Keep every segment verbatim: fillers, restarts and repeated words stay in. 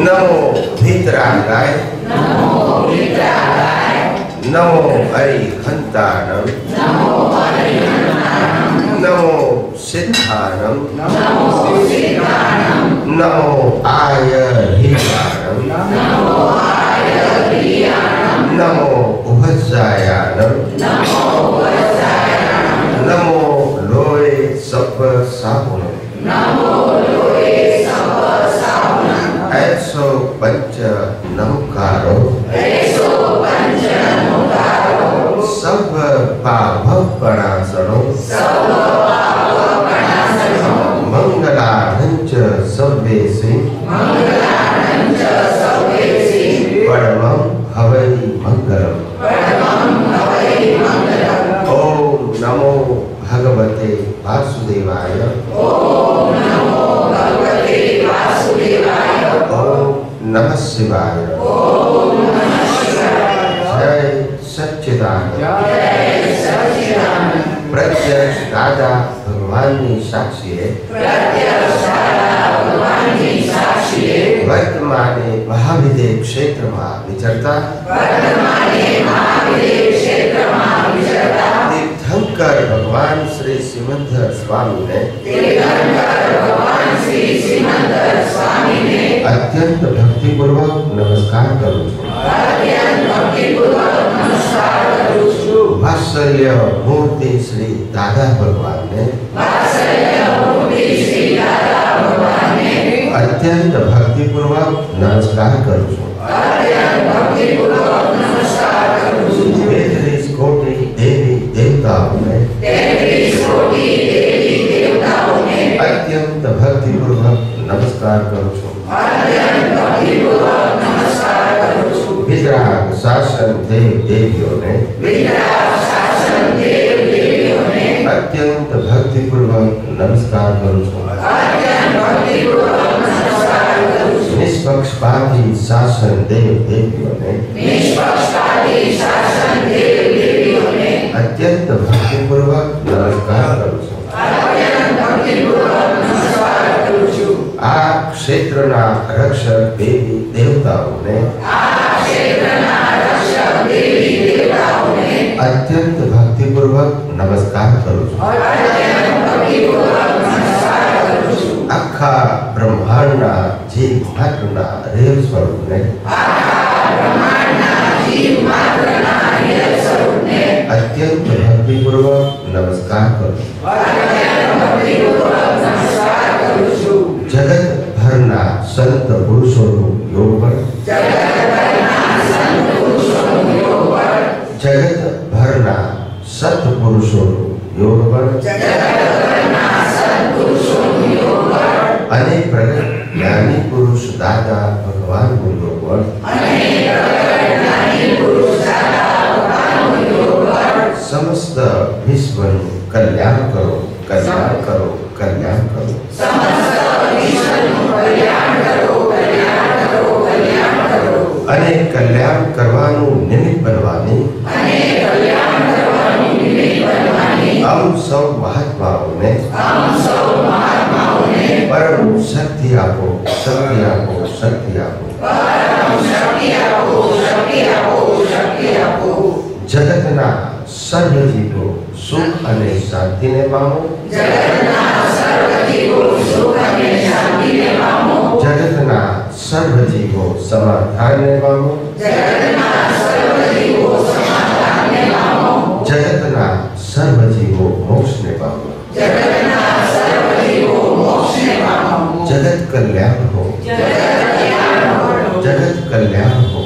नमो भितरागाय नमो अरिहंतानम नमो सिद्धानम नमो आयर्हियानम नमो उपजायानम नमो लोय सप साहुनम ऐसो पंच नमकारो सब पाभव प्रणासनो मंगलार्हंच सव्वेसि परमं हवै मंगलम्। ओम नमो भगवते वासुदेवाय ओम नमः शिवाय जय सच्चिदानंद। प्रत्यक्ष दादा भगवान ની સાક્ષીએ વર્તમાને મહાવિદેવ ક્ષેત્રમાં વિચરતા तीर्थंकर भगवान श्री सिमंदर स्वामी ने अत्यंत भक्तिपूर्वक नमस्कार करूं छूं। वात्सल्य मूर्ति श्री दादा भगवान ने अत्यंत भक्तिपूर्वक नमस्कार करूं छूं। तेत्रीस कोटि देवी देवताओं ने अत्यंत भक्तिपूर्वक नमस्कार करूं छूं। वितराग शासन देव देवियों ने अत्यंत भक्तिपूर्वक नमस्कार करूं छूं। निष्पक्षपाती शासन देव देवियों ने अत्यंत भक्तिपूर्वक नमस्कार करूं छूं। आ क्षेत्रना रक्षक देवी देवताओं ने अत्यंत भक्तिपूर्वक नमस्कार करूं छूं। आखा ब्रह्मांडना जीव मात्रना रेल स्वरूप ने अत्यंत भक्तिपूर्वक नमस्कार करूं। जगत भरना संत पुरुषों योग पर जगत भरना सत पुरुषों योग पर अनेक प्रगट ज्ञानी पुरुष दादा भगवान मुनियों पर समस्त विश्व कल्याण करो कल्याण करो कल्याण करो। अनेक कल्याण करवानु निमित्त बनवानी हम सब महात्माओं ने परम शक्ति आपो शक्ति आपो शक्ति आपो जगतना सर्व जीवो सुख अने शांति ने पामो जगतना सर्व जीवो समाधान ने पामो जगतना सर्व जीवो मोक्ष ने पामो जगत कल्याण हो जगत कल्याण हो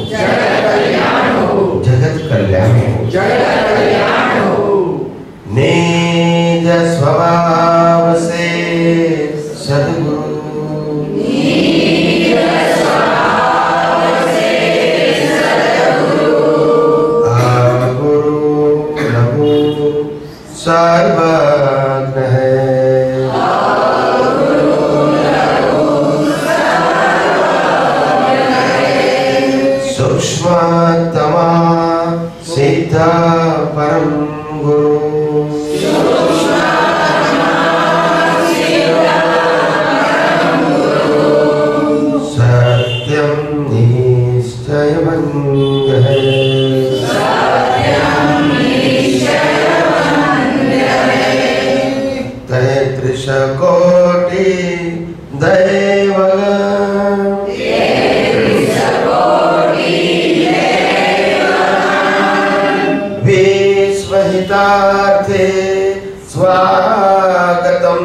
जगत कल्याण हो। निज स्वभाव से सद्गुरु सर्वज्ञ है सूक्ष्मतमा सिद्ध परम गुरु वन्द्य है। तैत्रिश कोटि दैवगण विश्वहितार्थे स्वागतम्।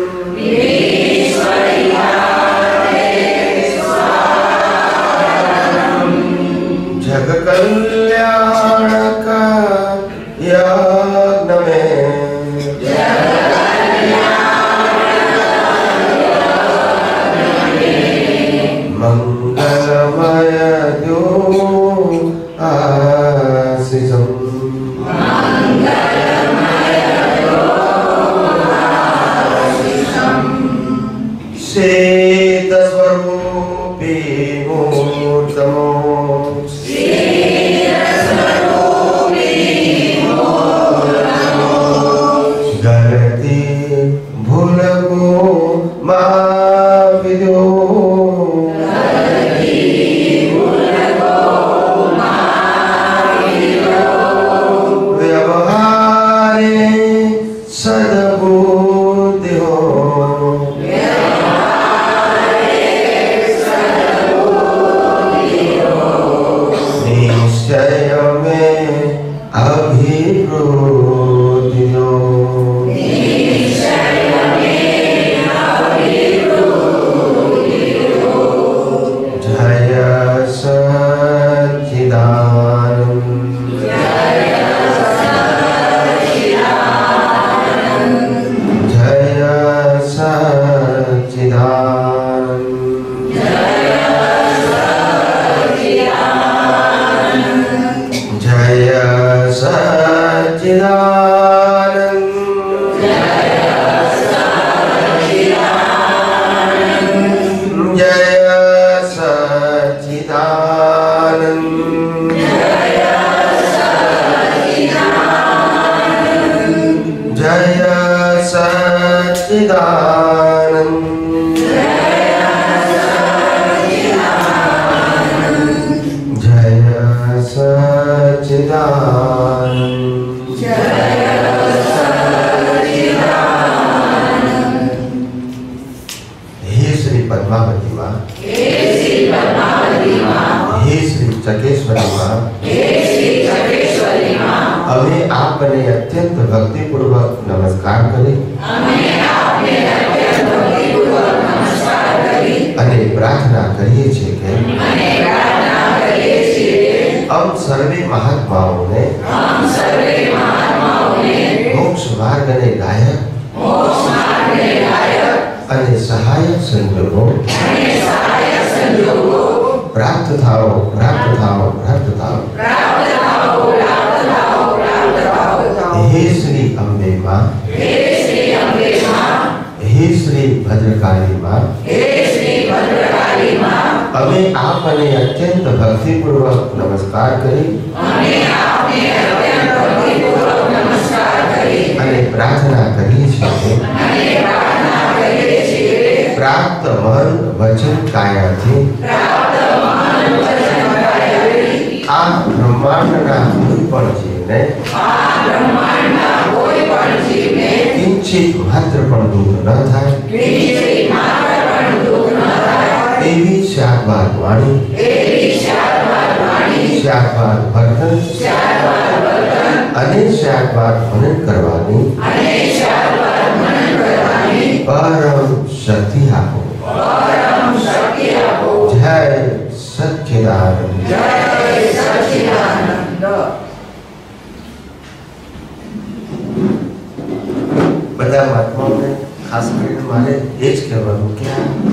जग कल्याणक यज्ञ में मंगलमय द्यो आशीषम्। श्वेत स्वरूपी मूर्तमो गलती भूल को माविदो व्यवहारे सद्बुद्धि हो। निश्चय में अभिवृद्धि हो। जय सच्चिदानंद। जय सच्चिदानंद। जय सच्चिदानंद। जय सच्चिदानंद। जय सच्चिदानंद। जय सच्चिदानंद। हे श्री पद्मावती माँ, हे श्री चकेश्वरी माँ, हमें आपने अत्यंत भक्तिपूर्वक नमस्कार करें અને પ્રાર્થના કરીએ છીએ કે हम सर्वे महात्माओं मोक्ष मार्ग ने गायक અને સહાયક સંજોગો प्राप्त થાઓ प्राप्त થાઓ प्राप्त થાઓ। हे श्री अम्बे माँ, हे श्री भद्रकाली माँ, हमें आपने अत्यंत भक्तिपूर्वक नमस्कार करी અને પ્રાર્થના કરીએ છીએ प्राप्त मन वचन कायाથી આ બ્રહ્માંડના કોઈ પણ જીવને કિંચિત માત્ર પણ દુઃખ ન થાય એવી શાકબાદ વાણી શાકબાદ વર્તન અને શાકબાદ મનન કરવાની परम शक्ति आपो। जय सच्चिदानंद। जय सच्चिदानंद। બધા મહાત્માઓને ખાસ કરીને મારે એ જ કહેવાનું કે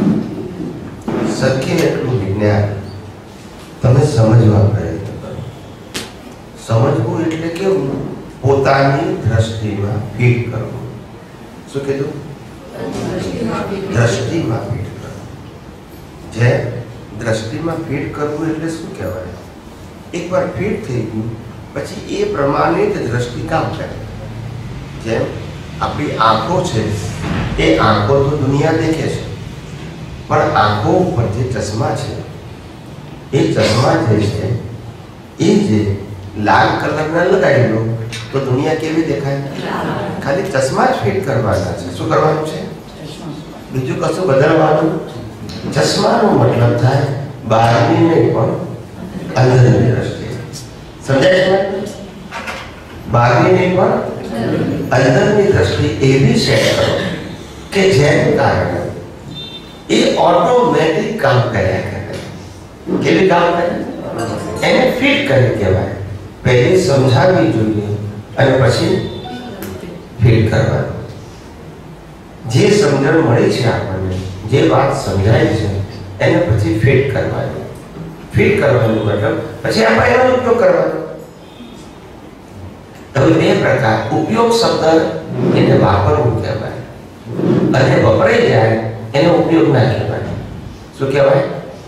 સખી એટલું વિજ્ઞાન તમે સમજવા પ્રયત્ન કરો। સમજવું એટલે કેવું? પોતાની દ્રષ્ટિમાં ફીટ કરવું। શું કીધું? દ્રષ્ટિમાં ફીટ કરવું। જે દ્રષ્ટિમાં ફીટ કરવું એટલે શું કહેવાય? એકવાર ફીટ થઈ ગયું પછી એ પ્રમાણે જ દ્રષ્ટિ કામ કરે। જેમ આપણી આંખો છે એ આંખો તો દુનિયા દેખે છે પણ આંખો ઉપર જે ચશ્મા છે એ ચશ્મા જે છે એ જે લાલ કલરના લગાવી લો તો દુનિયા કેવી દેખાય? ખાલી ચશ્મા જ ફિટ કરવાના છે. શું કરવાનું છે? બીજું કશું બદલવાનું? ચશ્માનો મતલબ થાય બહારની નહીં પણ અંદરની દ્રષ્ટિએ. સમજાય છે? બહારની નહીં પણ અંદરની દ્રષ્ટિ એવી સેટ કરો કે જેને કારણે એ ઓટોમેટિક કામ કર્યા કરે. કેવી કામ કરે? એને ફિટ કરી કહેવાય. પહેલી સમજાવવી જોઈએ અને પછી ફિટ કરવાનું. જે સમજણ મળી છે આપણને, જે વાત સમજાય છે એને પછી ફિટ કરવાની. ફિટ કરવાનું મતલબ પછી આપણે એનો ઉપયોગ કરવાનો. હવે બે પ્રકાર. ઉપયોગ શબ્દ એને વાપરવું કહેવાય અને વપરાઈ જાય એનો ઉપયોગ ના કહેવાય. શું કહેવાય?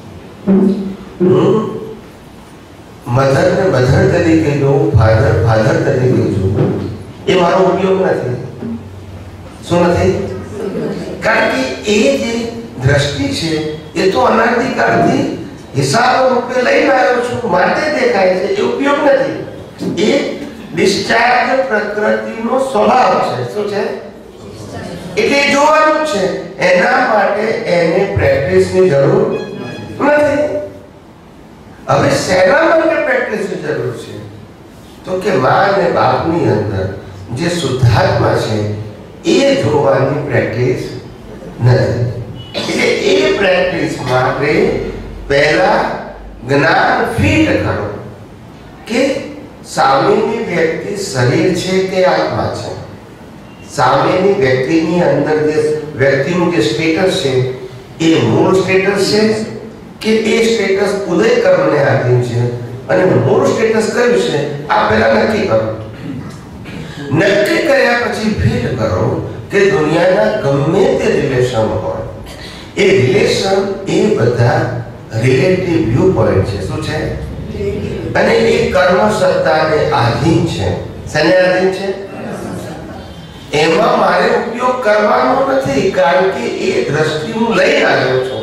મધર ને મધર તરીકે જોઉં, ફાધર ફાધર તરીકે જોઉં, એ મારો ઉપયોગ નથી. શું નથી? કારણ કે એ જે દ્રષ્ટિ છે એ તો અનાદિકાળથી હિસાબ રૂપે લઈને આવ્યો છું માટે દેખાય છે. એ ઉપયોગ નથી. એ ડિસ્ચાર્જ પ્રકૃતિનો સ્વભાવ છે. શું છે? એટલે જોવાનું છે. એના માટે એને પ્રેક્ટિસની જરૂર નથી. હવે શેના માટે પ્રેક્ટિસની જરૂર છે? તો કે મા અને બાપની અંદર જે શુદ્ધાત્મા છે એ જોવાની પ્રેક્ટિસ નથી. એટલે એ પ્રેક્ટિસ માટે પહેલા જ્ઞાન ફિટ કરો કે સામેની વ્યક્તિ શરીર છે કે આત્મા છે. સામેની વ્યક્તિની અંદર જે વ્યક્તિનું જે સ્ટેટસ છે એ મૂળ સ્ટેટસ છે કે એ સ્ટેટસ ઉદય કર્મને આધીન છે અને મૂળ સ્ટેટસ કયું છે આ પહેલા નક્કી કરો. નક્કી કર્યા પછી ફિટ કરો કે દુનિયાના ગમે તે રિલેશન હોય એ રિલેશન એ બધા રિલેટિવ વ્યૂ પોઈન્ટ છે. શું છે? અને એ કર્મ સત્તાને આધીન છે. શેને આધીન છે? એમાં મારે ઉપયોગ કરવાનો નથી કારણ કે એ દ્રષ્ટિ હું લઈ આવ્યો છું.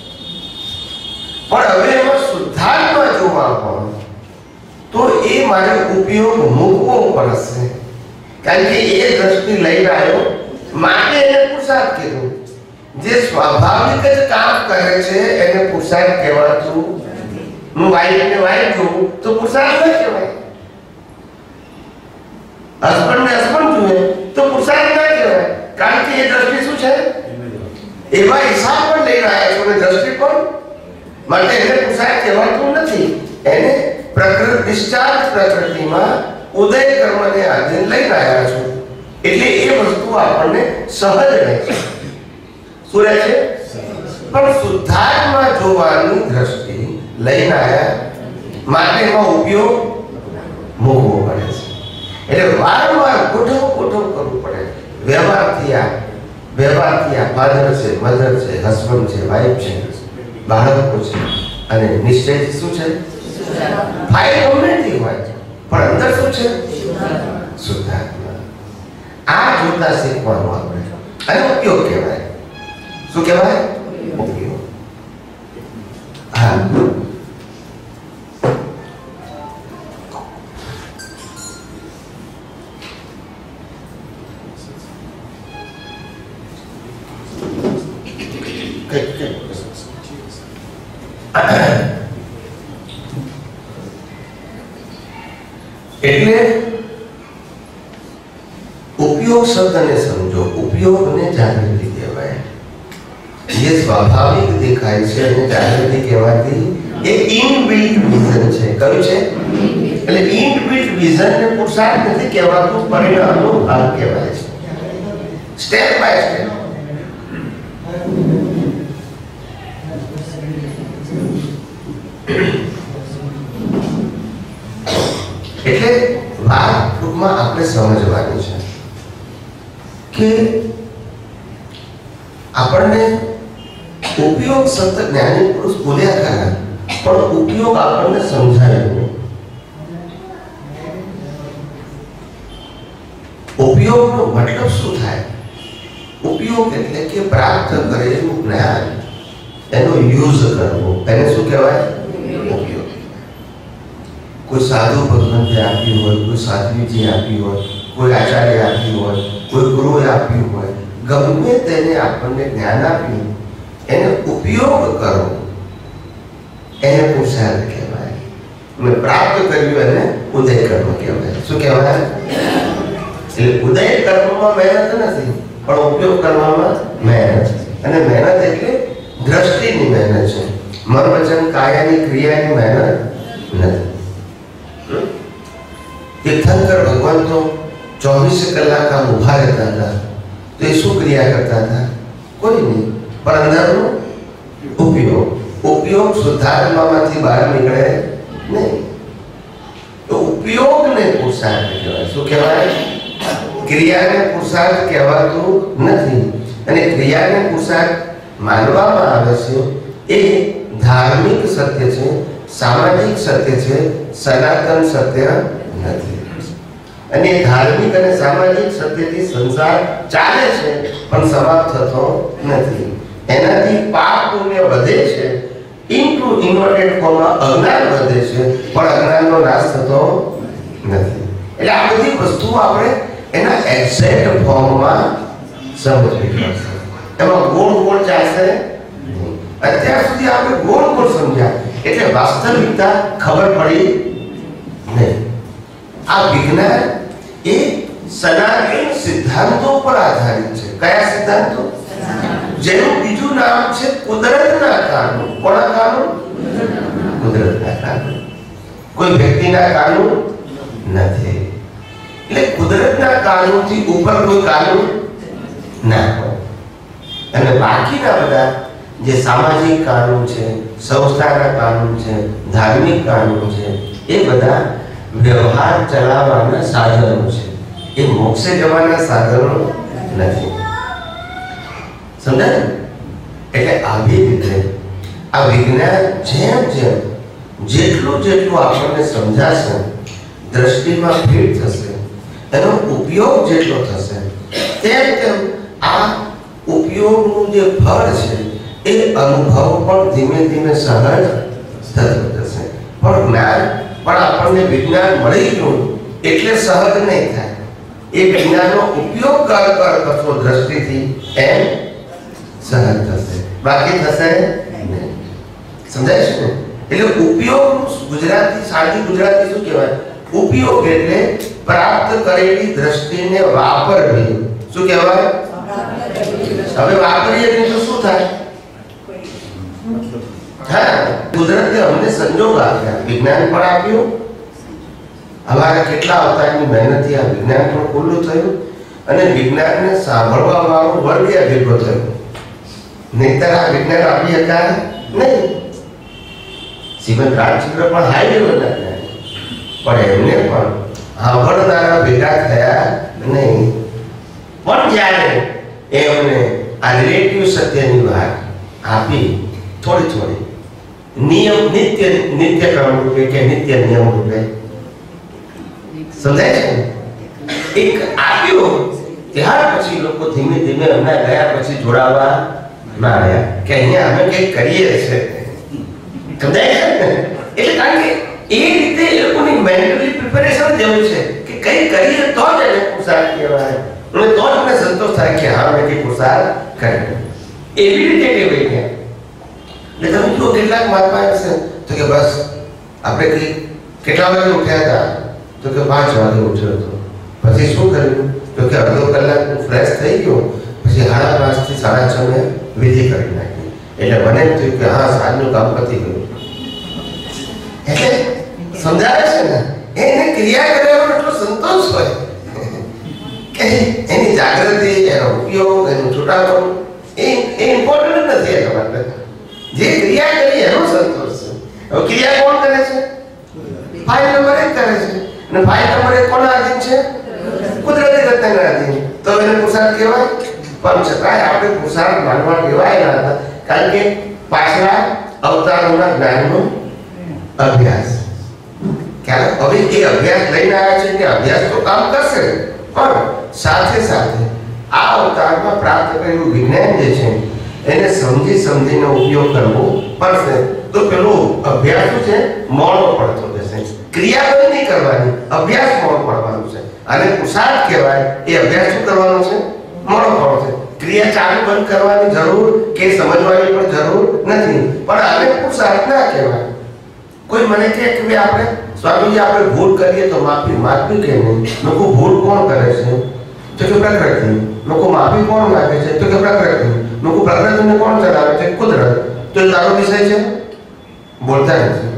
પણ હવે એમાં શુદ્ધાત્મા જોવા હોય તો એ મારે ઉપયોગ મૂકવો પડશે કારણ કે એ દ્રષ્ટિ લઈને આવ્યો માટે એને પુરુષાર્થ કીધું. જે સ્વાભાવિક જ કામ કરે છે એને પુરુષાર્થ કહેવાતું. હું વાઈફને વાઈફ જોઉં તો પુરુષાર્થ ન કહેવાય. હસબન્ડને હસબન્ડ જુએ તો પુરુષાર્થ ના કહેવાય કારણ કે એ દ્રષ્ટિ શું છે? એવા હિસાબ પણ લઈ રહ્યા છો અને દ્રષ્ટિ પણ માટે એને પુરુષાર્થ કહેવાતું નથી. એને પ્રકૃતિ ડિસ્ચાર્જ પ્રકૃતિમાં ઉદય કર્મને આધીન લઈ રહ્યા છો એટલે એ વસ્તુ આપણને સહજ રહે છે. શું રહે છે? પણ શુદ્ધાત્મા જોવાની દ્રષ્ટિ લઈને આવ્યા માટે એમાં ઉપયોગ મૂકવો પડે છે. એટલે વારંવાર ગોઠવ ગોઠવ કરવું પડે. વ્યવહારથી આ વ્યવહારથી આ ફાધર છે, મધર છે, હસબન્ડ છે, વાઈફ છે, બાળકો છે અને નિશ્ચય શું છે? ફાઇલ ગમે તે હોય પણ અંદર શું છે? શુદ્ધાત્મા. આ જોતા શીખવાનું આપણે અને ઉપયોગ કહેવાય. શું કહેવાય? ઉપયોગ. હા એટલે ઉપયોગ શબ્દને સમજો. ઉપયોગને જાગૃતિ કહેવાય. જે સ્વાભાવિક દેખાય છે એને જાગૃતિ કહેવાતી એ ઇનબિલ્ટ વિઝન છે. કયું છે? એટલે ઇનબિલ્ટ વિઝનને પુરુષાર્થ નથી કહેવાતું, પરિણામનો ભાગ કહેવાય છે. Step by step. એટલે વાત ટૂંકમાં આપણે સમજવાની છે કે આપણને ઉપયોગ શબ્દ જ્ઞાની પુરુષ બોલ્યા ખરા પણ ઉપયોગ આપણને સમજાયો નહીં. ઉપયોગનો મતલબ શું થાય? ઉપયોગ એટલે કે પ્રાપ્ત કરેલું જ્ઞાન એનો યુઝ કરવો. એને શું કહેવાય? કોઈ સાધુ ભગવંતે આપ્યું હોય, કોઈ સાધ્વીજી આપ્યું હોય, કોઈ આચાર્ય આપ્યું હોય, કોઈ ગુરુએ આપ્યું હોય, ગમે તેને આપણને જ્ઞાન આપ્યું એને ઉપયોગ કરો એને પુરુષાર્થ કહેવાય. મેં પ્રાપ્ત કર્યું એને ઉદય કર્મ કહેવાય. શું કહેવાય? એટલે ઉદય કર્મમાં મહેનત નથી, પણ ઉપયોગ કરવામાં મહેનત. અને મહેનત એટલે દ્રષ્ટિની મહેનત છે, મન વચન કાયાની ક્રિયાની મહેનત નથી. તીર્થંકર ભગવાન તો ચોવીસ કલાક આમ ઉભા રહેતા હતા, તો એ શું ક્રિયા કરતા હતા? કોઈ નહીં, પણ અંદરનો ઉપયોગ. ઉપયોગ શુદ્ધાત્મામાંથી બહાર નીકળે નહીં. તો ઉપયોગને પુરુષાર્થ કહેવાય. શું કહેવાય? ક્રિયાને પુરુષાર્થ કહેવાતું નથી. અને ક્રિયાને પુરુષાર્થ માનવામાં આવે છે એ ધાર્મિક સત્ય છે, સામાજિક સત્ય છે, સનાતન સત્ય નથી. અને ધાર્મિક અને સામાજિક સત્યથી સંસાર ચાલે છે પણ સમાપ્ત થતો નથી. એનાથી પાપ પુણ્ય વધે છે, ઇન્ટુ ઇન્વર્ટેડ ફોર્મમાં અજ્ઞાન વધે છે, પણ અજ્ઞાનનો નાશ થતો નથી. એટલે આ બધી વસ્તુઓ આપણે એના એક્ઝેક્ટ ફોર્મમાં સમજવી પડશે. એમાં ગોળ ગોળ ચાલશે નહીં. અત્યાર સુધી આપણે ગોળ ગોળ સમજ્યા એટલે વાસ્તવિકતા ખબર પડી નહીં. આ વિજ્ઞાન એ સનાતન સિદ્ધાંતો પર આધારિત છે. કયા સિદ્ધાંતો? જેનું બીજું નામ છે કુદરતના કાનૂન. કોના કાનૂન? કુદરતના કાનૂન. કોઈ વ્યક્તિના કાનૂન નથી. એટલે કુદરતના કાનૂનથી ઉપર કોઈ કાનૂન ના હોય. અને બાકીના બધા જે સામાજિક કાનૂન છે, સંસ્થાના કાનૂન છે, ધાર્મિક કાનૂન છે, એ બધા વ્યવહાર ચલાવવાના સાધનો છે. એ મોક્ષે જવાના સાધનો નથી. સમજાય? એટલે આવી રીતે આ વિજ્ઞાન જેમ જેમ જેટલું જેટલું આપણને સમજાશે, દ્રષ્ટિમાં ફિટ થશે, એનો ઉપયોગ જેટલો થશે, તેમ તેમ આ ઉપયોગનું જે ફળ છે એ અનુભવ પણ ધીમે ધીમે સહજ થતો જશે. પણ જ્ઞાન પણ આપણને વિજ્ઞાન મળી ગયું એટલે સહજ નહીં થાય. એ વિજ્ઞાનનો ઉપયોગ કર કર કરશો દ્રષ્ટિથી એમ સહજ થશે, બાકી થશે નહીં. સમજાય છે ને? એટલે ઉપયોગ ગુજરાતી સાદી ગુજરાતી શું કહેવાય? ઉપયોગ એટલે પ્રાપ્ત કરેલી દ્રષ્ટિને વાપરવી. શું કહેવાય? હવે વાપરીએ નહીં તો શું થાય? હા, કુદરતે અમને સંજોગ આપ્યા, વિજ્ઞાન પણ આપ્યું. અમારા કેટલા અવતારની મહેનતથી આ વિજ્ઞાન પણ ખુલ્લું થયું અને વિજ્ઞાનને સાંભળવા વાળો વર્ગ ભેગો થયો. નહીતર આ વિજ્ઞાન આપી હતા નહીં. શ્રીમદ રાજચંદ્ર પણ હાઈ લેવલના પણ એમને પણ સાંભળનારા ભેગા થયા નહીં. પણ જ્યારે એમને આ રિલેટિવ સત્યની વાત આપી થોડી થોડી નિયમ નિત્ય નિત્ય ક્રમ રૂપે કે નિત્ય નિયમ રૂપે, સમજાય છે? એક આપ્યો ત્યાર પછી લોકો ધીમે ધીમે એમના ગયા પછી જોડાવા ના આવ્યા કે અહીંયા અમે કંઈક કરીએ છીએ. સમજાય છે? એટલે કારણ કે એ રીતે એ લોકોની મેન્ટલી પ્રિપેરેશન જેવું છે કે કંઈ કરીએ તો જ એને પુરુષાર્થ કહેવાય અને તો જ મને સંતોષ થાય કે હા મેં કંઈ પુરુષાર્થ કર્યો. એવી રીતે કહેવાય ગયા. એટલે તમે જો કેટલાક મહાત્મા હશે તો કે બસ આપણે કઈ કેટલા વાગે ઉઠ્યા હતા તો કે પાંચ વાગે ઉઠ્યો હતો. પછી શું કર્યું તો કે અડધો કલાક હું ફ્રેશ થઈ ગયો, પછી સાડા પાંચ થી સાડા છ મેં વિધિ કરી નાખી. એટલે મને એમ થયું કે હા સાંજનું કામ પતી ગયું. એટલે સમજાવે છે ને એને ક્રિયા કરવાનો એટલો સંતોષ હોય કે એની જાગૃતિ, એનો ઉપયોગ, એનું છૂટાપણું એ એ ઇમ્પોર્ટન્ટ નથી એના માટે. જે ક્રિયા કરી એનો સંતોષ છે. હવે ક્રિયા કોણ કરે છે? ફાઇલ નંબર એક કરે છે. અને ફાઇલ નંબર એક કોના આધીન છે? કુદરતી રત્નના આધીન. તો એને પુરુષાર્થ કહેવાય? પણ છતાંય આપણે પુરુષાર્થ માનવા કહેવાય ના હતા, કારણ કે પાછલા અવતારોના જ્ઞાનનો અભ્યાસ. ક્યારે હવે એ અભ્યાસ લઈને આવ્યા છે કે અભ્યાસ તો કામ કરશે, પણ સાથે સાથે આ અવતારમાં પ્રાપ્ત કરેલું વિજ્ઞાન જે છે એને સમજી સમજીને ઉપયોગ કરવો પડશે. તો પેલો અભ્યાસ છે મોડો પડતો જશે. ક્રિયા બંધ નહીં કરવાની, અભ્યાસ મોડો પડવાનો છે. અને પુરુષાર્થ કહેવાય એ અભ્યાસ શું કરવાનો છે? મોડો પડો છે. ક્રિયા ચાલુ બંધ કરવાની જરૂર કે સમજવાની પણ જરૂર નથી, પણ આને પુરુષાર્થ ના કહેવાય. કોઈ મને કહે કે ભાઈ આપણે સ્વામીજી આપણે ભૂલ કરીએ તો માફી માફી કે નહીં. લોકો ભૂલ કોણ કરે છે? તો કે પ્રકૃતિ. લોકો માફી કોણ માંગે છે? તો કે પ્રકૃતિ. લોકો પ્રકૃતિને કોણ ચલાવે છે? કુદરત. તો એ તારો વિષય છે? બોલતા નથી.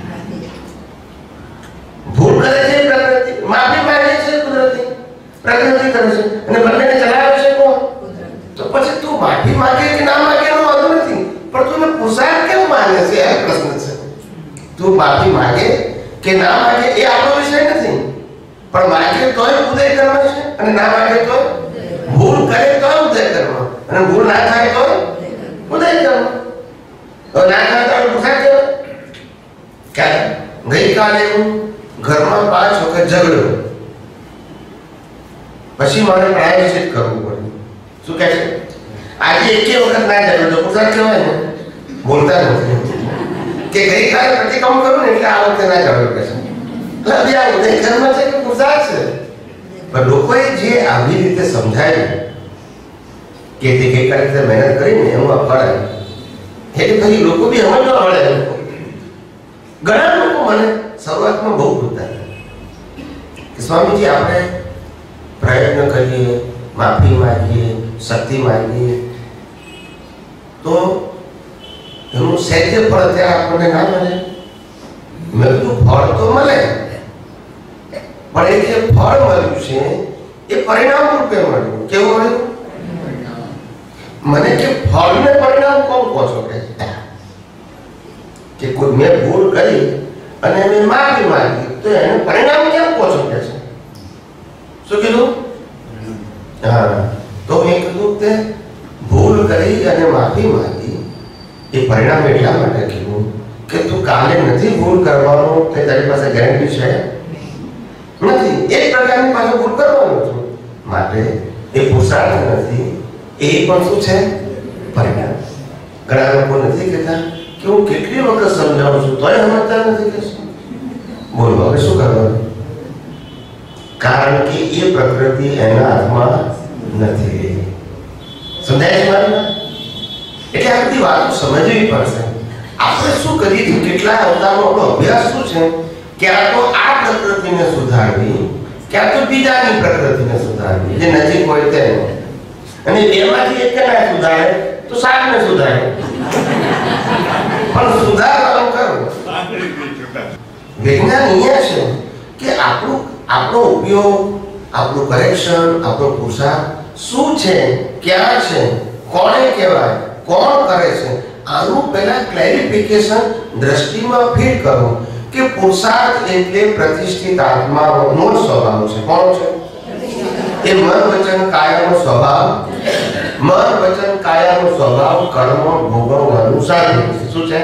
ભૂલ કરે છે પ્રકૃતિ, માફી માંગે છે કુદરતી. પ્રકૃતિ કરે છે અને બંનેને ચલાવે છે કોણ? તો પછી તું માફી માંગે કે ના માંગે એનો વાંધો નથી, પણ તું પુરુષાર્થ કેમ માને છે એ પ્રશ્ન છે. તું માફી માંગે કે ના માંગે એ આપણો વિષય નથી, પણ માંગે તોય ઉદય કર્મ છે અને ના માંગે તો ભૂલ કરે તો ઉદય કર્મ, અને ભૂલ ના થાય તો ઉદય કર્મ. તો ના થાય તો પુરુષાર્થ કહેવાય. ક્યારે ગઈકાલે હું ઘરમાં પાંચ વખત ઝઘડ્યો, પછી મારે પ્રાયશ્ચિત કરવું પડ્યું. શું કહે છે? આજે એક વખત ના ઝઘડ્યો તો પુરુષાર્થ કહેવાય ને? બોલતા નથી કે ગઈકાલે પ્રતિક્રમણ કરું ને એટલે આ વખતે ના ઝઘડો કહે છે. એટલે આ ઉદય કર્મ છે કે પુરુષાર્થ છે? પણ લોકોએ જે આવી રીતે સમજાયું કે તે ગઈકાલે રીતે મહેનત કરીને એનું આ ફળ આવ્યું, એટલે પછી લોકો બી સમજવા મળે. ઘણા લોકો મને શરૂઆતમાં બહુ પૂછતા કે સ્વામીજી આપણે પ્રયત્ન કરીએ, માફી માંગીએ, શક્તિ માંગીએ, તો એનું સહેજે ફળ અત્યારે આપણને ના મળે. મેં કીધું ફળ તો મળે, પણ એ જે ફળ મળ્યું છે એ પરિણામ રૂપે મળ્યું. કેવું મળ્યું? મને કે ફળને પરિણામ કોણ કહો છો? કે કોઈ મેં ભૂલ કરી અને મેં માફી માંગી તો એને પરિણામ કેમ કહો છો કે છે? શું કીધું? હા, તો મેં કીધું કે ભૂલ કરી અને માફી માંગી એ પરિણામ એટલા માટે કીધું કે તું કાલે નથી ભૂલ કરવાનો તે તારી પાસે ગેરંટી છે નથી. એક પ્રકારની પાસે ભૂલ કરવાનો છું માટે એ પુરુષાર્થ નથી, એ પણ શું છે? પરિણામ. ઘણા લોકો નથી કહેતા કે હું કેટલી વખત સમજાવું છું તોય સમજતા નથી કે શું? બોલો હવે શું કરવાનું? કારણ કે એ પ્રકૃતિ એના હાથમાં નથી. સમજાય છે મારી વાત? એટલે આ બધી વાતો સમજવી પડશે. આપણે શું કરીએ છીએ? કેટલા અવતારનો આપણો અભ્યાસ શું છે? ક્યાં તો આ પ્રકૃતિને સુધારવી, ક્યાં તો બીજાની પ્રકૃતિને સુધારવી, જે નજીક હોય તેને. અને બેમાંથી એક ના સુધારે તો સાતને સુધારે, પણ સુધારવાનું કરવું. વિજ્ઞાન અહીંયા છે કે આપણું આપણો ઉપયોગ, આપણું કરેક્શન, આપણો પુરુષાર્થ શું છે, ક્યાં છે, કોને કહેવાય, કોણ કરે છે, આનું પહેલા ક્લેરિફિકેશન દ્રષ્ટિમાં ફીટ કરો કે પુરુષાર્થ એટલે પ્રતિષ્ઠિત આત્માનો મૂળ સ્વભાવ છે. કોણ છે? એ મન વચન કાયાનો સ્વભાવ. મન વચન કાયાનો સ્વભાવ કર્મ ભોગવવાનું સાધન છે. શું છે?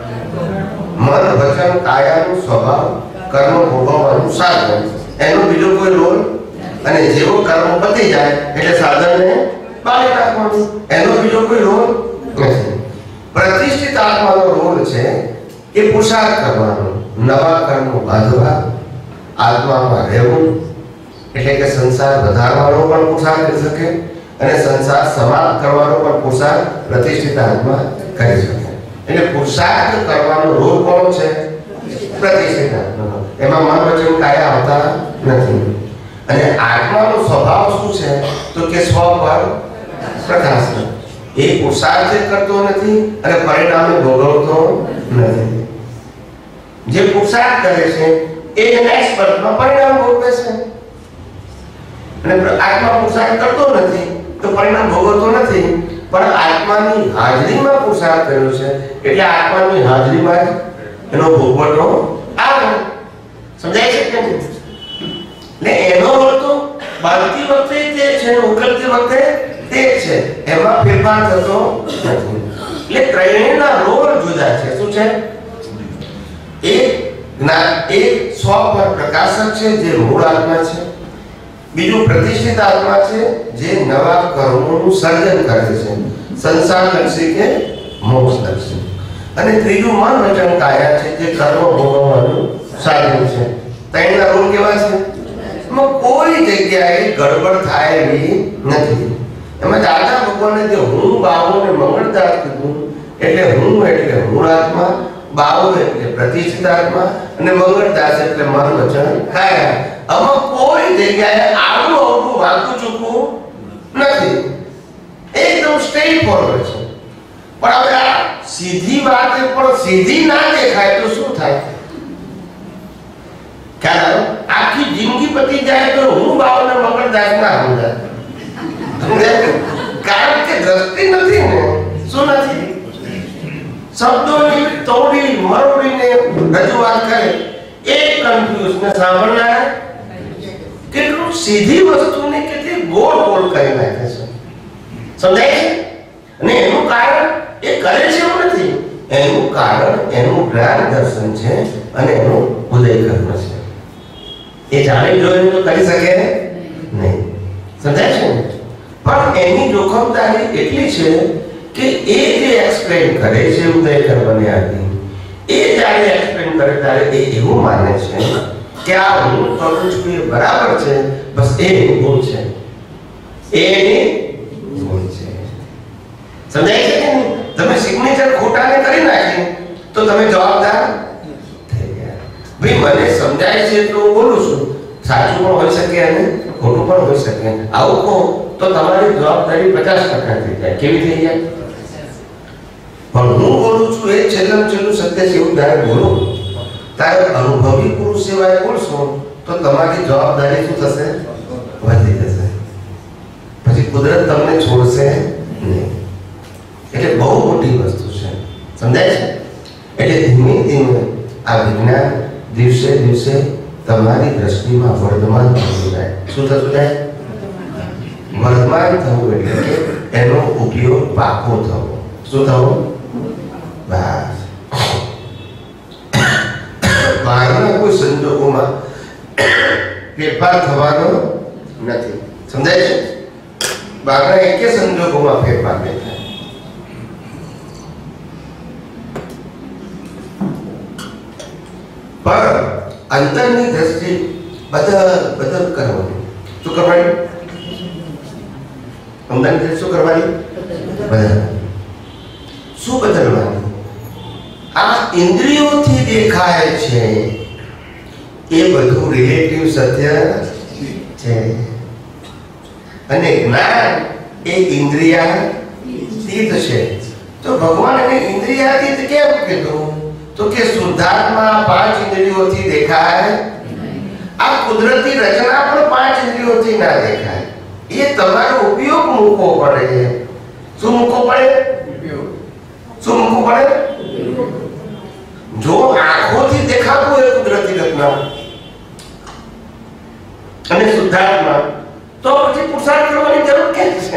મન વચન કાયાનો સ્વભાવ કર્મ ભોગવવાનું સાધન. એનો બીજો કોઈ રોલ, અને જેવો કર્મ પતી જાય એટલે સાધનને બાળી નાખવાનું, એનો બીજો કોઈ રોલ નથી. પ્રતિષ્ઠિત આત્માનો રોલ છે એ પુરુષાર્થ કરવાનો, નવા કર્મ બાંધવા, આત્મામાં રહેવું, એટલે કે સંસાર વધારવાનો પણ પુરુષાર્થ કરી શકે અને સંસાર સમાપ્ત કરવાનો પણ પુરુષાર્થ પ્રતિષ્ઠિત આત્મા કરી શકે. એટલે પુરુષાર્થ કરવાનો રોલ કોણ છે? પ્રતિષ્ઠિત આત્માનો. એમાં મન વચન કાયા આવતા નથી. અને આત્માનો સ્વભાવ શું છે? તો કે સ્વ પર પ્રકાશ. એ પુરુષાર્થ કરતો નથી અને પરિણામે ભોગવતો નથી. જે પુરુષાર્થ કરે છે એ નેક્સ્ટ બર્થમાં પરિણામ ભોગવે છે, અને આત્મા પુરુષાર્થ કરતો નથી તો પરિણામ ભોગવતો નથી, પણ આત્માની હાજરીમાં પુરુષાર્થ કર્યો છે એટલે આત્માની હાજરીમાં એનો ભોગવટો આવે. સમજાય છે કે નહીં? ને એનો અર્થ બાંધતી વખતે તે છે, ઉકલતી વખતે તે છે, એમાં ફેરફાર થતો નથી. એટલે ત્રણેયના રોલ જુદા છે. શું છે? એક જ્ઞાન, એક સ્વ પર પ્રકાશક છે જે મૂળ આત્મા છે, બીજું પ્રતિષ્ઠિત આત્મા છે જે નવા કર્મોનું સર્જન કરે છે, સંસાર લક્ષી કે મોક્ષ લક્ષી, અને ત્રીજું મન વચન કાયા છે જે કર્મ ભોગવવાનું સ્વાધીન છે. ત્રણના રૂલ કેવા છે? એમાં કોઈ જગ્યાએ ગડબડ થાય એવી નથી. એમાં દાદા ભગવાને જે હું બાવો ને મંગળદાસ કીધું એટલે હું એટલે મૂળાત્મા, બાવો એટલે પ્રતિષ્ઠિત આત્મા અને મંગળદાસ એટલે મન વચન કાયા. આમાં કોઈ જગ્યાએ આડું અવળું વાંકું ચૂકવું નથી. એકદમ સ્ટ્રેટ ફોરવર્ડ છે. પણ હવે આ સીધી વાત પણ સીધી ના દેખાય તો શું થાય? કારણ આખી જિંદગી પતી જાય તો હું બાવને મંગળદાસ ના સમજાય. કારણ કે દ્રષ્ટિ નથી ને. શું નથી? શબ્દોની તોડી મરોડીને રજૂઆત કરે એક કન્ફ્યુઝ ને સાંભળનાર કેટલું સીધી વસ્તુને કેટલી ગોળ ગોળ કરી નાખે છે. સમજાય છે? અને એનું કારણ એ કરે છે એવું નથી. એનું કારણ એનું જ્ઞાન દર્શન છે અને એનું ઉદય કર્મ છે. એ જાણી જોઈને તો કરી શકે નહીં. સમજાય છે ને? પણ એની જોખમદારી એટલી છે કે એ જે એક્સપ્લેન કરે છે ઉદય કર્મને આદિ, એ જ્યારે એક્સપ્લેન કરે ત્યારે એ એવું માને છે કે આ હું કરું છું એ બરાબર છે, બસ એ ભૂલ છે. એ એની ભૂલ છે. સમજાય છે કે નહીં? તમે સિગ્નેચર ખોટાને કરી નાખી તો તમે જવાબદાર થઈ ગયા. ભાઈ મને સમજાય છે તો હું બોલું છું, સાચું પણ હોઈ શકે અને ખોટું પણ હોઈ શકે. આવું કહો તો તમારી જવાબદારી પચાસ ટકા થઈ જાય. કેવી થઈ જાય? પણ હું બોલું છું એ છેલ્લું છેલ્લું સત્ય છે એવું ત્યારે બોલું ત્યારે અનુભવી પુરુષ સિવાય બોલશો તો તમારી જવાબદારી શું થશે? વધી જશે. પછી કુદરત તમને છોડશે નહીં. એટલે બહુ મોટી વસ્તુ છે. સમજાય છે? એટલે ધીમે ધીમે આ વિજ્ઞાન દિવસે દિવસે તમારી દ્રષ્ટિમાં વર્ધમાન થતું જાય. શું થતું જાય? વર્ધમાન થવું એટલે કે એનો ઉપયોગ પાકો થવો. શું થવું? બસ. બહારના કોઈ સંજોગોમાં ફેરફાર થવાનો નથી. સમજાય છે? બહારના એકે સંજોગોમાં ફેરફાર નહીં થાય. પણ અંતરની દ્રષ્ટિ બદલ બદલ કરવાની. શું કરવાની? અંતરની દ્રષ્ટિ શું કરવાની? બદલવાની. શું બદલવાની? આ ઇન્દ્રિયોથી દેખાય છે એ બધું રિલેટિવ સત્ય છે અને જ્ઞાન એ ઇન્દ્રિયાતીત છે. તો ભગવાન એને ઇન્દ્રિયાતીત કેમ કીધું? તો કે શુદ્ધાત્મા પાંચ ઇન્દ્રિયોથી દેખાય. આ કુદરતી રચના પણ પાંચ ઇન્દ્રિયોથી ના દેખાય. એ તમારો ઉપયોગ મૂકવો પડે. શું મૂકવો પડે? શું મૂકવું પડે? જો આંખોથી દેખાતું હોય કુદરતી રચના અને શુદ્ધાત્મા તો પછી પુરુષાર્થ કરવાની જરૂર કેમ છે?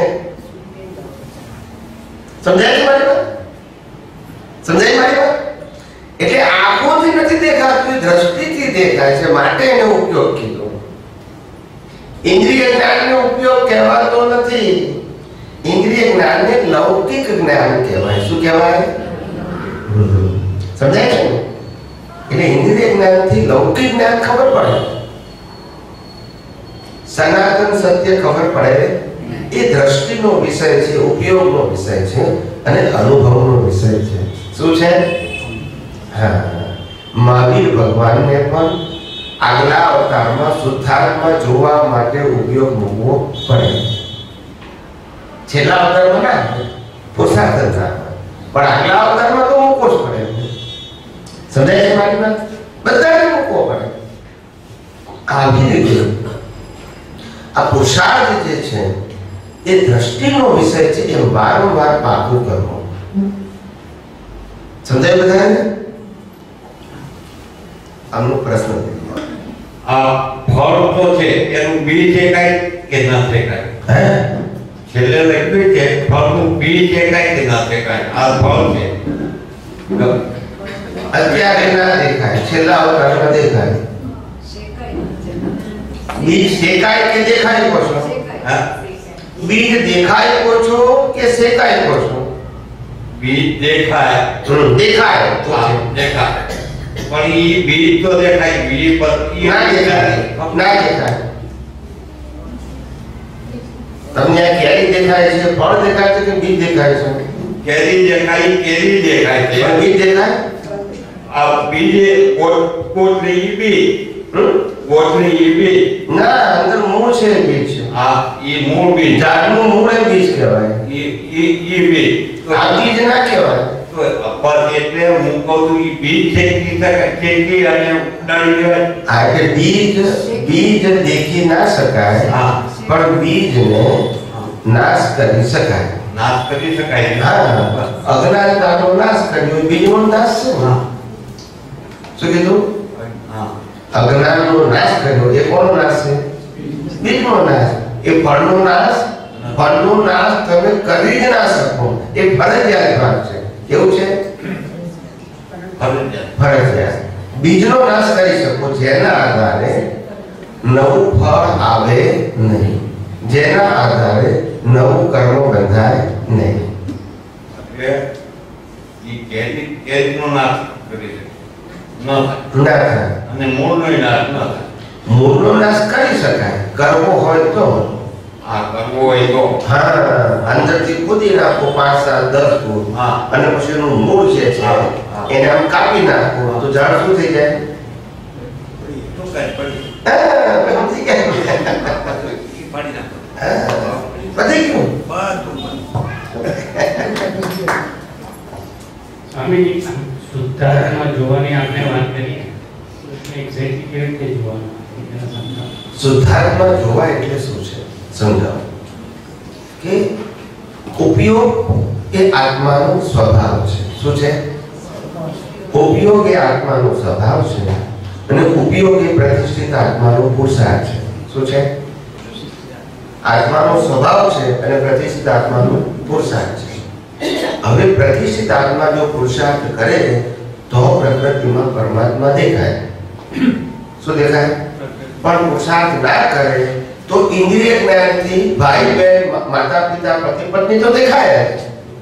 સમજાય છે મારી વાત? સમજાય મારી વાત? એટલે આંખોથી નથી દેખાતું, દ્રષ્ટિથી દેખાય છે માટે એનો ઉપયોગ કીધો. ઇન્દ્રિય જ્ઞાનનો ઉપયોગ કહેવાતો નથી. ઇન્દ્રિય જ્ઞાનને લૌકિક જ્ઞાન કહેવાય. શું કહેવાય? સમજાય છે? એટલે ઇન્દ્રિય જ્ઞાનથી લૌકિક જ્ઞાન ખબર પડે, સનાતન સત્ય ખબર પડે. એ દ્રષ્ટિનો વિષય છે, ઉપયોગનો વિષય છે અને અનુભવનો વિષય છે. શું છે? હા, મહાવીર ભગવાનને પણ આગલા અવતારમાં શુદ્ધાત્મા જોવા માટે ઉપયોગ મૂકવો પડે. છેલ્લા અવતારમાં ના પુરુષાર્થ ના, પણ આગલા અવતારમાં તો મૂકવો જ પડે. સમજાય છે મારી વાત? બધાને મૂકવો પડે. આવી રીતે આ પુરુષાર્થ જે છે એ દ્રષ્ટિનો વિષય છે. એ વારંવાર પાકું કરવું. સમજાય બધાને? આમનો પ્રશ્ન આ ફળ તો છે એનું બીજ એકાય કે ના શેકાય? હે, છેલ્લે લખ્યું છે ફળનું બીજ એકાય કે ના શેકાય. આ ફળ છે અત્યારે ના દેખાય, છેલ્લા અવતારમાં દેખાય. બીજ શેકાય કે દેખાય કહો છો? હા, બીજ દેખાય કહો છો કે શેકાય કહો છો? બીજ દેખાય. હમ, દેખાય તો હા, છે. દેખાય. પણ ઈ બીજ તો દેખાય, બીજ પર ઈ ના દેખાય, ના દેખાય. તમને આ કેરી દેખાય છે, ફળ દેખાય છે કે બીજ દેખાય છે? કેરી દેખાય, કેરી દેખાય છે. પણ બીજ દેખાય? આ બીજે કોટ કોટની ઈ બીજ, કોટની ઈ બીજ. ના, અંદર મૂળ છે એ બીજ છે. હા, ઈ મૂળ બીજ. ઝાડનું મૂળ એ બીજ કહેવાય. ઈ ઈ ઈ બીજ. આ બીજ ના કહેવાય. તો પર એટલે હું કહું છું ઈ બીજ છે કે ખેતી અને ઉડાડી દેવાય. આ એટલે બીજ બીજ દેખી ના શકાય, હા, પણ બીજને નાશ કરી શકાય. નાશ કરી શકાય. હા, અજ્ઞાનતાનો નાશ કર્યો એ બીજનો નાશ છે ને. શું કીધું? હા, અજ્ઞાનનો નાશ કર્યો એ કોનો નાશ છે? બીજનો નાશ. એ ફળનો નાશ, ફળનો નાશ તમે કરી જ ના શકો. એ ફરજિયાત વાત છે. કેવું છે? ફરજિયાત. ફરજિયાત. બીજનો નાશ કરી શકો જેના આધારે નવું ફળ આવે નહીં, જેના આધારે નવું કર્મ બંધાય નહીં. એટલે ઈ કેરી કેરીનો નાશ કરી શકે ન થાય. ના થાય. અને મૂળનો નાશ ન થાય. મૂળનો નાશ કરી શકાય, કરવો હોય તો. આ કરવો હોય તો. હા, અંદરથી ખોદી નાખો પાંચ સાત દસ ફૂટ, હા, અને પછી એનું મૂળ જે છે હા, હા. એને આમ કાપી નાખો તો ઝાડ શું થઈ જાય? તો કઈ પડી. હા, બધું થઈ જાય. ઈ પાડી નાખો. હા, પતી ગયું. સ્વામીજી, શુદ્ધાત્મા જોવાની આપણે વાત કરીએ, એક્ઝેક્ટલી કેવી રીતે જોવાનું એને સમજાવો. શુદ્ધાત્મા જોવા એટલે શું છે સમજાવો. કે ઉપયોગ એ આત્માનો સ્વભાવ છે. શું છે? ઉપયોગ એ આત્માનો સ્વભાવ છે, અને ઉપયોગ એ પ્રતિષ્ઠિત આત્માનો પુરુષાર્થ છે. શું છે? આત્માનો સ્વભાવ છે અને પ્રતિષ્ઠિત આત્માનો પુરુષાર્થ છે. હવે પ્રતિષ્ઠિત આત્મા જો પુરુષાર્થ કરે તો પ્રકૃતિમાં પરમાત્મા દેખાય. શું દેખાય? પણ પુરુષાર્થ ના કરે તો ઇન્દ્રિય જ્ઞાનથી ભાઈ બહેન માતા પિતા પતિ પત્ની તો દેખાય જ.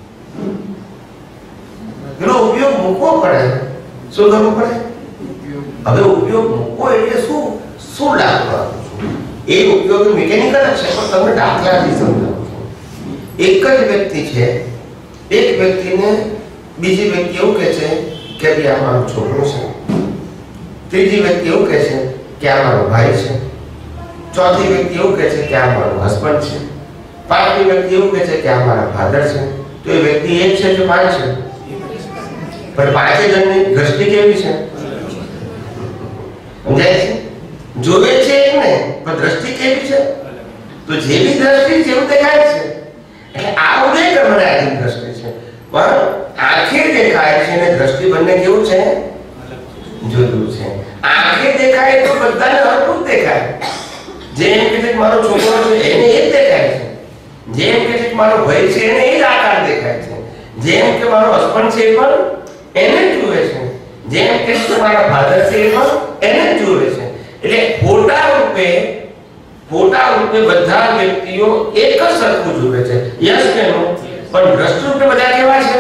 એનો ઉપયોગ મૂકવો પડે. શું કરવું પડે? હવે ઉપયોગ મૂકવો એટલે શું શું લાભ આપું છું? એ ઉપયોગ મિકેનિકલ જ છે, પણ તમને દાખલાથી સમજાવું છું. એક જ વ્યક્તિ છે, એક વ્યક્તિને બીજી વ્યક્તિ એવું કહે છે કે ભાઈ આ મારો છોકરો છે, ત્રીજી વ્યક્તિ એવું કહે છે કે આ મારો ભાઈ છે, ચોથી વ્યક્તિ એવું કહે છે કે આ મારો હસબન્ડ છે, પાંચમી વ્યક્તિ એવું કહે છે કે આ મારા ફાધર છે. તો એ વ્યક્તિ એક છે કે પાંચ છે? પણ પાંચે જણની દ્રષ્ટિ કેવી છે? સમજાય છે? જોવે છે એકને, પણ દ્રષ્ટિ કેવી છે? તો જેવી દ્રષ્ટિ જેવું દેખાય છે. એટલે આ ઉદય કર્મને આધીન દ્રષ્ટિ છે, પણ આંખે દેખાય છે અને દ્રષ્ટિ બંને કેવું છે? જુદું છે. આંખે દેખાય તો બધાને હરખું જ દેખાય. જેમ કે મારો છોકરો છે એને એ જ દેખાય છે, જેમ કે મારો ભાઈ છે એને એ જ આકાર દેખાય છે, જેમ કે મારો હસબન્ડ છે એ પણ એને જ જુએ છે, જેમ કે મારા ફાધર છે એ પણ એને જ જુએ છે. એટલે ફોટા રૂપે ફોટા રૂપે બધા વ્યક્તિઓ એક જ સરખું જુએ છે. યસ કે નો? પણ દ્રષ્ટિ રૂપે બધા કેવા છે?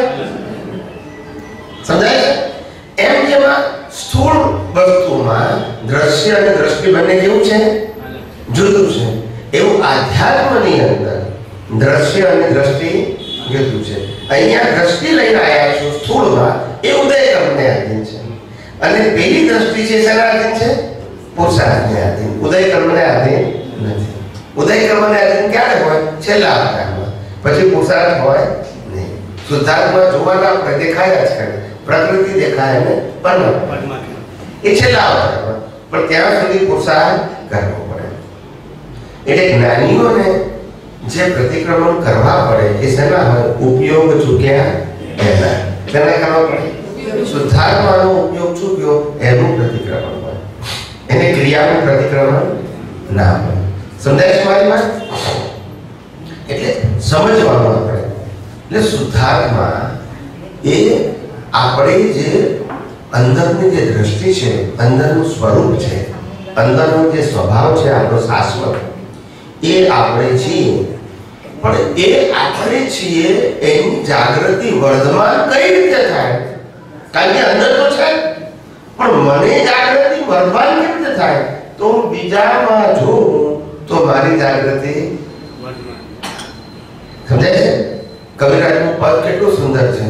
સમજાય છે? એમ જેમાં સ્થૂળ વસ્તુમાં દ્રશ્ય અને દ્રષ્ટિ બંને કેવું છે? જુદું છે. એવું આધ્યાત્મની અંદર દ્રશ્ય અને દ્રષ્ટિ જુદું છે. અહીંયા દ્રષ્ટિ લઈને આવ્યા છો સ્થૂળમાં, એ ઉદય કર્મને આધીન છે, અને પેલી દ્રષ્ટિ છે શેના આધીન છે? પુરુષાર્થને આધીન. ઉદય કર્મને આધીન નથી. ઉદય કર્મને આધીન ક્યારે હોય? છેલ્લા અવતારમાં. પછી પુરુષાર્થ હોય નહીં. શુદ્ધાત્મા જોવાના આપણે દેખાયા જ કરે, પ્રકૃતિ દેખાય ને પરમાત્મા એ છેલ્લા અવતારમાં, પણ ત્યાં સુધી પુરુષાર્થ કરવો પડે. એટલે જ્ઞાનીઓને જે પ્રતિક્રમણ કરવા પડે એ શેના હોય? ઉપયોગ ચૂક્યા એના તેના કરવા પડે. શુદ્ધાત્માનો ઉપયોગ ચૂક્યો એનું પ્રતિક્રમણ હોય, એને ક્રિયાનું પ્રતિક્રમણ ના હોય. સમજાય છે મારી વાત? એટલે સમજવાનું આપણે. એટલે શુદ્ધાત્મા એ આપણે જે અંદરની જે દ્રષ્ટિ છે, અંદરનું સ્વરૂપ છે, અંદરનો જે સ્વભાવ છે આપણો શાશ્વત, એ આપણે છીએ. પણ એ આપણે છીએ એની જાગૃતિ વર્ધમાન કઈ રીતે થાય? કારણ કે અંદર તો છે, પણ મને જાગૃતિ વર્ધમાન કેવી રીતે થાય? તો હું બીજામાં જોઉં તો મારી જાગૃતિ સમજાય છે? કવિરાજનું પદ કેટલું સુંદર છે.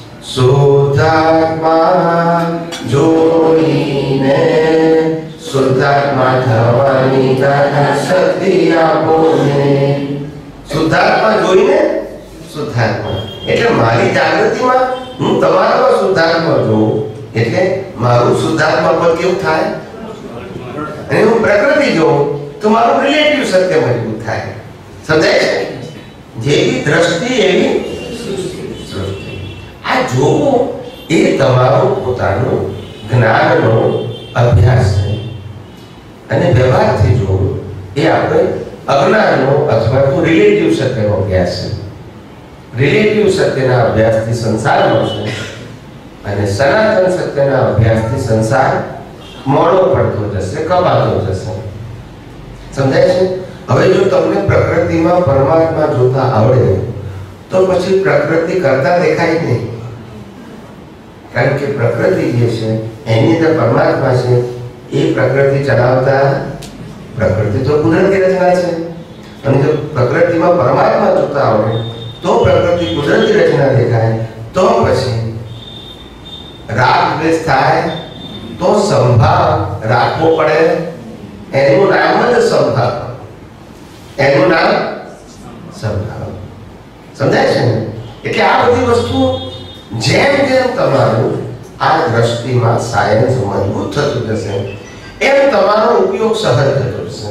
શુદ્ધાત્મા જોઈને શુદ્ધાત્મા થવાની દાદા શક્તિ આપો ને. શુદ્ધાત્મા જોઈને શુદ્ધાત્મા એટલે મારી જાગૃતિમાં હું તમારામાં શુદ્ધાત્મા જોઉં એટલે મારું શુદ્ધાત્મા પદ કેવું થાય? અને હું પ્રકૃતિ જોઉં તો મારું રિલેટિવ સત્ય મજબૂત થાય. સમજાય છે? જેવી દ્રષ્ટિ એવી સૃષ્ટિ. આ જોવું એ તમારો પોતાનો જ્ઞાનનો અભ્યાસ છે અને વ્યવહારથી જોવું એ આપણે અજ્ઞાનનો અથવા તો રિલેટિવ સત્યનો અભ્યાસ છે. રિલેટિવ સત્યના અભ્યાસથી સંસાર મળશે અને સનાતન સત્યના અભ્યાસથી સંસાર મોડો પડતો જશે, કપાતો જશે. સમજાય છે? હવે જો તમને પ્રકૃતિમાં પરમાત્મા જોતા આવડે તો પછી પ્રકૃતિ કરતા દેખાય નહીં, કારણ કે પ્રકૃતિ જે છે એની અંદર પરમાત્મા છે. એ પ્રકૃતિ ચલાવતા પ્રકૃતિ તો કુદરતી રચના છે અને જો પ્રકૃતિમાં પરમાત્મા જોતા આવડે તો પ્રકૃતિ કુદરતી રચના દેખાય. તો પછી રાગ દ્વેષ થાય તો સંભાવ રાખવો પડે. એનું નામ જ સંભાવ, એનું નામ સંભાવ. સમજાય છે ને? એટલે આ બધી વસ્તુ જેમ જેમ તમારું આ દ્રષ્ટિમાં સાયન્સ મજબૂત થતું જશે એમ તમારો ઉપયોગ સહજ થતો જશે.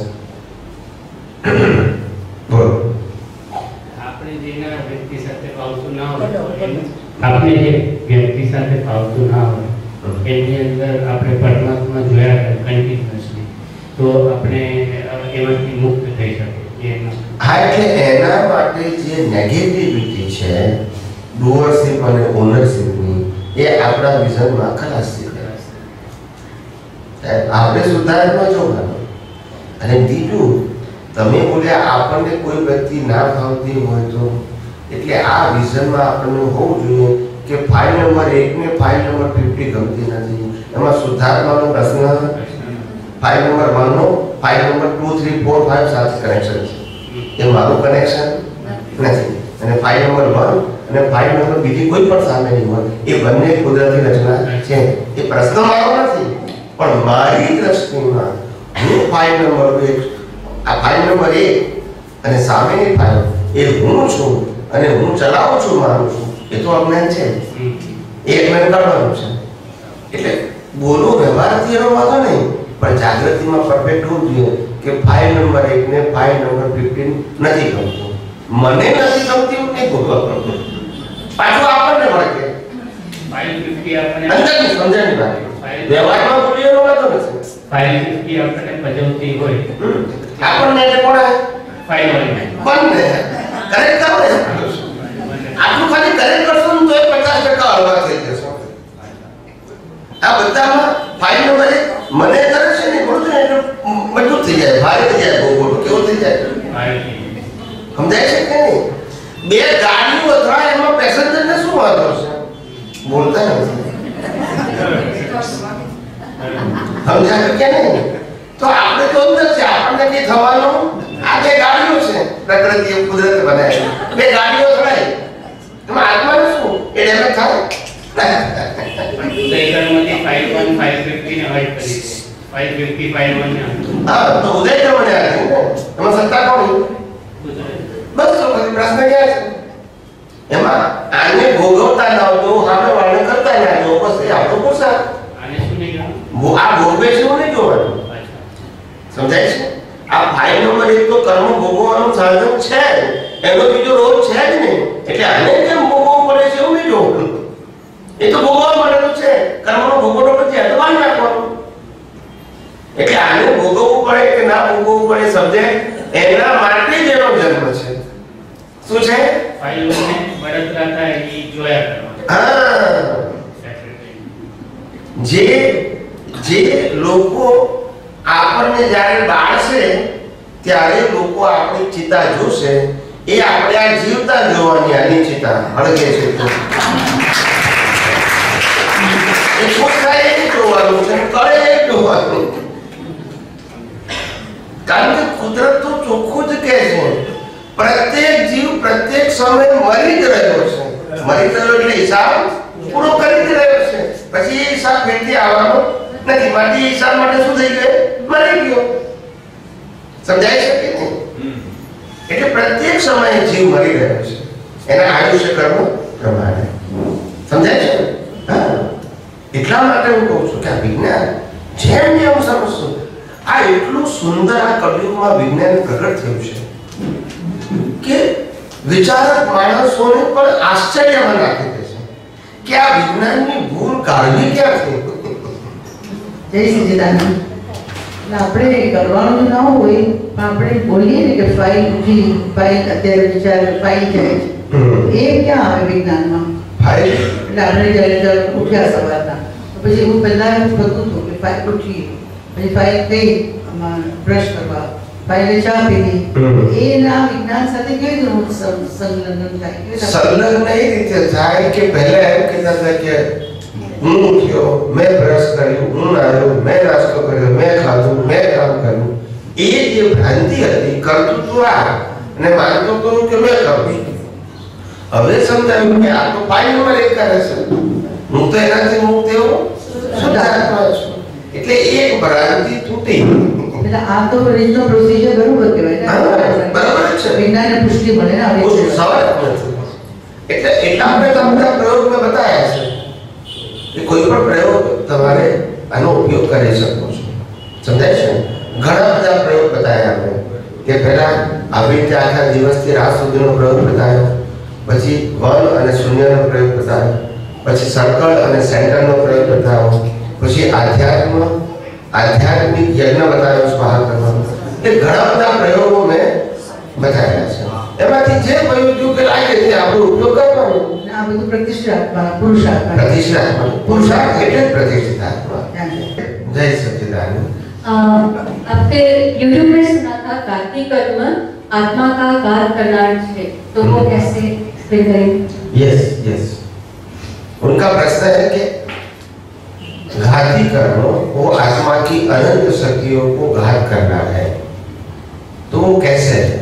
બોલો. આપણે જેના વ્યક્તિ સાથે ફાવતું ના હોય, આપણે જે વ્યક્તિ સાથે ફાવતું ના હોય એની અંદર આપણે પરમાત્મા જોયા કરે કન્ટિન્યુઅસલી તો આપણે એમાંથી મુક્ત થઈ શકીએ. હા, એટલે એના માટે જે નેગેટિવિટી છે ડુઅરશિપ અને ઓનરશિપની એ આપણા વિઝનમાં ખલાસ થઈ જાય. આપણે સુધારમાં જોવાનું. અને બીજું તમે બોલ્યા આપણને કોઈ વ્યક્તિ ના ભાવતી હોય તો એટલે આ વિઝનમાં આપણને હોવું જોઈએ કે ફાઇલ નંબર એક ને ફાઇલ નંબર ફિફ્ટી ગમતી નથી. એમાં સુધારવાનો પ્રશ્ન ફાઇલ નંબર વન નો file number two three four five સાથે કનેક્શન છે. એ મારું કનેક્શન નથી. અને ફાઇલ નંબર વન અને ફાઇલ નંબર બીજી કોઈ પણ સામેની હોય એ બંને કુદરતી રચના છે. એ પ્રશ્ન મારો નથી, પણ મારી દ્રષ્ટિમાં હું ફાઇલ નંબર એક આ ફાઇલ નંબર એક અને સામેની ફાઇલ એ હું છું અને હું ચલાવું છું, મારું છું. એ તો અજ્ઞાન છે. એ અજ્ઞાન કાઢવાનું છે. એટલે બોલો વ્યવહારથી એનો વાંધો નહીં, પણ જાગૃતિમાં પરફેક્ટ હોવું જોઈએ કે ફાઇલ નંબર એક ને ફાઇલ નંબર ફિફ્ટીન નથી ગમતું. મને નથી ગમતી હું નહીં બોલવાનું. પાછું આપણને વળગે ફાઇલ ફિફ્ટી આપણને અંદરની સમજણની વાત. વ્યવહારમાં બોલીએ એનો વાંધો નથી. ફાઇલ ફિફ્ટી આપણને પજવતી હોય આપણને એટલે કોણ ફાઇલ વાળી બંને કરેક્ટ કરો ને. આટલું ખાલી કરેક્ટ કરશો ને તો એ પચાસ ટકા હળવા થઈ જશે. આ બધામાં ફાઇલ નંબર એક મને કરે છે ને બોલું છું એટલે મજબૂત થઈ જાય, ભારે થઈ જાય, બહુ મોટું કેવો થઈ જાય. સમજાય છે કે નહીં? બે ગાડીઓ અથડાય એમાં પેસેન્જરને શું વાંધો છે? બોલતા નથી. સમજાયું કે નહીં? તો આપણે તો અંદર છે, આપણને કઈ થવાનું. આ બે ગાડીઓ છે પ્રકૃતિ કુદરત બનાવી, બે ગાડીઓ અથડાય એમાં આત્માને શું એ ડેમેજ થાય. ઉદયકરમાંથી ફાઇલ વન ફાઇલ ફિફ્ટી ને હટ કરી દે. ફાઇલ ફિફ્ટી ફાઇલ વન ને હા, તો ઉદયકર મને આ છે એમાં સત્તા કોણ? બસ તો પછી પ્રશ્ન ક્યાં છે? એમાં આને ભોગવતા ના હોય તો સામે વાળને કરતા ના હોય બસ એ આપણો પોસા. આને શું નહીં જોવાનું? આ ભોગવે છે એવું નહીં જોવાનું. સમજાય છે? આ ફાઇલ નંબર એક તો કર્મ ભોગવવાનું સાધન છે, એનો બીજો રોજ છે જ નહીં. એટલે આને કેમ ભોગવવું પડે છે એવું નહીં જોવાનું. એ તો ભોગવવા માટેનું છે. કર્મનો ભોગવટો પછી આ તો બાંધ નાખવાનું. એટલે આને ભોગવવું પડે કે ના ભોગવવું પડે સમજે એના માટે જ એનો જન્મ છે. શું છે? ફાઇલ વન ને બળતરા થાય એ જોયા કરવાનું. હા, જે જે લોકો આપણને જ્યારે બાળશે ત્યારે લોકો આપણી ચિતા જોશે એ આપણે આ જીવતા જોવાની આની ચિતા હળગે છે તો એ ખુશ થાય એ જોવાનું છે, જોવાનું, કારણ કે કુદરત તો ચોખ્ખું જ કહે છે પ્રત્યેક જીવ પ્રત્યેક સમયે મરી જ રહ્યો છે, મરી રહ્યો એટલે હિસાબ પૂરો કરી જ રહ્યો છે, પછી એ હિસાબ ફેરથી આવવાનો નથી, માટે એ હિસાબ માટે શું થઈ ગયો, મરી ગયો. સમજાય છે કે નહીં? એટલે પ્રત્યેક સમયે જીવ મરી રહ્યો છે એના આયુષ્ય કર્મ પ્રમાણે. સમજાય છે? હા, એટલા માટે હું કહું છું કે આ વિજ્ઞાન જેમ જેમ સમજશો, આ એટલું સુંદર આ કળિયુગમાં વિજ્ઞાન પ્રગટ થયું છે કે વિચારક માણસોને પણ આશ્ચર્યમાં નાખી દે છે કે આ વિજ્ઞાનની ભૂલ કાઢવી ક્યાંથી. જય સચ્ચિદાનંદ. આપણે કરવાનું ના હોય પણ આપણે બોલીએ ને કે ફાઇલ જી ફાઇલ અત્યારે વિચાર ફાઇલ જાય છે, એ ક્યાં આવે વિજ્ઞાનમાં? ફાઇલ એટલે આપણે જ્યારે ઉઠ્યા સવારના પછી એવું પહેલા થતું હતું કે ફાઇલ ઉઠી પછી ફાઇલ ગઈ બ્રશ કરવા, ફાઇલે ચા પીધી, એના વિજ્ઞાન સાથે કેવી રીતે સંલગ્ન થાય? સંલગ્ન એ રીતે થાય કે પહેલા એમ કહેતા હતા કે હું ઉઠ્યો, મેં બ્રશ કર્યું, હું આવ્યો, મેં નાસ્તો કર્યો, મેં ખાધું, મેં કામ કર્યું. એ જે ભ્રાંતિ હતી કરતું તું આ અને માનતો તો કે મેં કર્યું. હવે સમજાયું કે આ તો ફાઇલમાં એક કરે છે, હું તો એનાથી મુક્ત એવો શુદ્ધાત્મા છું. એટલે એક ભ્રાંતિ તૂટી. એટલે આ તો રીતનો પ્રોસિજર બરોબર કહેવાય, બરાબર છે, વિજ્ઞાનને પુષ્ટિ મળે ને આવે છે. સવાલ નથી. એટલે એટલા આપણે તમને પ્રયોગમાં બતાવ્યા છે કે કોઈ પણ પ્રયોગ તમારે આનો ઉપયોગ કરી શકો છો. સમજાય છે? ઘણા બધા પ્રયોગ બતાવ્યા આપણે કે પહેલા આવી રીતે આખા દિવસથી રાત સુધીનો પ્રયોગ બતાવ્યો, પછી વન અને શૂન્યનો પ્રયોગ બતાવ્યો, પછી સર્કલ અને સેન્ટરનો પ્રયોગ બતાવ્યો, પછી આધ્યાત્મ આધ્યાત્મિક યજ્ઞ બતાવ્યો સ્વાહા કરવાનો. એ ઘણા બધા પ્રયોગો મેં બતાવ્યા છે. એમાંથી જે પ્રયોગ કે લાગે તે આપણો ઉપયોગ કરવાનો. આ બધું પ્રતિષ્ઠાત્મા પુરુષાર્થ प्रतिष्ठा पुरुषार्थ એટલે प्रतिष्ठा. जय सच्चिदानंद. आपके यूट्यूब में सुना था कार्तिक कर्म आत्मा का घात करना है, तो वो कैसे एक्सप्लेन करेंगे? यस यस उनका प्रश्न है कि घाती कर्म वो आत्मा की अनंत शक्तियों को घात करना है, तो वो कैसे है?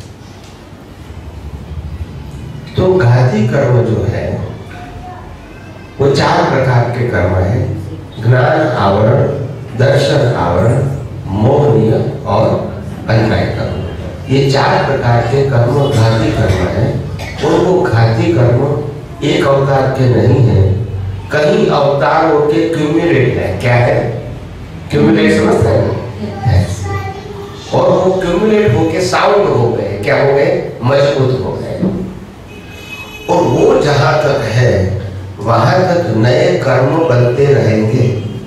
तो घाती कर्म जो है वो चार प्रकार के कर्म है: ज्ञान आवरण, दर्शन आवरण, मोहनीय और अन्याय कर्म. ये चार प्रकार के कर्म घाती कर्म है. और वो घाती कर्म एक अवतार के नहीं है, कई अवतारों के क्यूमुलेट है. क्या है क्यूमुलेट? समझते हैं? और वो क्यूमुलेट होके साउंड हो गए. क्या हो गए? मजबूत हो गए. और वो जहां तक है वहां तक नए कर्म बनते रहेंगे.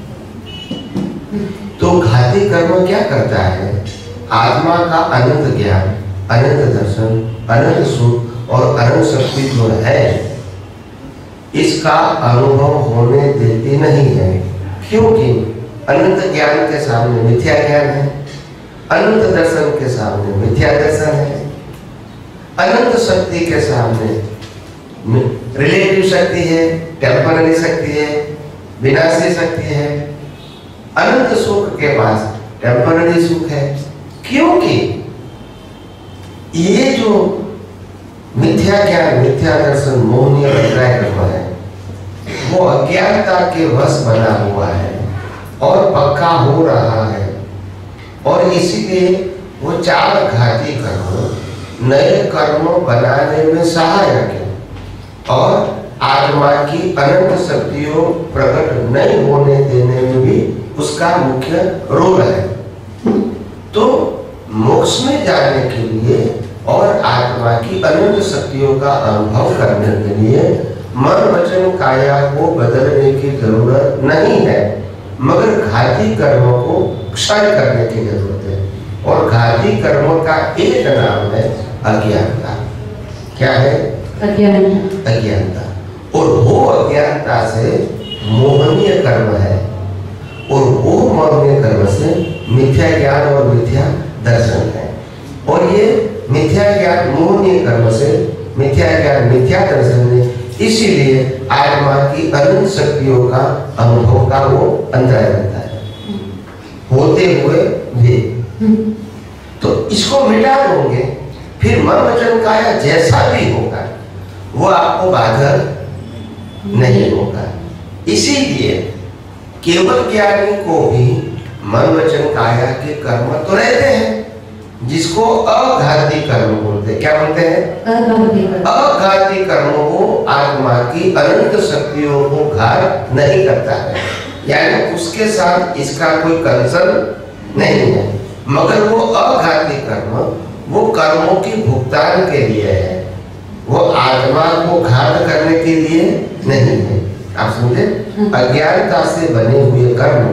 तो घाती कर्म क्या करता है? आत्मा का अनंत ज्ञान, अनंत दर्शन, अनंत सुख और अनंत शक्ति जो है इसका अनुभव होने देती नहीं है. क्योंकि अनंत ज्ञान के सामने मिथ्या ज्ञान है, अनंत दर्शन के सामने मिथ्या दर्शन है, अनंत शक्ति के सामने रिलेटिव शक्ति है, टेम्पररी शक्ति है, विनाशी शक्ति है. अनंत सुख के पास टेम्पररी सुख है. क्योंकि ये जो मिथ्या ज्ञान, मिथ्या दर्शन, मोहनीय अन्याय कर्म है वो अज्ञानता के वश बना हुआ है और पक्का हो रहा है. और इसीलिए वो चार घाती कर्म नए कर्म बनाने में सहायक है और आत्मा की अनंत शक्तियों प्रकट नहीं होने देने में भी उसका मुख्य रोल है. तो मोक्ष में जाने के लिए और आत्मा की अनंत शक्तियों का अनुभव करने के लिए मन वचन काया को बदलने की जरूरत नहीं है, मगर घाती कर्मों को क्षय करने की जरूरत है. और घाती कर्मों का एक नाम है अज्ञानता. क्या है? अज्ञानता. अज्ञानता. और वो अज्ञानता से मोहनीय कर्म है और वो मोहनीय कर्म से मिथ्या ज्ञान और मिथ्या दर्शन है. और ये मिथ्या ज्ञान मोहनीय कर्म से मिथ्या ज्ञान मिथ्या दर्शन है. इसीलिए आत्मा की अनंत शक्तियों का अनुभव का वो अंतराय बनता है. होते हुए भी। तो इसको मिटा दोगे, फिर मन वचन काया जैसा भी होगा वो आपको बाधक नहीं होगा। इसीलिए केवल ज्ञानी को भी मन वचन काया के कर्म तो रहते हैं, जिसको अघाती कर्म बोलते हैं। क्या बोलते हैं? अघाती कर्म वो आत्मा की अनंत शक्तियों को घात नहीं करता है, यानी उसके साथ इसका कोई कंसर्न नहीं है। मगर वो अघाती कर्म वो कर्मों की भुगतान के लिए है, वो आत्मा को घात करने के लिए नहीं है। आप समझे? अज्ञानता से बने हुए कर्म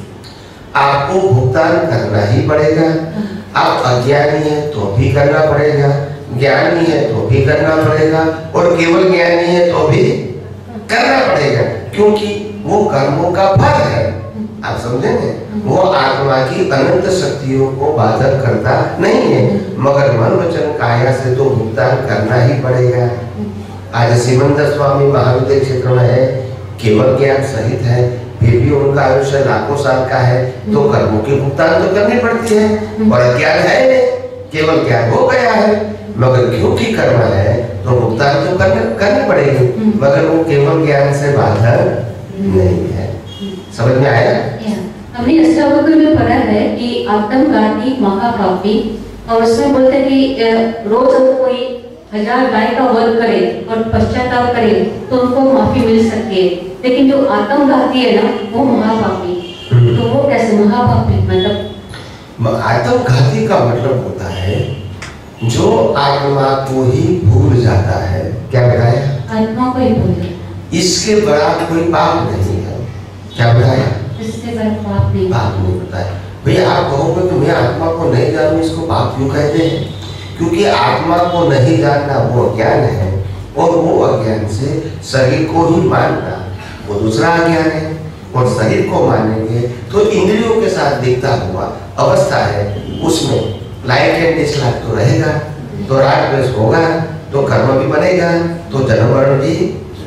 आपको भुगतान करना ही पड़ेगा। आप अज्ञानी है तो भी करना पड़ेगा, ज्ञानी है तो भी करना पड़ेगा, और केवल ज्ञानी है तो भी करना पड़ेगा, क्योंकि वो कर्मों का फल है। आप समझेंगे? वो आत्मा की अनंत शक्तियों को बाधक करता नहीं है, मगर मन वचन काया से तो भुगतान करना ही पड़ेगा। आज सिमंदर स्वामी महाविद्य क्षेत्र में है, केवल ज्ञान सहित है, फिर भी उनका आयुष्य लाखों साल का है, तो कर्मों की भुगतान तो करनी पड़ती है। और अज्ञान है नहीं, केवल ज्ञान हो गया है, मगर क्योंकि कर्म है तो भुगतान तो करने करनी पड़ेगी, मगर वो केवल ज्ञान से बाधक नहीं है। समझ में आया? हमने अष्टावक्र में पढ़ा है कि आत्मघाती महापापी, और उसमें बोलते हैं कि रोज अगर कोई हजार गाय का वध करे और पश्चाताप करे तो उनको माफी मिल सकती है, लेकिन जो आत्मघाती है ना वो महापापी। तो वो कैसे महापापी? मतलब आत्मघाती का मतलब होता है जो आत्मा को ही भूल जाता है। क्या बताया? आत्मा को ही भूल, इसके बड़ा कोई पाप नहीं है। क्या बताया? इससे बड़ा पाप नहीं। पाप नहीं बताया। भैया आप कहोगे कि मैं आत्मा को नहीं जानूं, इसको पाप क्यों कहते हैं? क्योंकि आत्मा को नहीं जानना वो अज्ञान है, और वो अज्ञान से शरीर को ही मानना वो दूसरा अज्ञान है। और शरीर को मानेंगे तो इंद्रियों के साथ दिखता हुआ अवस्था है, उसमें लाइक एंड डिसलाइक तो रहेगा, तो राग द्वेष होगा, तो कर्म भी बनेगा, तो जन्म मरण भी।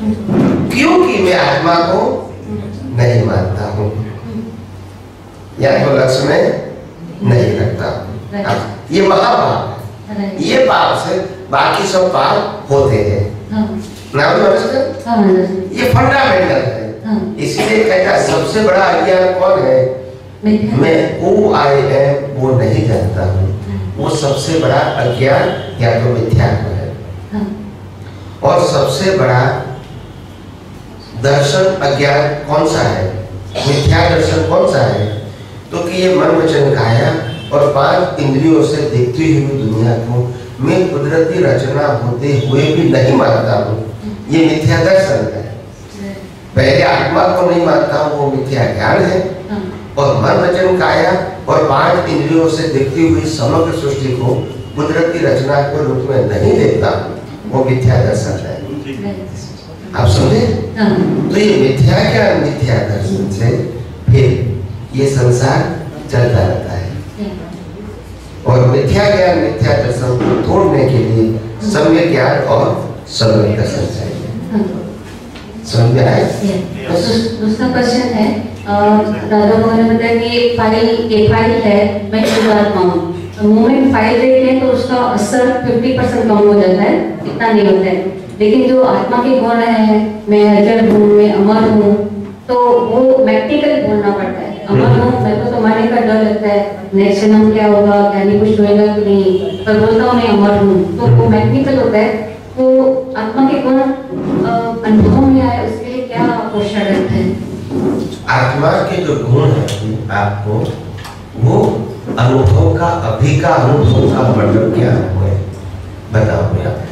क्योंकि मैं आत्मा को नहीं मानता हूँ, या तो लक्ष्य में नहीं रखता हूँ। ये महापाप है। ये पाप से बाकी सब पाप होते हैं। नाम ये फंडामेंटल है। इसलिए कहता है सबसे बड़ा अज्ञान कौन है? मैं वो आई एम वो नहीं जानता हूँ, वो सबसे बड़ा अज्ञान या तो मिथ्यात्व है। और सबसे बड़ा दर्शन अज्ञान कौन सा है? मिथ्या दर्शन कौन सा है? तो कि ये मन वचन काया और पांच इंद्रियों से दिखती हुई दुनिया को मैं कुदरती रचना होते हुए भी नहीं मानता हूँ, ये मिथ्या दर्शन है। पहले आत्मा को नहीं मानता हूँ, वो मिथ्या ज्ञान है। और मन वचन काया और पांच इंद्रियों से दिखती हुई समग्र सृष्टि को कुदरती रचना के रूप में नहीं देखता हूँ, वो मिथ्या दर्शन है। आप समझे? तो ये मिथ्या ज्ञान मिथ्या दर्शन से फिर ये संसार चलता रहता है। और मिथ्या ज्ञान मिथ्या दर्शन को तोड़ने के लिए सम्यक ज्ञान और सम्यक दर्शन चाहिए। समझ में आया? दूसरा क्वेश्चन है, दादा भगवान ने बताया कि फाइल एक फाइल है, मैं शुरुआत्मा हूँ, मोमेंट फाइल देखते हैं तो उसका असर फिफ्टी परसेंट कम हो जाता है, इतना नहीं होता है। लेकिन जो आत्मा के गुण है, मैं अजर हूँ, मैं अमर हूँ, तो वो मैग्नेटिकली बोलना पड़ता है। अमर हूँ, मेरे को तो मारने का डर लगता है, नेक्स्ट जन्म क्या होगा, ज्ञानी कुछ होएगा कि नहीं, पर बोलता हूँ मैं अमर हूँ, तो वो मैग्नेटिकल होता है। वो आत्मा के गुण अनुभव में आए, उसके लिए क्या पोषण है? आत्मा के जो गुण है आपको, वो अनुभव का, अभी का अनुभव का मतलब क्या है बताओ मैं आपको।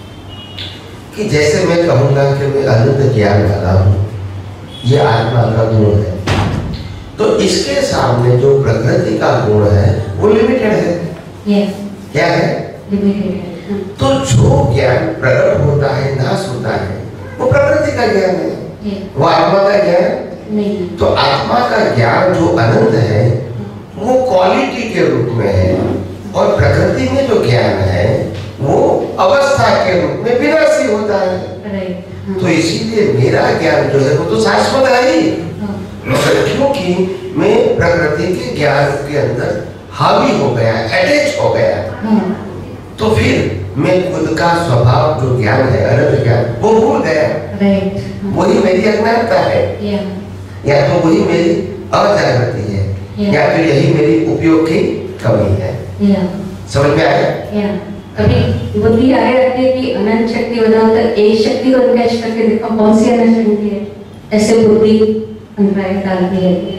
कि जैसे मैं कहूँगा कि मैं अनंत ज्ञान वाला हूँ, ये आत्मा का गुण है, तो इसके सामने जो प्रकृति का गुण है वो लिमिटेड है। yes. क्या है? लिमिटेड है। तो जो ज्ञान प्रकट होता है, नाश होता है, वो प्रकृति का ज्ञान है, yes. वो आत्मा का ज्ञान नहीं। तो आत्मा का ज्ञान जो अनंत है वो क्वालिटी के रूप में है, और प्रकृति में जो ज्ञान है वो अवस्था के रूप में विनाशी होता है। right. तो इसीलिए मेरा ज्ञान जो है वो तो शाश्वत है ही, क्योंकि मैं प्रकृति के ज्ञान के अंदर हावी हो गया, अटैच हो गया, तो फिर मैं खुद का स्वभाव जो ज्ञान है, अनंत ज्ञान, वो भूल गया। राइट, वही मेरी अज्ञानता है, या तो वही मेरी अजागृति है, या तो यही मेरी उपयोग की कमी है। समझ में आया? कभी बुद्धि आगे रखती है कि अनंत शक्ति बनाओ, तो एक शक्ति को कैच करके देखो कौन सी अनंत शक्ति है, ऐसे बुद्धि अंतराय डालती है।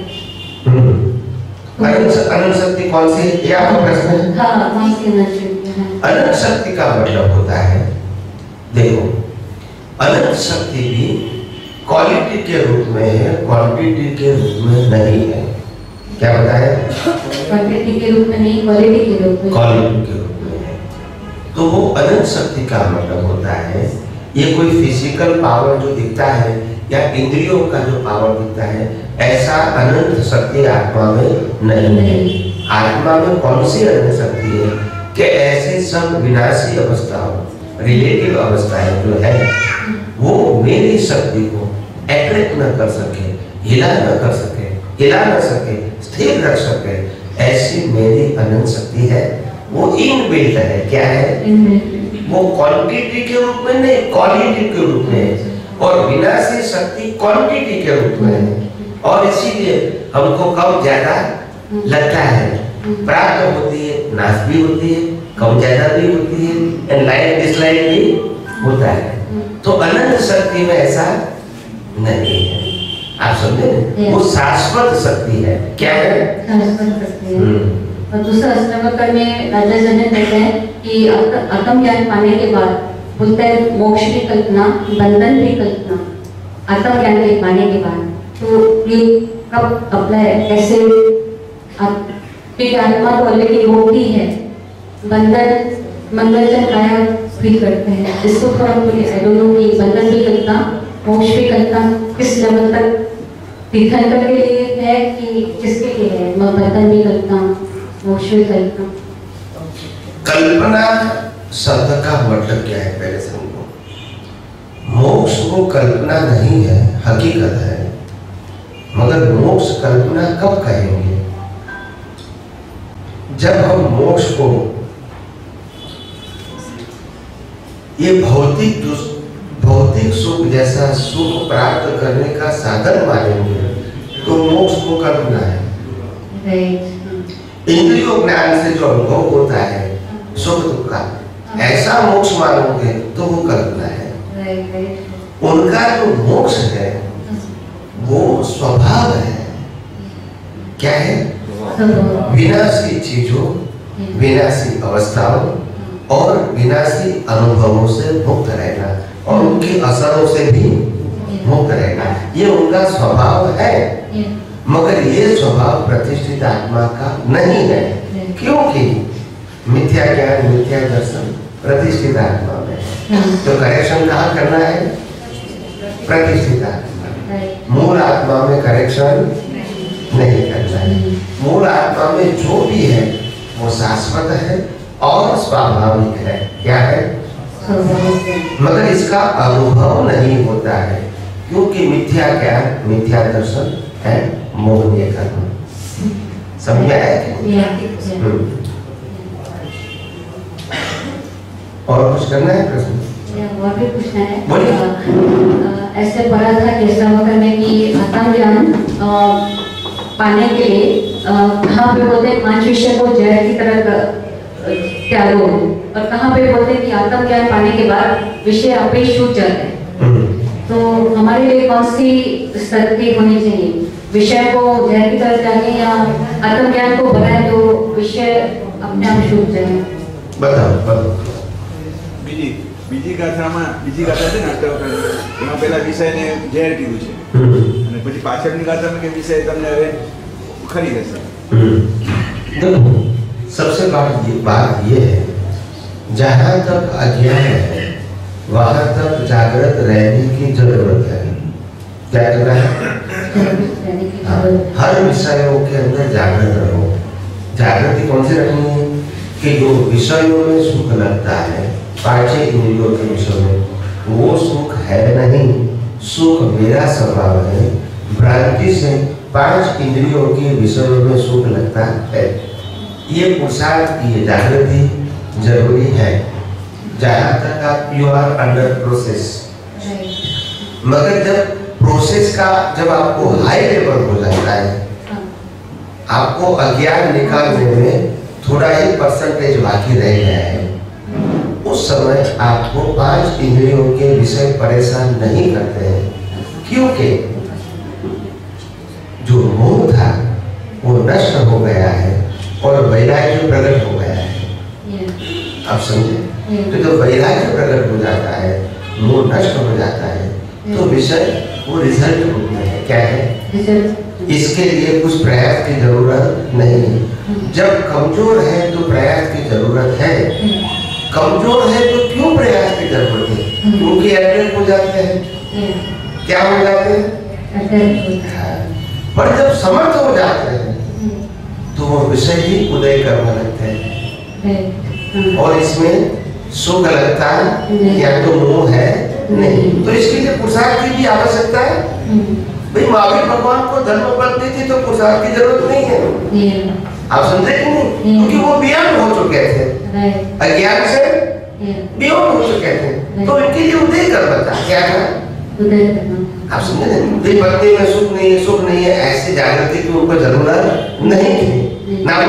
अनंत अनंत शक्ति कौन सी है, ये आपका प्रश्न है? हाँ, कौन सी अनंत शक्ति है? अनंत शक्ति का मतलब होता है, देखो, अनंत शक्ति भी क्वालिटी के रूप में है, क्वांटिटी के रूप में नहीं है। क्या बताया? क्वांटिटी के रूप में नहीं, क्वालिटी के रूप में, क्वालिटी के रूप में है। तो वो अनंत शक्ति का मतलब होता है, ये कोई फिजिकल पावर जो दिखता है या इंद्रियों का जो पावर दिखता है, ऐसा अनंत शक्ति आत्मा में नहीं है। आत्मा में कौन सी अनंत शक्ति है कि ऐसे सब विनाशी अवस्थाओं, रिलेटिव अवस्थाएं जो है, वो मेरी शक्ति को अट्रैक्ट न कर सके, हिला न कर सके, हिला न सके, स्थिर रख सके, ऐसी मेरी अनंत शक्ति है। वो इनबिल्ट है। क्या है? वो क्वांटिटी के रूप में नहीं, क्वालिटी के रूप में, और विनाशी शक्ति क्वांटिटी के रूप में है। और इसीलिए हमको कम ज्यादा लगता है, प्राप्त होती है, नाश भी होती है, कम ज्यादा भी होती है, एंड लाइक डिसलाइक भी होता है। तो अनंत शक्ति में ऐसा नहीं है। आप समझे? वो शाश्वत शक्ति है। क्या है? शाश्वत शक्ति है। और दूसरा अष्टावक्र में राजा जनक कहते हैं कि आत्म ज्ञान पाने के बाद बोलते हैं मोक्ष की कल्पना, बंधन की कल्पना, आत्म ज्ञान के पाने के बाद। तो ये कब अप्लाई, कैसे? क्योंकि आत्मा तो ऑलरेडी होती है, बंधन मंगलजन काया भी करते हैं। इसको थोड़ा बोलिए, आई डोंट नो कि बंधन भी कल्पना, मोक्ष भी कल्पना किस लेवल तक तीर्थंकर के लिए है कि किसके लिए है? बंधन भी कल्पना, मोक्ष भी कल्पना। कल्पना शब्द का मतलब क्या है पहले समझो। मोक्ष वो कल्पना नहीं है, हकीकत है। मगर मोक्ष कल्पना कब कहेंगे? जब हम मोक्ष को ये भौतिक भौतिक सुख जैसा सुख प्राप्त करने का साधन मानेंगे, तो मोक्ष को कल्पना है। इंद्रियों ज्ञान से जो अनुभव होता है सुख दुख का, ऐसा मोक्ष मानोगे तो वो कल्पना है। उनका जो मोक्ष है वो स्वभाव है। क्या है? विनाशी चीजों, विनाशी अवस्थाओं और विनाशी अनुभवों से मुक्त रहना, और उनके असरों से भी मुक्त रहना, ये उनका स्वभाव है। मगर ये स्वभाव प्रतिष्ठित आत्मा का नहीं है, क्योंकि मिथ्या ज्ञान, मिथ्या दर्शन प्रतिष्ठित आत्मा में है। तो करेक्शन कहाँ करना है? प्रतिष्ठित आत्मा। मूल आत्मा में करेक्शन नहीं करना है। मूल आत्मा में जो भी है वो शाश्वत है और स्वाभाविक है। क्या है? मगर इसका अनुभव नहीं होता है, क्योंकि मिथ्या ज्ञान, मिथ्या दर्शन है, मोहनीय कर्म। समझ आया क्या? और कुछ करना है प्रश्न? और भी पूछना है। बोलिए। ऐसे पढ़ा था कि अष्टावक्र में कि आत्म ज्ञान पाने के लिए कहाँ पे बोलते हैं पांच विषय को जहर की तरह त्यागो, और कहाँ पे बोलते हैं कि आत्म ज्ञान पाने के बाद विषय आपे छूट जाते हैं। तो हमारे लिए कौन सी स्थिति होनी चाहिए? विषय को जहर की तरह त्यागे या आत्म ज्ञान को बनाए तो विषय अपने आप छूट जाए? बताओ बताओ। બીજી બીજી ગાથામાં બીજી ગાથા છે ને અષ્ટાવક્ર, એમાં પહેલા વિષયને ઝેર કીધું છે, અને પછી પાછળની ગાથામાં કે વિષય તમને હવે ખરી જશે। देखो, सबसे बड़ी ये बात ये है, जहाँ तक अज्ञान है वहाँ तक जागृत रहने की जरूरत है। क्या करना है? हाँ, हर विषयों के अंदर जागृत रहो। जागृति कौन सी रखनी है? कि जो विषयों में सुख लगता है, पांच इंद्रियों के विषय में, वो सुख है नहीं, सुख मेरा स्वभाव है। भ्रांति से पांच इंद्रियों के विषयों में सुख लगता है, ये पुरुषार्थ की जागृति जरूरी है जहां तक आप यू आर अंडर प्रोसेस। मगर जब प्रोसेस का जब आपको हाई लेवल हो जाता है, आपको अज्ञान निकालने में थोड़ा ही परसेंटेज बाकी रह गया है, उस समय आपको पांच इंद्रियों के विषय परेशान नहीं करते हैं, क्योंकि जो मोह था वो नष्ट हो गया है और वैराग्य प्रकट हो गया है। आप समझे? तो जब वैराग्य प्रकट हो जाता है, मोह नष्ट हो जाता है, तो विषय वो रिजल्ट होते हैं। क्या है? इसके लिए कुछ प्रयास की जरूरत नहीं है। जब कमजोर है तो प्रयास की जरूरत है, कमजोर है तो क्यों प्रयास की जरूरत है? क्योंकि अटैक हो जाते हैं। क्या हो जाते हैं? पर जब समर्थ हो जाते हैं तो वो विषय ही उदय करने लगते हैं और इसमें सुख लगता है या तो मोह है नहीं। तो इसके लिए पुरुषार्थ की भी आवश्यकता है। भाई महावीर भगवान को धर्म पद दी थी तो पुरुषार्थ की जरूरत नहीं है। आप समझे कि नहीं? क्योंकि वो बियॉन्ड हो चुके थे, अज्ञान से बियॉन्ड हो चुके थे, तो इनके लिए उदय करना था। क्या था? आप समझे ना? पत्नी में सुख नहीं है, सुख नहीं है, ऐसी जागृति की उनको जरूरत नहीं थी। ना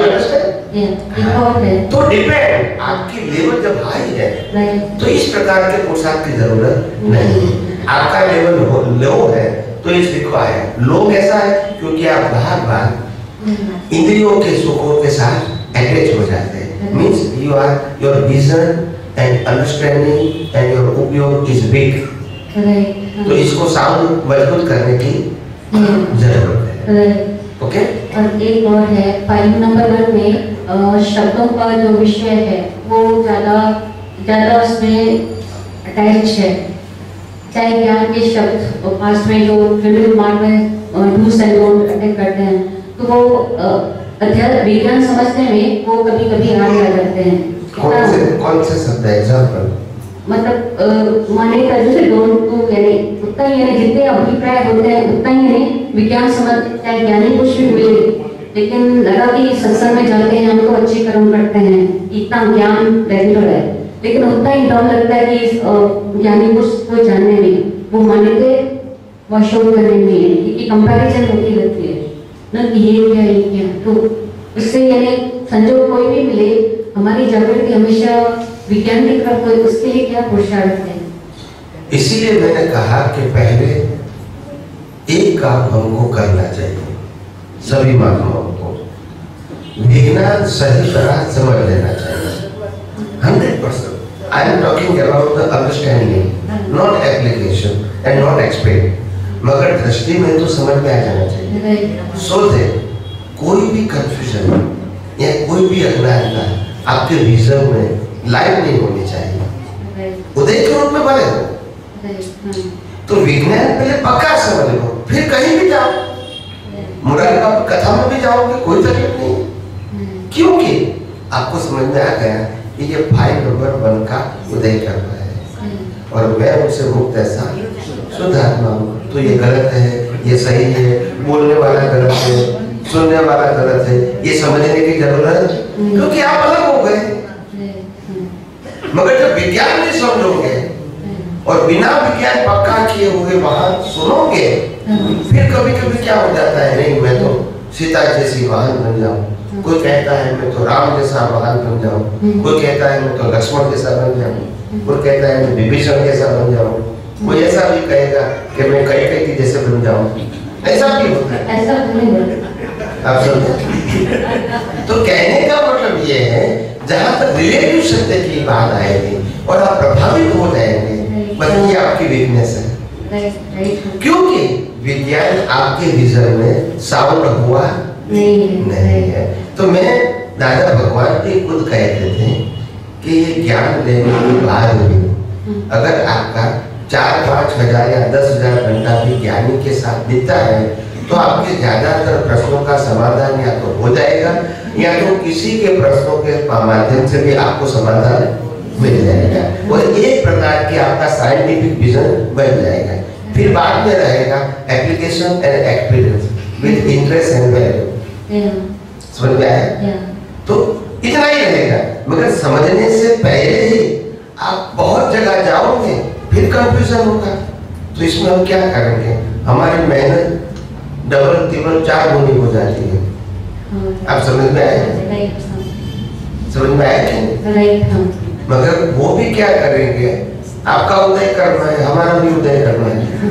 तो डिपेंड आपकी लेवल जब हाई है तो इस प्रकार के पुरुषार्थ की जरूरत नहीं। आपका लेवल लो है तो इस रिक्वायर्ड। लो कैसा है? क्योंकि आप बार बार इंद्रियों के सुखों के साथ अटैच हो जाते हैं। Means you are your vision and understanding and your उपयोग इज बिग। तो इसको साउंड मजबूत करने की जरूरत है। ओके? और एक और है फाइव नंबर वन में अ, शब्दों का जो विषय है वो ज़्यादा ज़्यादा उसमें अटैच है। चाहे ज्ञान के शब्द और पास में जो फिल्म मार्ग में डूस एंड डोंट अटैक करते हैं, तो वो अध्यात्म विज्ञान समझने में वो कभी कभी आगे आ जाते हैं। कौन से कौन से शब्द एग्जांपल? मतलब माने का जैसे डोंट टू यानी उतना ही यानी जितने अभिप्राय होते हैं उतना ही यानी विज्ञान समझ चाहे ज्ञानी कुछ भी मिले, लेकिन लगा कि सत्संग में जाते हैं हम तो अच्छे कर्म करते हैं, इतना ज्ञान रेगुलर है, लेकिन उतना ही डर लगता है कि ज्ञानी कुछ को जानने में, वो माने के वर्कशॉप करने में, क्योंकि कंपैरिजन होती रहती है ना कि ये क्या ये क्या। तो उससे यानी संजोग कोई भी मिले, हमारी जागृति हमेशा विज्ञान की तरफ हो, उसके लिए क्या पुरुषार्थ है? इसीलिए मैंने कहा कि पहले एक काम हमको करना चाहिए, सभी महात्माओं को विज्ञान सही तरह समझ लेना चाहिए। Hundred percent I am talking about the understanding, not application and not explain. मगर दृष्टि में तो समझ में आ जाना चाहिए। सो दे कोई भी कंफ्यूजन या कोई भी अज्ञानता आपके विजन में लाइव नहीं होनी चाहिए। उदय के रूप में बने हो तो विज्ञान पहले पक्का समझ लो, फिर कहीं भी जाओ, मुरारी बाबा कथा में भी जाओगे कोई तकलीफ नहीं, क्योंकि आपको समझ में आ गया कि ये फाइव नंबर वन का उदय कर रहा है और मैं उनसे मुक्त ऐसा शुद्ध आत्मा हूँ। तो ये गलत है, ये सही है, बोलने वाला गलत है, सुनने वाला गलत है, ये समझने की जरूरत, क्योंकि आप अलग हो गए। मगर जब विज्ञान नहीं समझोगे और बिना विज्ञान पक्का किए हुए वहां सुनोगे, फिर कभी कभी क्या हो जाता है, नहीं मैं तो सीता जैसी वाहन बन जाऊं, कोई कहता है मैं तो राम जैसा वाहन बन जाऊं, कोई कहता है मैं तो लक्ष्मण जैसा बन जाऊं, कोई कहता है मैं विभीषण जैसा बन जाऊं, कोई ऐसा भी कहेगा कि मैं कई कई जैसे बन जाऊं। ऐसा भी होता है, ऐसा नहीं होता। आप समझे? तो कहने का मतलब ये है, जहां तक रिलेटिव सत्य की बात आएगी और आप प्रभावित हो जाएंगे, बल्कि आपकी वीकनेस है, क्योंकि विज्ञान आपके विजन में साउंड हुआ नहीं, नहीं है। तो मैं दादा भगवान के खुद कहते थे कि ये ज्ञान लेने के बाद भी अगर आपका चार पाँच हजार या दस हजार घंटा भी ज्ञानी के साथ बीतता है तो आपके ज्यादातर प्रश्नों का समाधान या तो हो जाएगा या तो किसी के प्रश्नों के माध्यम से भी आपको समाधान मिल जाएगा और एक प्रकार की आपका साइंटिफिक विजन बन जाएगा। फिर बाद में रहेगा application and experience. With interest and value. Yeah. समझ में आया? Yeah. तो इतना ही रहेगा, मगर समझने से पहले ही आप बहुत जगह जाओगे फिर कंफ्यूजन होगा। तो इसमें हम क्या करेंगे, हमारी मेहनत डबल ट्रिपल चार गुनी हो जाती है। आप समझ में आए? समझ में आया कि नहीं? मगर वो भी क्या करेंगे, आपका उदय करना है, हमारा भी उदय करना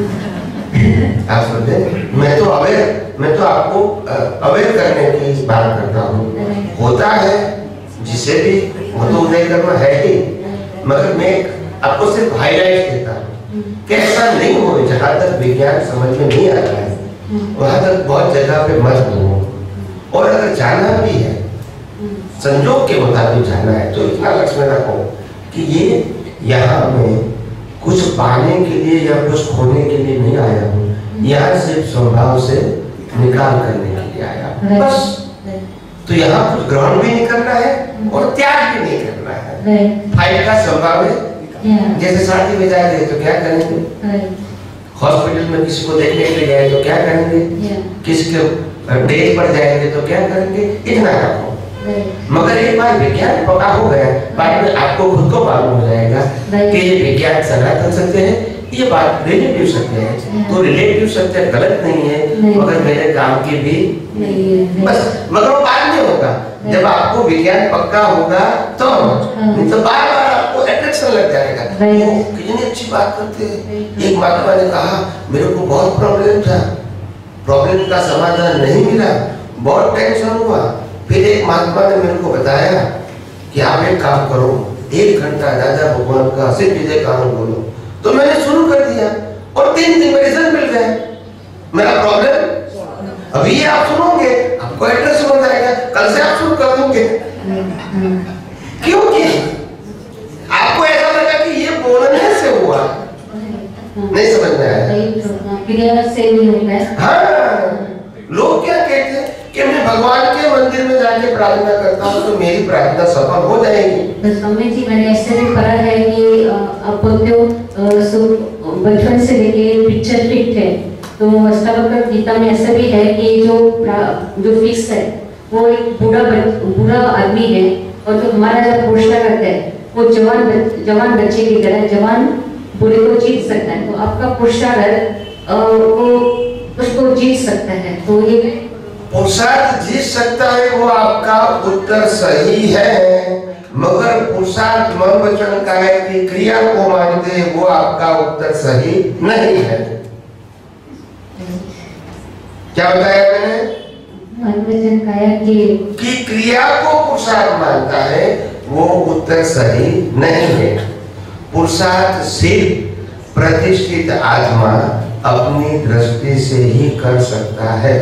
है। आप समझे? मैं तो अवेयर मैं तो आपको अवेयर करने की बात करता हूँ। होता है जिसे भी वो तो उदय करना है ही, मगर मैं आपको सिर्फ हाईलाइट देता हूँ कि ऐसा नहीं हो। जहाँ तक विज्ञान समझ में नहीं आ रहा है वहाँ तक बहुत जगह पे मत हो, और अगर जाना भी है संजोग के मुताबिक जाना है तो इतना लक्ष्य में रखो कि ये यहाँ मैं कुछ पाने के लिए या कुछ खोने के लिए नहीं आया हूँ, यहाँ सिर्फ स्वभाव से निकाल करने के लिए आया हूँ बस। तो यहाँ कुछ ग्रहण भी नहीं करना है और त्याग भी नहीं करना है। फाइल का स्वभाव है, जैसे शादी में जाएंगे तो क्या करेंगे, हॉस्पिटल में किसी को देखने के लिए जाए तो क्या करेंगे, किसी के डेट पर जाएंगे तो क्या करेंगे, इतना रखो। मगर एक बार विज्ञान पक्का हो गया, बाद में आपको खुद को मालूम हो जाएगा कि ये विज्ञान सनातन सत्य है, ये बात रिलेटिव सत्य है। तो रिलेटिव सत्य गलत नहीं है, मगर मेरे काम की भी बस, मगर वो बाद में होगा जब आपको विज्ञान पक्का होगा तो, नहीं तो बार बार आपको अट्रैक्शन लग जाएगा। वो कितनी अच्छी बात करते हैं। एक महात्मा ने कहा मेरे को बहुत प्रॉब्लम था, प्रॉब्लम का समाधान नहीं मिला, बहुत टेंशन हुआ। फिर एक महात्मा ने मेरे को बताया कि आप एक काम करो, एक घंटा दादा भगवान का सिर्फ विजय कारण बोलो। तो मैंने शुरू कर दिया और तीन दिन में रिजल्ट मिल गया। मेरा प्रॉब्लम अभी ये आप सुनोगे आपको एड्रेस हो जाएगा, कल से आप शुरू कर दोगे। क्योंकि आपको ऐसा लगा कि ये बोलने से हुआ, नहीं समझ में आया? हाँ, लोग क्या कहते हैं कि मैं भगवान के मंदिर में जाके प्रार्थना करता हूँ तो मेरी प्रार्थना सफल हो जाएगी। स्वामी जी मैंने ऐसे भी पढ़ा है कि आप बोलते हो बचपन से लेके पिक्चर फिट है, तो अष्टावक्र गीता में ऐसा भी है कि जो जो फिक्स है वो एक बूढ़ा बूढ़ा आदमी है, और जो हमारा जब घोषणा करता है वो जवान जवान बच्चे की तरह जवान बूढ़े को जीत सकता है। तो आपका पुरुषार्थ वो उसको जीत सकता है। तो ये पुरुषार्थ जीत सकता है, वो आपका उत्तर सही है, मगर पुरुषार्थ मन वचन का है कि क्रिया को मानते, वो आपका उत्तर सही नहीं है। क्या बताया मैंने? मन वचन का है कि कि क्रिया को पुरुषार्थ मानता है, वो उत्तर सही नहीं है। पुरुषार्थ सिर्फ प्रतिष्ठित आत्मा अपनी दृष्टि से ही कर सकता है।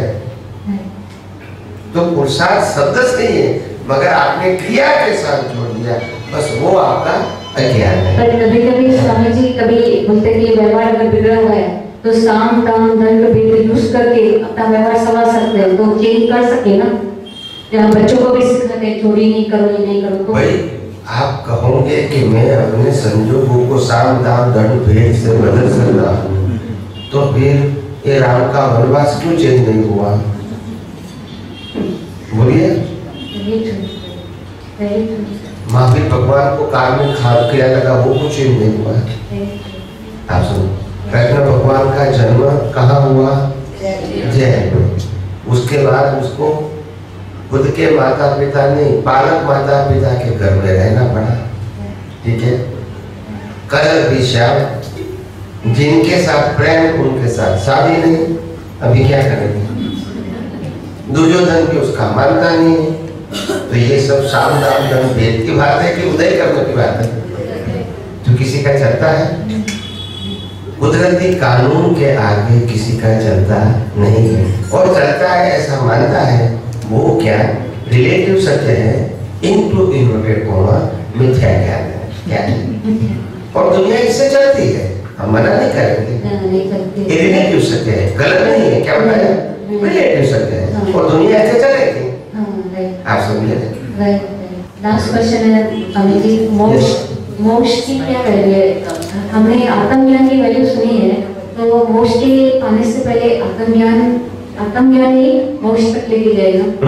तो पुरुषार्थ शब्द से ही है, मगर आपने क्रिया के साथ जोड़ दिया, बस वो आपका अज्ञान है। पर कभी कभी स्वामी जी कभी बोलते कि व्यवहार अगर बिगड़ा हुआ है तो साम दाम दंड भेद यूज करके अपना व्यवहार संभाल सकते हैं, तो चेंज कर सके ना। जहाँ बच्चों को भी सिखाते हैं चोरी नहीं करो, ये नहीं करो। तो भाई आप कहोगे कि मैं अपने संजोगों को साम दाम दंड भेद से बदल सकता हूँ, तो फिर ये राम का वनवास क्यों चेंज नहीं हुआ? बोलिए। महावीर भगवान को काल में खाद किया लगा, वो कुछ चेंज नहीं हुआ। आप सुनो, कृष्ण भगवान का जन्म कहाँ हुआ? जय में। उसके बाद उसको खुद के माता पिता नहीं, पालक माता पिता के घर में रहना पड़ा। ठीक है, कलर भी श्याम, जिनके साथ प्रेम उनके साथ शादी नहीं। अभी क्या करेंगे? दुर्योधन भी उसका मानता नहीं है। तो ये सब साम दाम दंड भेद की बात है कि उदय करने की बात है? जो किसी का चलता है, कुदरती कानून के आगे किसी का चलता नहीं है, और चलता है ऐसा मानता है, वो क्या रिलेटिव सत्य है, इनटू इन्वर्टेड कोमा मिथ्या ज्ञान है। क्या है? और दुनिया इससे चलती है, हम मना नहीं करेंगे। ये रिलेटिव सत्य है, गलत नहीं है। क्या बताया? रिलेटिव सत्य है, और दुनिया ऐसे चलेगी। आप समझे? लास्ट क्वेश्चन है स्वामी जी, मोक्ष मोक्ष की क्या वैल्यू है? हमने आत्मज्ञान की वैल्यू सुनी है, तो मोक्ष के पाने से पहले आत्मज्ञान आत्मज्ञान ही मोक्ष तक लेके जाएगा।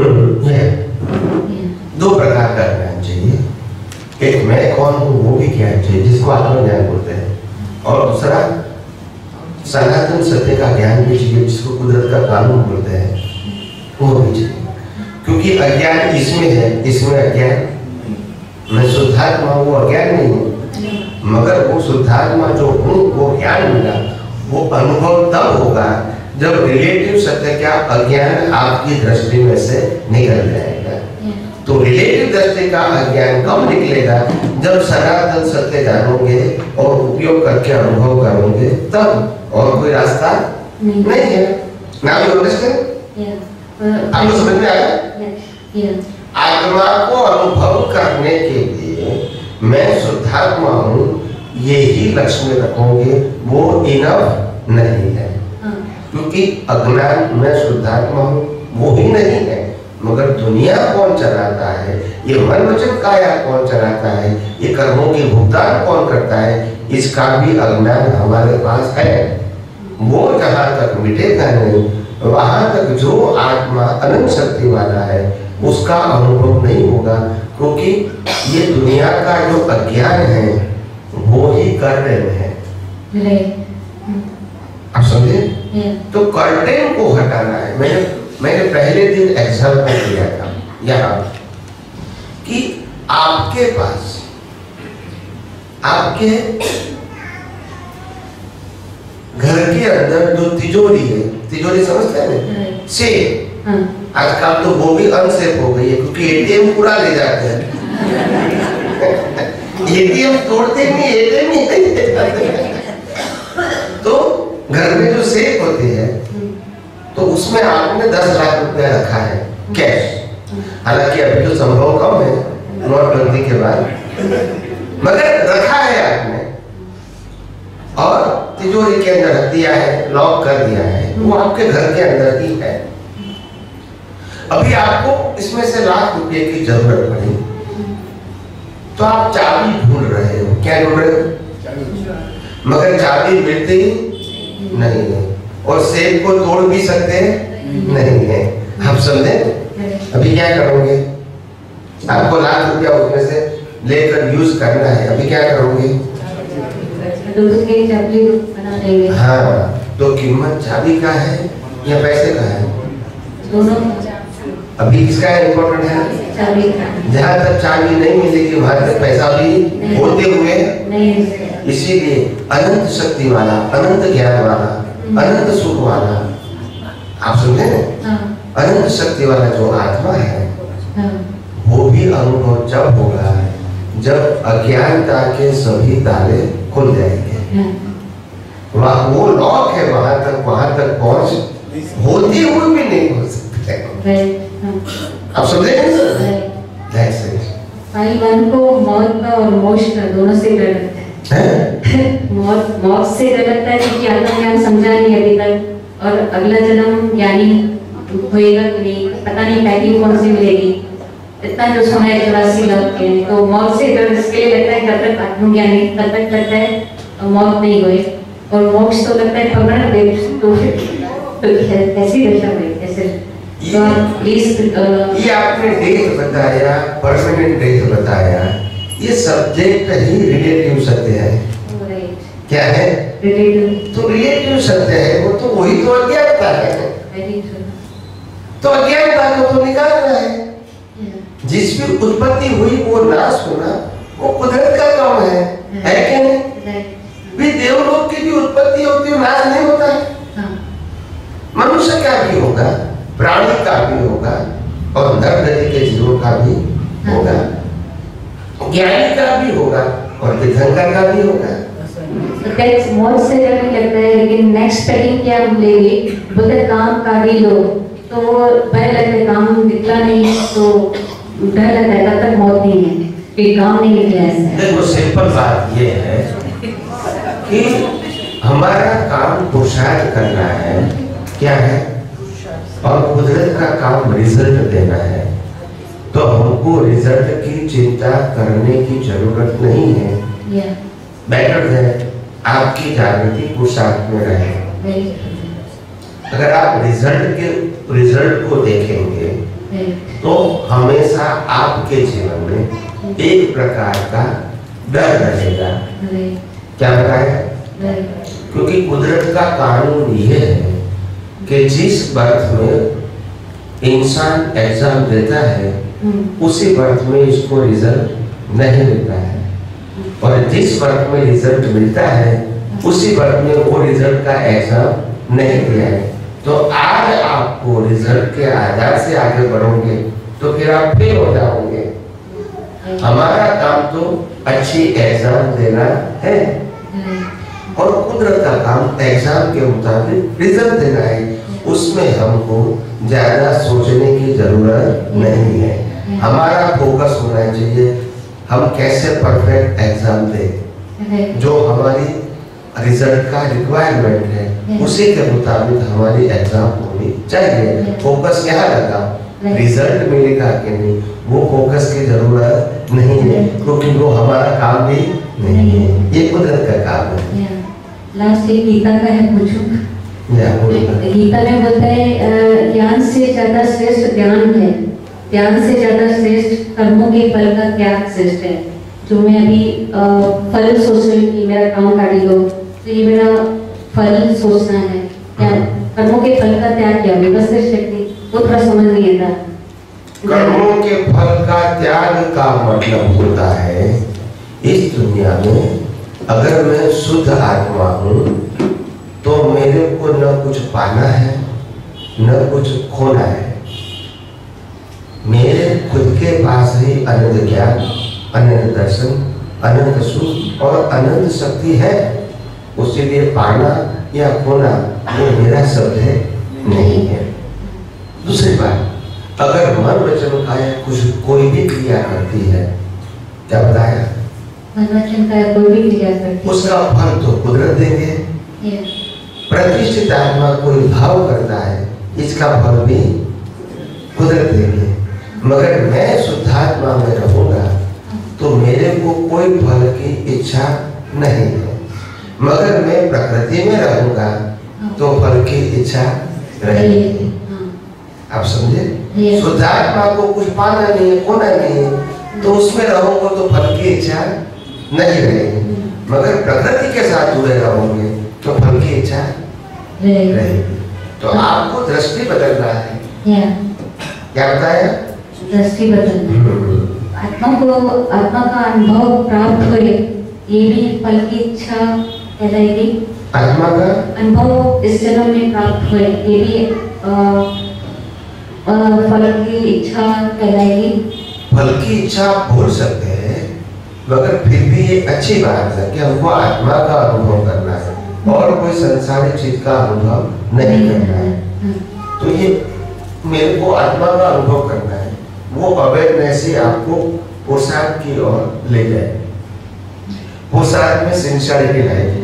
दो प्रकार का ज्ञान चाहिए, एक मैं कौन हूँ वो भी ज्ञान चाहिए जिसको आत्मज्ञान बोलते हैं, और दूसरा सनातन सत्य का ज्ञान भी चाहिए जिसको कुदरत का कानून बोलते हैं, वो भी चाहिए। क्योंकि अज्ञान इसमें है, इसमें अज्ञान, मैं शुद्धात्मा हूँ, अज्ञान नहीं हूँ, मगर वो शुद्धात्मा जो हूँ वो ज्ञान मिला, वो अनुभव तब होगा जब रिलेटिव सत्य का अज्ञान आपकी दृष्टि में से निकल जाएगा। तो रिलेटिव दृष्टि का अज्ञान कब निकलेगा? जब सनातन सत्य जानोगे और उपयोग करके अनुभव करोगे तब, और कोई रास्ता नहीं, नहीं है। ना यू अंडरस्टैंड? आपको समझ में आया? आत्मा को अनुभव करने के लिए मैं शुद्धात्मा हूँ यही लक्ष्य में रखोगे, वो इनफ नहीं है। क्योंकि अज्ञान मैं शुद्धात्मा हूँ वो ही नहीं है, मगर दुनिया कौन चलाता है, ये मन वचन काया कौन चलाता है, ये कर्मों के भुगतान कौन करता है, इसका भी अज्ञान हमारे पास है। वो जहाँ तक मिटेगा नहीं, वहां तक जो आत्मा अनंत शक्ति वाला है उसका अनुभव नहीं होगा, क्योंकि ये दुनिया का जो अज्ञान है वो ही कर रहे हैं। आप समझे? तो कर्टेन को हटाना है। मैंने मैंने पहले दिन एग्जाम्पल दिया था यहाँ कि आपके पास आपके घर के अंदर जो तिजोरी है, तिजोरी समझते हैं ना, सेफ, आजकल तो वो भी अनसेफ हो गई है क्योंकि एटीएम पूरा ले जाते हैं। एटीएम तोड़ते नहीं, एटीएम ही नहीं ले जाते। तो घर में जो सेफ होती है तो उसमें आपने दस लाख रुपया रखा है कैश, हालांकि अभी तो संभव कम है नोटबंदी के बाद, मगर रखा है आपने और तिजोरी के अंदर रख दिया है, लॉक कर दिया है, वो आपके घर के अंदर ही है। अभी आपको इसमें से लाख रुपए की जरूरत पड़ी तो आप चाबी ढूंढ रहे हो। क्या ढूंढ रहे हो? मगर चाबी मिलती नहीं है और सेफ को तोड़ भी सकते नहीं है। आप समझे? अभी क्या करोगे? आपको लाख रुपया उसमें से लेकर यूज करना है, अभी क्या करोगे? हाँ, तो कीमत चाबी का है या पैसे का है? दोनों। अभी किसका इम्पोर्टेंट है? चाबी का। जहाँ तक चाबी नहीं मिलेगी वहां तक पैसा भी होते हुए नहीं। इसीलिए अनंत शक्ति वाला, अनंत ज्ञान वाला, अनंत सुख वाला, आप समझे ना? अनंत शक्ति वाला जो आत्मा है वो भी अनुभव जब होगा जब अज्ञानता के सभी ताले खुल जाएंगे। वहाँ वो लॉक है, वहां तक वहां तक पहुंच होती हुई भी नहीं हो सकते। आप समझे? फाइल वन को मौत का और मोक्ष का दोनों से डर लगता है। मौत मौत से डर लगता है क्योंकि आत्मज्ञान समझा नहीं अभी तक, और अगला जन्म ज्ञानी होएगा कि नहीं पता नहीं, पैकिंग कौन सी मिलेगी, इतना जो सुना है चौरासी लाख के। तो मौत से डर इसके लिए लगता है जब तक आत्मज्ञानी तब तक लगता है और मौत नहीं हुई, और मोक्ष तो लगता है पकड़ दे तो फिर ऐसी दशा हुई ऐसे। तो प्लीज ये आपने डेट बताया, परमानेंट डेट बताया, ये सब्जेक्ट ही रिलेटिव सत्य है। क्या है? रिलेटिव। तो रिलेटिव सत्य है वो, तो वही तो अज्ञानता है। तो अज्ञानता को तो निकालना है। जिसकी उत्पत्ति हुई वो नाश होना वो कुदरत का काम है, है कि नहीं? भी देवलोक की भी उत्पत्ति होती है, नाश नहीं होता है। मनुष्य का भी होगा, प्राणी का भी होगा, और नर गति के जीवों का भी होगा, ज्ञानी का भी होगा, और तीर्थंकर का भी होगा। दैट्स मौत से डर नहीं लगता है, लेकिन नेक्स्ट पैकिंग क्या हम लेंगे, बोलते काम का ही लो, तो वो भय लगता है काम निकला नहीं तो डर लगता है तब तक मौत नहीं है कि काम नहीं निकला है। देखो सिंपल बात ये है कि हमारा काम पुरुषार्थ करना है, क्या है, और कुदरत का काम रिजल्ट देना है। तो हमको रिजल्ट की चिंता करने की जरूरत नहीं है। बेटर है आपकी जागृति पुरुषार्थ में रहे। अगर आप रिजल्ट के रिजल्ट को देखेंगे तो हमेशा आपके जीवन में एक प्रकार का डर रहेगा। क्या बताया? क्योंकि कुदरत का कानून यह है कि जिस बर्थ में इंसान एग्जाम देता है उसी बर्थ में इसको रिजल्ट नहीं मिलता है, और जिस बर्थ में रिजल्ट मिलता है उसी बर्थ में वो रिजल्ट का एग्जाम नहीं दिया है। तो आज आपको रिजल्ट के आधार से आगे बढ़ोगे तो फिर आप फेल हो जाओगे। हमारा काम तो अच्छी एग्जाम देना है और कुदरत का काम एग्जाम के मुताबिक रिजल्ट देना है। उसमें हमको ज्यादा सोचने की जरूरत नहीं है। हमारा फोकस होना चाहिए हम कैसे परफेक्ट एग्जाम दें, जो हमारी रिजल्ट का रिक्वायरमेंट है उसी के मुताबिक हमारी एग्जाम होनी चाहिए। फोकस यहाँ लगा, रिजल्ट मिलेगा कि नहीं वो फोकस की जरूरत नहीं है, क्योंकि वो हमारा काम भी नहीं है, ये कुदरत का काम है। लास्ट एक गीता का है, पूछूं? गीता में बोलता है ज्ञान से ज्यादा श्रेष्ठ ध्यान है, ध्यान से ज्यादा श्रेष्ठ कर्मों के फल का त्याग श्रेष्ठ है। जो मैं अभी आ, फल सोच रही हूँ कि मेरा काम काटी लो, तो ये मेरा फल सोचना है, क्या कर्मों के फल का त्याग क्या होगा? बस शक्ति वो थोड़ा समझ नहीं आता। कर्मों के फल का त्याग का मतलब होता है इस दुनिया में अगर मैं शुद्ध आत्मा हूँ तो मेरे को न कुछ पाना है न कुछ खोना है। मेरे खुद के पास ही अनंत ज्ञान, अनंत दर्शन, अनंत सुख और अनंत शक्ति है। उसके लिए पाना या खोना ये मेरा शब्द है नहीं है। दूसरी बात, अगर मन वचन काया कुछ कोई भी क्रिया करती है, क्या बताया? मन वचन काया कोई भी क्रिया करती है, उसका फल तो कुदरत देंगे। प्रतिष्ठित आत्मा कोई भाव करता है, इसका फल भी कुदरत देंगे। मगर मैं शुद्धात्मा में रहूंगा तो मेरे को कोई फल की इच्छा नहीं है। मगर मैं प्रकृति में रहूंगा तो फल की इच्छा रहेगी। आप समझे? शुद्धात्मा को कुछ पाना नहीं है, खोना नहीं है, तो उसमें रहूंगा तो फल की इच्छा नहीं रहेगी। मगर प्रकृति के साथ जुड़े रहोगे तो फल की इच्छा रहेगी। तो आपको दृष्टि बदलना है। क्या बताया? दृष्टि बदलना, आत्मा को आत्मा का अनुभव प्राप्त करे, ये भी फल की इच्छा कहलाएगी। आत्मा का अनुभव इस जन्म में प्राप्त हुए, ये भी आ, आ, फल की इच्छा कहलाएगी। फल की इच्छा भूल सकते हैं, मगर फिर भी ये अच्छी बात है कि हमको आत्मा का अनुभव करना है और कोई संसारिक चीज का अनुभव नहीं करना है। तो ये मेरे को आत्मा का अनुभव करना है, वो अवेयरनेस ही आपको पुरुषार्थ की ओर ले जाए। पुरुषार्थ में सिंसियरिटी लाएगी।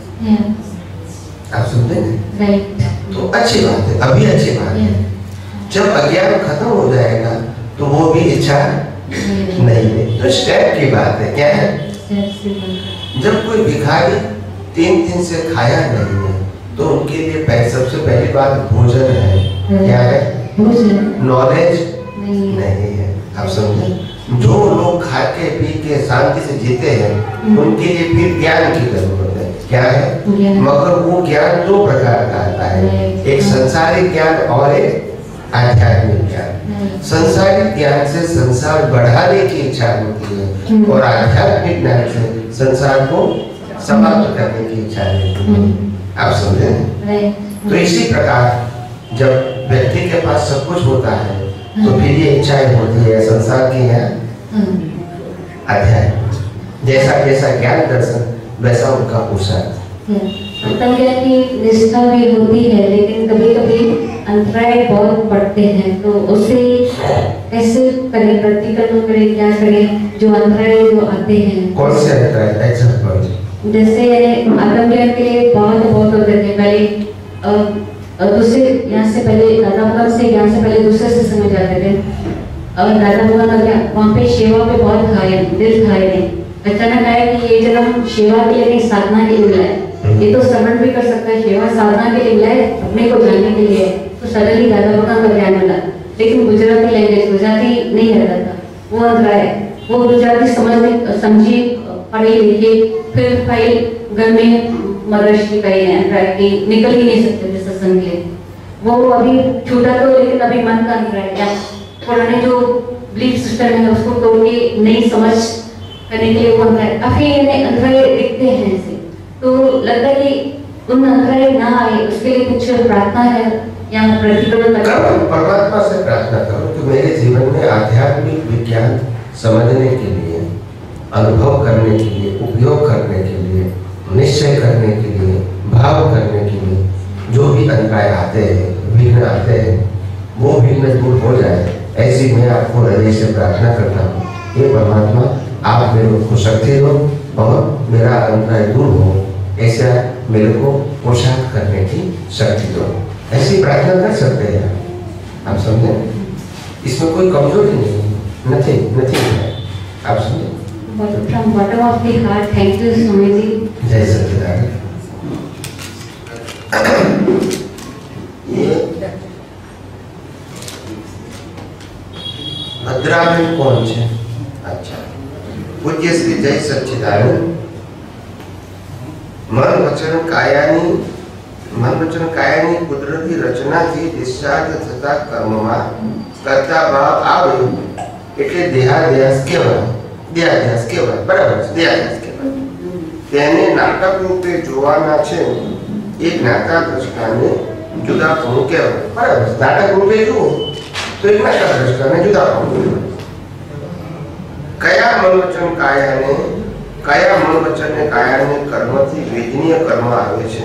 आप सुनते हैं? तो अच्छी बात है, अभी अच्छी बात है। जब अज्ञान खत्म हो जाएगा तो वो भी इच्छा नहीं है। तो स्टेप की बात है। क्या है? जब कोई भिखारी तीन दिन से खाया नहीं है तो उनके लिए पहले सबसे पहली बात भोजन है। क्या है? नॉलेज नहीं है। आप समझे? जो लोग खा के पी के शांति से जीते हैं उनके लिए फिर ज्ञान की जरूरत है। क्या है? मगर वो ज्ञान दो प्रकार का आता है, एक संसारिक ज्ञान और एक आध्यात्मिक ज्ञान। संसारिक ज्ञान से संसार बढ़ाने की इच्छा होती है और आध्यात्मिक ज्ञान से संसार को समाप्त करने की इच्छा रहती है। आप समझे? तो इसी प्रकार जब व्यक्ति के पास सब कुछ होता है तो फिर ये इच्छाएं होती है संसार की है अध्यात्म। जैसा जैसा ज्ञान दर्शन वैसा उनका पुरुषार्थ। मतलब क्या कि निष्ठा भी होती है, लेकिन कभी कभी अंतराय बहुत पड़ते हैं, तो उसे कैसे करें, प्रतिकर्म करें, क्या करें जो अंतराय जो आते हैं? कौन से अंतराय? एग्जाम्पल जैसे आत्मज्ञान के लिए बहुत बहुत होते थे। पहले दूसरे यहाँ से पहले दादा भगवान से ज्ञान से पहले दूसरे से समझ जाते थे। और दादा भगवान का क्या वहाँ पे सेवा पे बहुत घायल दिल घायल है। अचानक आया कि ये जन्म सेवा के लिए नहीं साधना के लिए मिला है। ये तो श्रवण भी कर सकता है, सेवा साधना के लिए बुलाए, अपने को जानने के लिए तो सडनली दादा भगवान का ध्यान मिला, लेकिन गुजराती लैंग्वेज गुजराती नहीं रहता था, वो अंधरा है, वो गुजराती समझने समझी पढ़ी लिखी, फिर फाइल घर में मदर्स की कही है कि निकल ही नहीं सकते थे सत्संग के लिए, वो अभी छूटा तो लेकिन अभी मन का अंधरा है, पुराने जो बिलीफ सिस्टम है उसको तोड़ के नई समझ करने के लिए वो अंधरा है, काफी अंधराए दिखते हैं ऐसे, तो लगता है कि उन अंधराए ना आए उसके लिए कुछ प्रार्थना है या प्रतिक्रमण करो, परमात्मा से प्रार्थना करो कि मेरे जीवन में आध्यात्मिक विज्ञान समझने के लिए, अनुभव करने के लिए, उपयोग करने के लिए, निश्चय करने के लिए, भाव करने के लिए जो भी अंतराय आते हैं, विघ्न आते हैं, वो विघ्न दूर हो जाए, ऐसी मैं आपको हृदय से प्रार्थना करता हूँ। हे परमात्मा, आप मेरे को शक्ति दो और मेरा अंतराय दूर हो, ऐसा मेरे को पुरुषार्थ करने की शक्ति दो, ऐसी प्रार्थना कर सकते हैं आप समझे, इसमें कोई कमजोरी नहीं, नथिंग नथिंग है, आप समझे। From bottom of the heart, thank you Swami ji. जय सच्चिदानंद। ये भद्राबेन कौन है? अच्छा, पूज्य श्री जय सच्चिदानंद मन वचन कायानी मन वचन कायानी કુદરતી રચનાથી ડિસ્ચાર્જ થતા કર્મમાં કરતા ભાવ આવે એટલે દેહાધ્યાસ કહેવાય, દેહાધ્યાસ કહેવાય, બરાબર છે, દેહાધ્યાસ કહેવાય। તેને નાટક રૂપે જોવાના છે એ જ્ઞાતા દ્રષ્ટાને જુદાપણું કહેવાય, બરાબર છે, નાટક રૂપે જુઓ તો એ જ્ઞાતા દ્રષ્ટાને જુદાપણું કહેવાય। કયા મન વચન કાયાને કયા મન વચન ને કાયાને કર્મથી વેદનીય કર્મ આવે છે?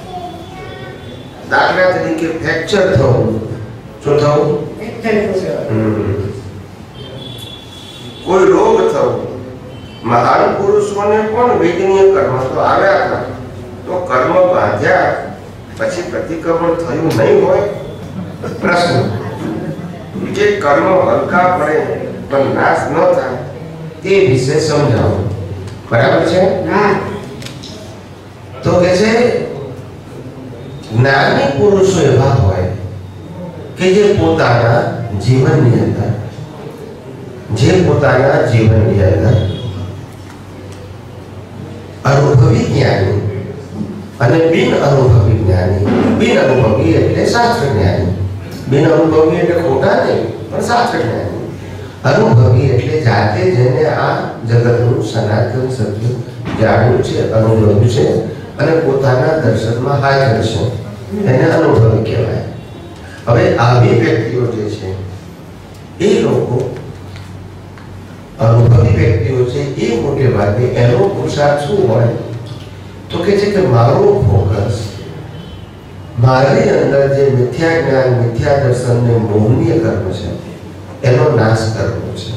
દાખલા તરીકે ફ્રેક્ચર થવું, શું થવું? કોઈ રોગ થવો, મહાન પુરુષોને પણ વેદનીય કર્મ તો આવ્યા હતા, તો કર્મ બાંધ્યા પછી પ્રતિક્રમણ થયું નહીં હોય? પ્રશ્ન કે કર્મ હલકા પડે પણ નાશ ન થાય તે વિશે સમજાવો, બરાબર છે? તો કે છે જ્ઞાની પુરુષો એવા હોય કે જે પોતાના જીવનની અંદર જે પોતાના જીવનની અંદર અનુભવી જ્ઞાની અને બિન અનુભવી જ્ઞાની, બિન અનુભવી એટલે શાસ્ત્ર જ્ઞાની, બિન અનુભવી એટલે ખોટા નહીં પણ શાસ્ત્ર જ્ઞાની, અનુભવી એટલે જાતે જેને આ જગતનું સનાતન સત્ય જાણ્યું છે, અનુભવ્યું છે અને પોતાના દર્શનમાં હાજર છે, એને અનુભવી કહેવાય। હવે આવી વ્યક્તિઓ જે છે એ લોકો અનુભવી વ્યક્તિઓ છે એ મોટે ભાગે એનો પુરુષાર્થ શું હોય તો કે છે કે મારું ફોકસ મારી અંદર જે મિથ્યા જ્ઞાન, મિથ્યા દર્શન ને મોહનીય કર્મ છે એનો નાશ કરવો છે।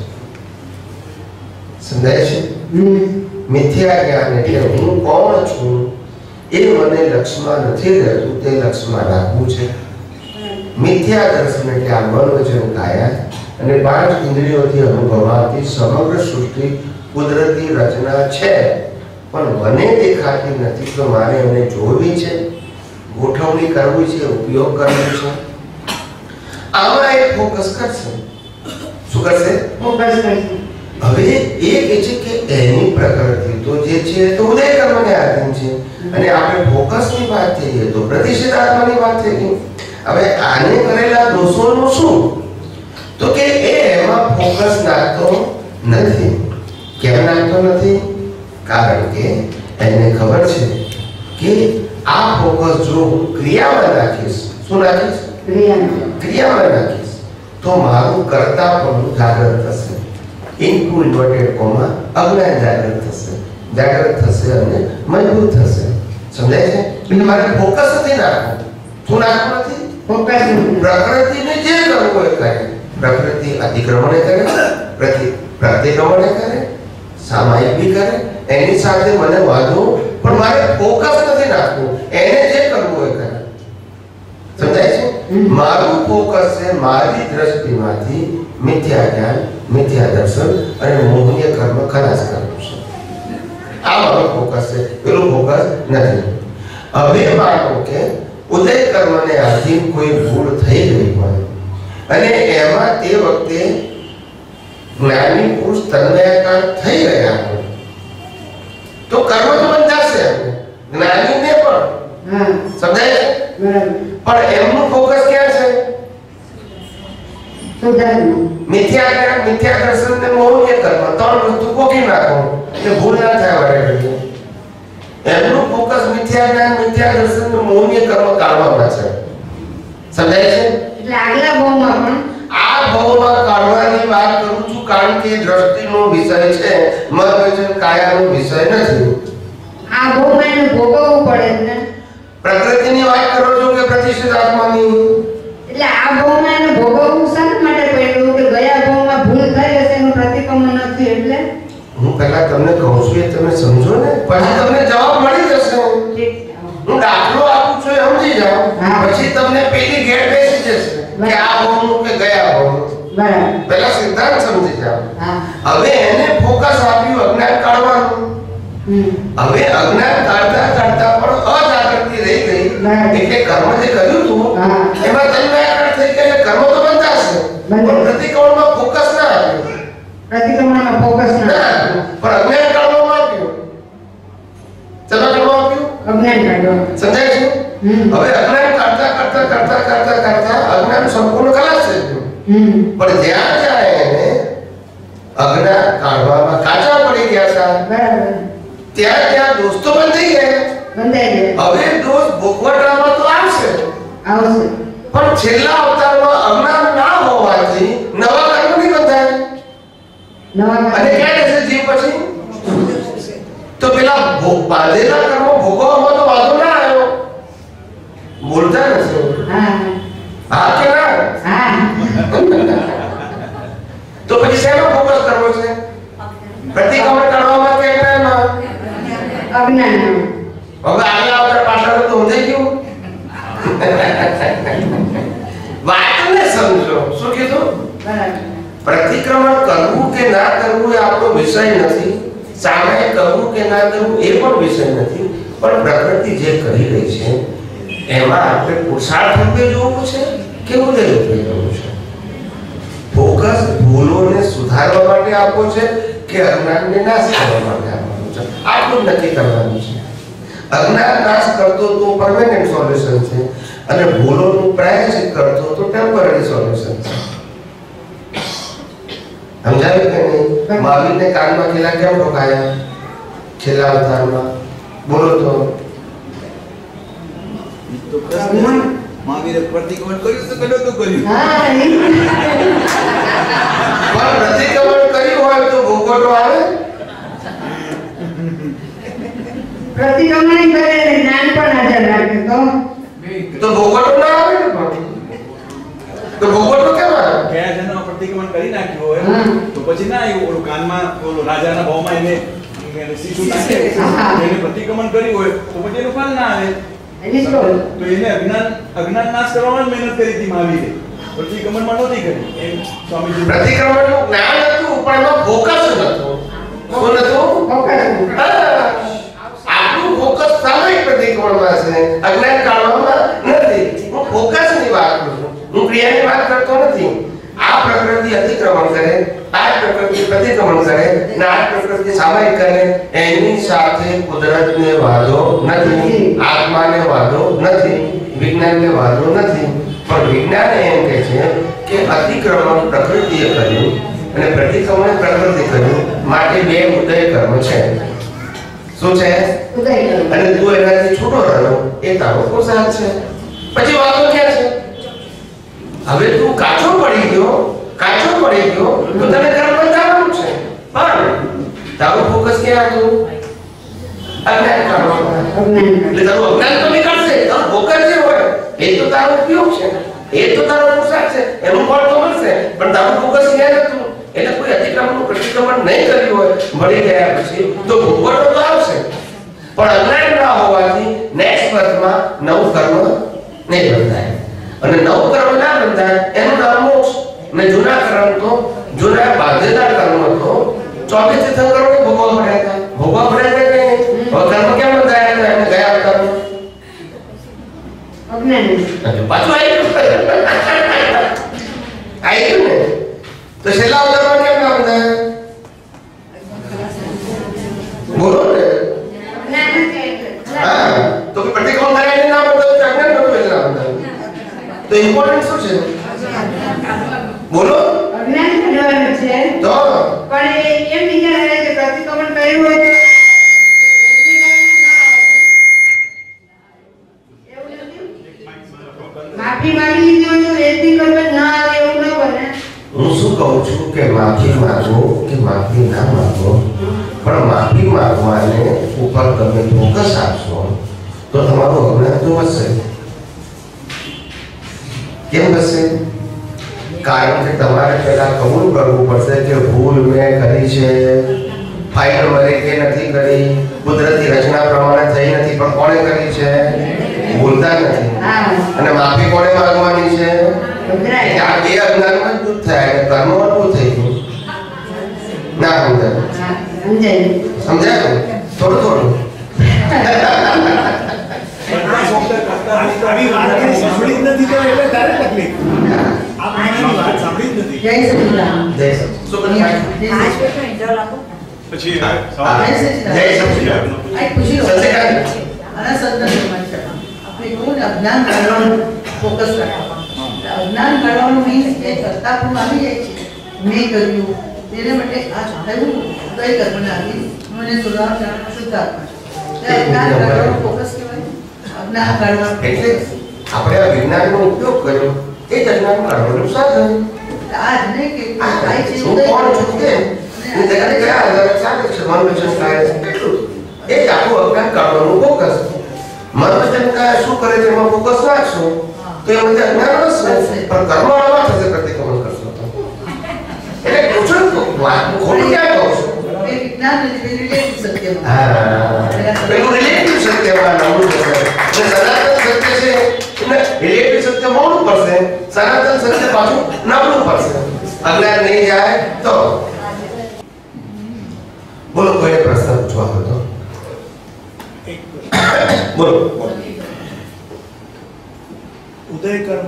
સમજાય છે? મિથ્યા જ્ઞાન એટલે હું કોણ છું એ મને લક્ષ્યમાં નથી રહેતું, તે લક્ષ્યમાં રાખવું છે। મિથ્યા દર્શન એટલે આ મન વચન કાયા અને પાંચ ઇન્દ્રિયોથી અનુભવાતી સમગ્ર સૃષ્ટિ કુદરતી રચના છે, પણ મને દેખાતી નથી, તો મારે એને જોવી છે, ગોઠવણી કરવી છે, ઉપયોગ કરવો છે। આમાં એક ફોકસ કરશે, શું કરશે? ફોકસ કરશે। હવે એ કહે છે કે એની પ્રકૃતિ તો જે છે તો ઉદય કર્મને આધીન છે, અને આપણે ફોકસની વાત થઈએ તો પ્રતિષેધાત્માની વાત થઈ ગઈ। હવે આને કરેલા દોષોનું શું? તો કે એ એમાં ફોકસ નાખતો નથી। કેમ નાખતો નથી? કારણ કે એને ખબર છે કે આ ફોકસ જો હું ક્રિયામાં નાખીશ, શું નાખીશ? ક્રિયામાં નાખીશ તો મારું કર્તાપણું જાગૃત થશે, ઇનટુ ઇન્વર્ટેડ કોમા અજ્ઞાન જાગૃત થશે, જાગૃત થશે અને મજબૂત થશે। સમજાય છે? એટલે મારે ફોકસ નથી નાખવું, શું નાખવું નથી? ફોકસ પ્રકૃતિને જે કરવું હોય કરે, પ્રકૃતિ અતિક્રમણે કરે, પ્રતિ પ્રતિક્રમણે કરે, સામાયિક બી કરે, એની સાથે મને વાંધો, પણ મારે ફોકસ નથી નાખવું, એને જે કરવું હોય કરે। સમજાય છે? મારું ફોકસ છે મારી દ્રષ્ટિમાંથી મિથ્યા જ્ઞાન, મિથ્યા દર્શન અને મોહનીય કર્મ ખલાસ કરવું છે, આ મારો ફોકસ છે, પેલું ફોકસ નથી। હવે માનો કે ઉદય કર્મને આધીન કોઈ ભૂલ થઈ ગઈ હોય અને એમાં તે વખતે જ્ઞાની પુરુષ તન્મયાકાર થઈ રહ્યા હોય તો કર્મ તો બંધાશે જ્ઞાનીને પણ હા સમજાય છે? બરાબર. પણ એમનું ફોકસ ક્યાં છે? સુધારવું. મિથ્યા જ્ઞાન, મિથ્યા દર્શન ને મોહનીય કર્મ ત્રણ વસ્તુ પોકી નાખો એટલે ભૂલ ના થાય વારે ઘડીએ. એમનું ફોકસ મિથ્યા જ્ઞાન, મિથ્યા દર્શન ને મોહનીય કર્મ કાઢવામાં છે. સમજાય છે? એટલે આગલા ભાવમાં પણ આ ભાવમાં કાઢવાની વાત કરું છું કારણ કે દ્રષ્ટિનો વિષય છે, મન વચન કાયાનો વિષય નથી. આ ભાવમાં એને ભોગવવું પડે ને. પ્રકૃતિની વાત કરો છો કે પ્રતિષ્ઠિત આત્માની? એટલે આ ભાવમાં એને ભોગવવું શા માટે પડ્યું કે ગયા ભાવમાં ભૂલ થઈ હશે એનું પ્રતિક્રમણ નથી એટલે હું પહેલા તમને કહું છું એ તમે સમજો ને, પછી તમને જવાબ મળી જશે. હું દાખલો આપું છું એ સમજી જાઓ, પછી તમને પેલી ઘેર બેસી જશે કે આ ભાવનું કે ગયા ભાવનું. બરાબર. પહેલા સિદ્ધાંત સમજી જાઓ. હા. હવે એને ફોકસ આપ્યું અજ્ઞાન કાઢવાનું. હમ. હવે અજ્ઞાન કાઢતા કાઢતા પણ અજાગૃતિ રહી ગઈ એટલે કર્મ જે કર્યું હતું એમાં તન્મયાકાર થઈ ગયા એટલે કર્મ તો બંધાશે પણ પ્રતિક્રમણમાં ફોકસ ના આપ્યું. પ્રતિક્રમણમાં ફોકસ ના ના, પણ અજ્ઞાન કાઢવામાં આપ્યું. ચલો કાઢવામાં આપ્યું. અજ્ઞાન કાઢવા. સમજાય છે? હમ. હવે અજ્ઞાન કાઢતા કાઢતા કાઢતા કાઢતા કાઢતા અજ્ઞાન સંપૂર્ણ ખલાસ થઈ ગયું. હમ. પણ જ્યાં જ્યાં એને અજ્ઞાન કાઢવામાં કાચા પડી ગયા હતા બરાબર. ત્યાં ત્યાં દોસ્તો બંધાઈ ગયા. બંધાઈ ગયા. હવે દોષ ભોગવટામાં તો આવશે આવશે. પણ છેલ્લા અવતારમાં અજ્ઞાન ના હોવાથી નવા કર્મ નહીં બંધાય. નવા અને ક્યાં જશે જીવ પછી? તો પેલા ભોગ- બાંધેલા કર્મો ભોગવવામાં તો વાંધો ના આવ્યો. બોલતા નથી. હા હા કે ના? હા તો પછી શેનો ફોકસ કરવો છે? પ્રતિક્રમણ કરવામાં કે અજ્ઞાનમાં? અજ્ઞાન. હવે આગલા અવતાર પાછળ તો સમજાઈ ગયું. વાતને સમજો. શું કીધું? બરાબર. પ્રતિક્રમણ કરવું કે ના કરવું એ આપણો વિષય નથી. સામે કરવું કે ના કરવું એ પણ વિષય નથી. પણ પ્રકૃતિ જે કરી રહી છે એમાં આપણે પુરુષાર્થ રૂપે જોવું છે કે ઉદય રૂપે જોવું છે? ફોકસ ભૂલોને સુધારવા માટે આપવો છે કે અજ્ઞાનને નાશ કરવા માટે આપવાનું છે? આટલું જ નક્કી કરવાનું છે. અજ્ઞાન નાશ કરતો તો પરમેનન્ટ સોલ્યુશન છે અને ભૂલોનું પ્રાયશ્ચિત કરતો તો ટેમ્પરરી સોલ્યુશન છે. સમજાયું કે નહીં? મહાવીરને કાનમાં કિલ્લા કેમ ઠોકાયા છેલ્લા અવતારમાં? બોલો તો. તો પ્રશ્ન મહાવીરે પ્રતિક્રમણ કર્યું તો કડો તો કર્યું. હા એ પણ પ્રતિક્રમણ કર્યું હોય તો ભોગવટો આવે? પ્રતિક્રમણ કરે ને જ્ઞાન પણ હાજર રાખે તો તો ભોગવટો ના આવે ને? પણ તો ભોગવટો કેમ આવે? ગયા જન્મમાં પ્રતિક્રમણ કરી નાખ્યું હોય હા. તો પછી ના એવું ઓલું કાનમાં ઓલું રાજાના ભાવમાં એને એને સીધું નાખે હા. એને પ્રતિક્રમણ કર્યું હોય તો પછી એનું ફળ ના આવે. એની સ્ટોરી. તો એને અજ્ઞાન અજ્ઞાન નાશ કરવામાં જ મહેનત કરી હતી મહાવીરે. પ્રતિક્રમણમાં નહોતી કરી એમ સ્વામીજી. પ્રતિક્રમણનું જ્ઞાન હતું પણ એમાં ફોકસ નહોતું. શું નહોતું? ફોકસ. હા. આપણું ફોકસ સામાયિક પ્રતિક્રમણમાં છે, અજ્ઞાન કાઢવામાં નથી. હું ફોકસની વાત કરું છું, હું ક્રિયાની વાત કરતો નથી. આ પ્રકૃતિ અતિક્રમણ કરે, આ પ્રકૃતિ પ્રતિક્રમણ કરે, ને આ પ્રકૃતિ સામાયિક કરે, એની સાથે કુદરતને વાંધો નથી, આત્માને વાંધો નથી, વિજ્ઞાનને વાંધો નથી. પણ વિજ્ઞાન એમ કહે છે કે અતિક્રમણ પ્રકૃતિએ કર્યું અને પ્રતિક્રમણ પ્રકૃતિ કર્યું, માટે બે ઉદય કર્મ છે. શું છે? ઉદય કર્મ. અને તું એનાથી છૂટો રહ્યો એ તારો પુરુષાર્થ છે. પછી વાતો ક્યાં છે? હવે તું કાચો પડી ગયો, કાચો પડી ગયો તો તને કર્મ બંધાવવાનું છે. પણ તારું ફોકસ ક્યાં હતું? અજ્ઞાન કાઢવામાં. અજ્ઞાન. એટલે તારું અજ્ઞાન તો નીકળશે. તારું ફોકસ જે હોય એ તો તારો ઉપયોગ છે, એ તો તારો પુરુષાર્થ છે, એનું ફળ તો મળશે. પણ તારું ફોકસ ક્યાં હતું? એટલે કોઈ અતિક્રમણનું પ્રતિક્રમણ નહીં કર્યું હોય મળી ગયા પછી તો ભોગવટો તો આવશે. પણ અજ્ઞાન ના હોવાથી નેક્સ્ટ બર્થમાં નવું કર્મ નહીં બંધાય. અને નવું કર્મ ના બંધાય એનું નામ મોક્ષ. ને જૂના કર્મ તો જૂના બાંધેલા કર્મ તો ચોવીસ તીર્થંકરોને ભોગવવા પડ્યા હતા. ભોગવવા પડ્યા હતા કે નહીં? હવે કર્મ કેમ બંધાયા હતા? એમને ગયા અવતારમાં અજ્ઞાન પાછું આવી ગયું ને તો છેલ્લા ઉદાહરણ કેમ ના બધા બોલો ને હા તો કે પ્રતિક્રમણ થાય એને ના બધા અજ્ઞાન નો એટલે ના બધા તો ઇમ્પોર્ટન્ટ શું છે બોલો અજ્ઞાન કરવાનું છે તો પણ એ એમ વિચારે કે પ્રતિક્રમણ કર્યું હોય માફી માંગી લીધી હોય તો વેદની કરવા ના આવે એવું ન બને હું શું કહું છું કે માફી માંગો કે માફી ના માંગો પણ માફી માંગવાને ઉપર તમે ફોકસ આપશો તો તમારું અજ્ઞાન તો વધશે કેમ વધશે કારણ કે તમારે પહેલા કબૂલ કરવું પડશે કે ભૂલ મેં કરી છે ફાઇલ મરે કે નથી કરી કુદરતી રચના પ્રમાણે થઈ નથી પણ કોણે કરી છે ભૂલતા નથી અને માફી કોણે માંગવાની છે આ બે અજ્ઞાનમાં જ દૂર થાય અને કર્મ અટવું થઈ ગયું ના સમજાય સમજાય સમજાયું થોડું થોડું આવી વાત કરી સાંભળી જ નથી તો એટલે તારે તકલીફ આ પ્રમાણેની વાત સાંભળી જ નથી જય સચિદાનંદ જય સચિદાનંદ શું કરી પછી જય સચિદાનંદ જય સચિદાનંદ આ પૂછી લો સચિદાનંદ આના સંદર્ભમાં છે આપણે કહું ને અજ્ઞાન કાઢવાનું ફોકસ રાખવાનું અજ્ઞાન કાઢવાનું મીન્સ કે કરતા પણ આવી જાય છે મેં કર્યું તેને માટે આ થયું કઈ કલ્પના આવી મને સુધાર શુદ્ધાત્મા છે અજ્ઞાન કાઢવાનું ફોકસ કહેવાય અજ્ઞાન કાઢવાનું એટલે આપણે આ વિજ્ઞાનનો ઉપયોગ કર્યો એ જ અજ્ઞાન કાઢવાનું સાધન આ જ નહીં કે આ થાય છે શું કોણ છું કે એ જગત કયા આધારે ચાલે છે મનોવચન કાય કેટલું એ જ આખું અજ્ઞાન કાઢવાનું ફોકસ મનોવચન કાય શું કરે છે એમાં ફોકસ રાખશો તો એ બધે અજ્ઞાન વધશે પણ કર્મવાળા થશે પ્રતિક્રમણ કરશો તો એટલે પૂછો વાત ખોટી ક્યાં કહો છો એ વિજ્ઞાન રિલેટિવ સત્યમાં હા પેલું રિલેટિવ સત્યમાં નમવું પડશે અને સનાતન સત્ય છે એટલે રિલેટિવ સત્ય મોડું પડશે સનાતન સત્ય પાછું નમવું પડશે અજ્ઞાન નહીં જાય તો બોલો કોઈને પ્રશ્ન પૂછવા હોય તો બોલો ઉદય કર્મ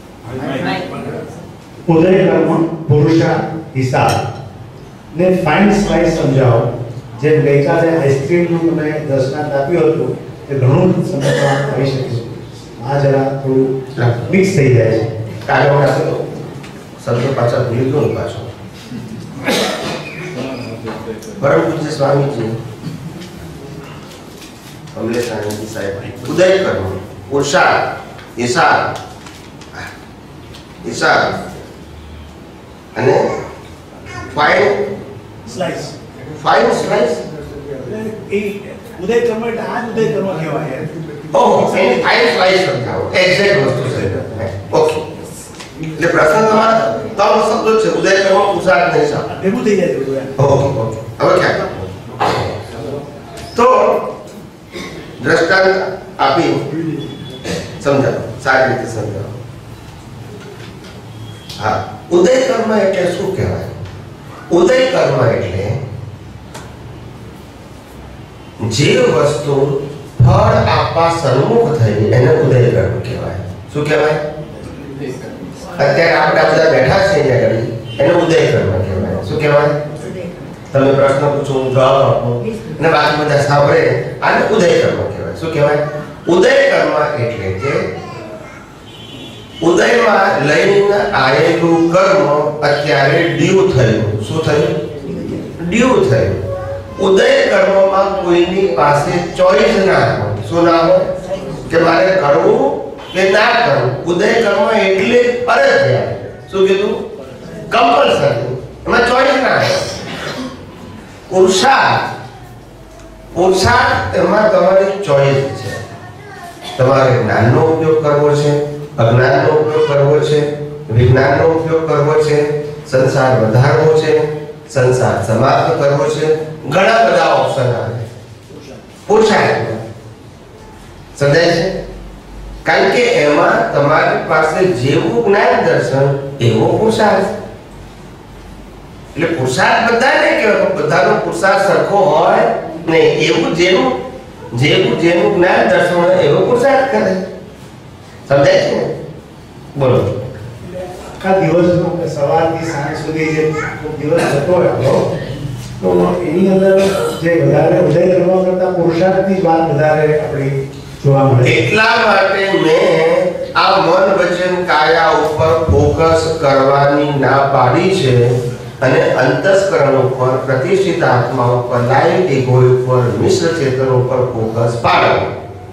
ઉદય કર્મ પુરુષા હિસાબ ને ફાઇન સ્લાઇસ સમજાવો જેમ ગઈકાલે આઈસ્ક્રીમનું તમે દર્શનાર્થ આપ્યું હતું એ ઘણું સમજવામાં આવી શકે છે આ જરા થોડું મિક્સ થઈ જાય છે કાગળ નાખો શબ્દ પાછા ભૂલી ગયો ને પાછો પરમ પૂજ્ય સ્વામીજી કમલેશ આનંદજી સાહેબ ઉદય કર્મ પુરુષાર્થ હિસાબ હિસાબ અને ફાઇન સ્લાઇસ ફાઇન સ્લાઇસ એ ઉદય કર્મ એટલે આ જ ઉદય કર્મ કહેવાય ઓહો એની ફાઇન સ્લાઇસ સમજાવો એક્ઝેક્ટ વસ્તુ છે ઓકે એટલે પ્રશ્ન તમારા ત્રણ શબ્દો છે ઉદય કર્મ પુરુષાર્થ અને હિસાબ ભેગું થઈ જાય બધું એમ ઓકે ઓકે હવે ક્યાં તો દ્રષ્ટાંત આપી સમજાવો સારી રીતે સમજાવો હા ઉદય કર્મ એટલે શું કહેવાય ઉદય કર્મ એટલે જે વસ્તુ ફળ આપવા સન્મુખ થઈ એને ઉદય કર્મ કહેવાય શું કહેવાય અત્યારે આપણે બધા બેઠા છે અહીંયા આગળ એને ઉદય કર્મ કહેવાય શું કહેવાય તમે પ્રશ્ન પૂછો જવાબ આપો અને બાકી બધા સાંભળે આને ઉદય કર્મ કહેવાય શું કહેવાય ઉદય કર્મ એટલે કે ઉદયમાં લઈને આવેલું કર્મ અત્યારે ડ્યુ થયું શું થયું ડ્યુ થયું ઉદય કર્મમાં કોઈની પાસે ચોઈસ ના હોય શું ના હોય કે મારે કરવું કે ના કરવું ઉદય કર્મ એટલે ફરજિયાત શું કીધું કમ્પલસરી એમાં ચોઈસ ના હોય પુરુષાર્થ પુરુષાર્થ એમાં તમારી ચોઈસ છે તમારે જ્ઞાનનો ઉપયોગ કરવો છે અજ્ઞાનનો ઉપયોગ કરવો છે વિજ્ઞાનનો ઉપયોગ કરવો છે સંસાર વધારવો છે સંસાર સમાપ્ત કરવો છે ઘણા બધા ઓપ્શન આવે પુરુષાર્થ સમજાય છે કારણ કે એમાં તમારી પાસે જેવું જ્ઞાન દર્શન એવો પુરુષાર્થ એટલે પુરુષાર્થ બધા નહીં કહેવાય બધાનો પુરુષાર્થ સરખો હોય નહીં એવું જેનું જેવું જેનું જ્ઞાન દર્શન હોય એવો પુરુષાર્થ કરે સમજાય છે ને? બોલો. આખા દિવસનો કે સવારથી સાંજ સુધી જે દિવસ જતો હોય આપણો, તો એની અંદર જે વધારે ઉદય કરવા કરતા પુરુષાર્થની જ વાત વધારે આપણી જોવા મળે. એટલા માટે મેં આ મન વચન કાયા ઉપર ફોકસ કરવાની ના પાડી છે અને અંતસ્કરણ ઉપર, પ્રતિષ્ઠિત આત્મા ઉપર, લાઈટ ઈગો ઉપર, મિશ્ર ચેતન ઉપર ફોકસ પાડો.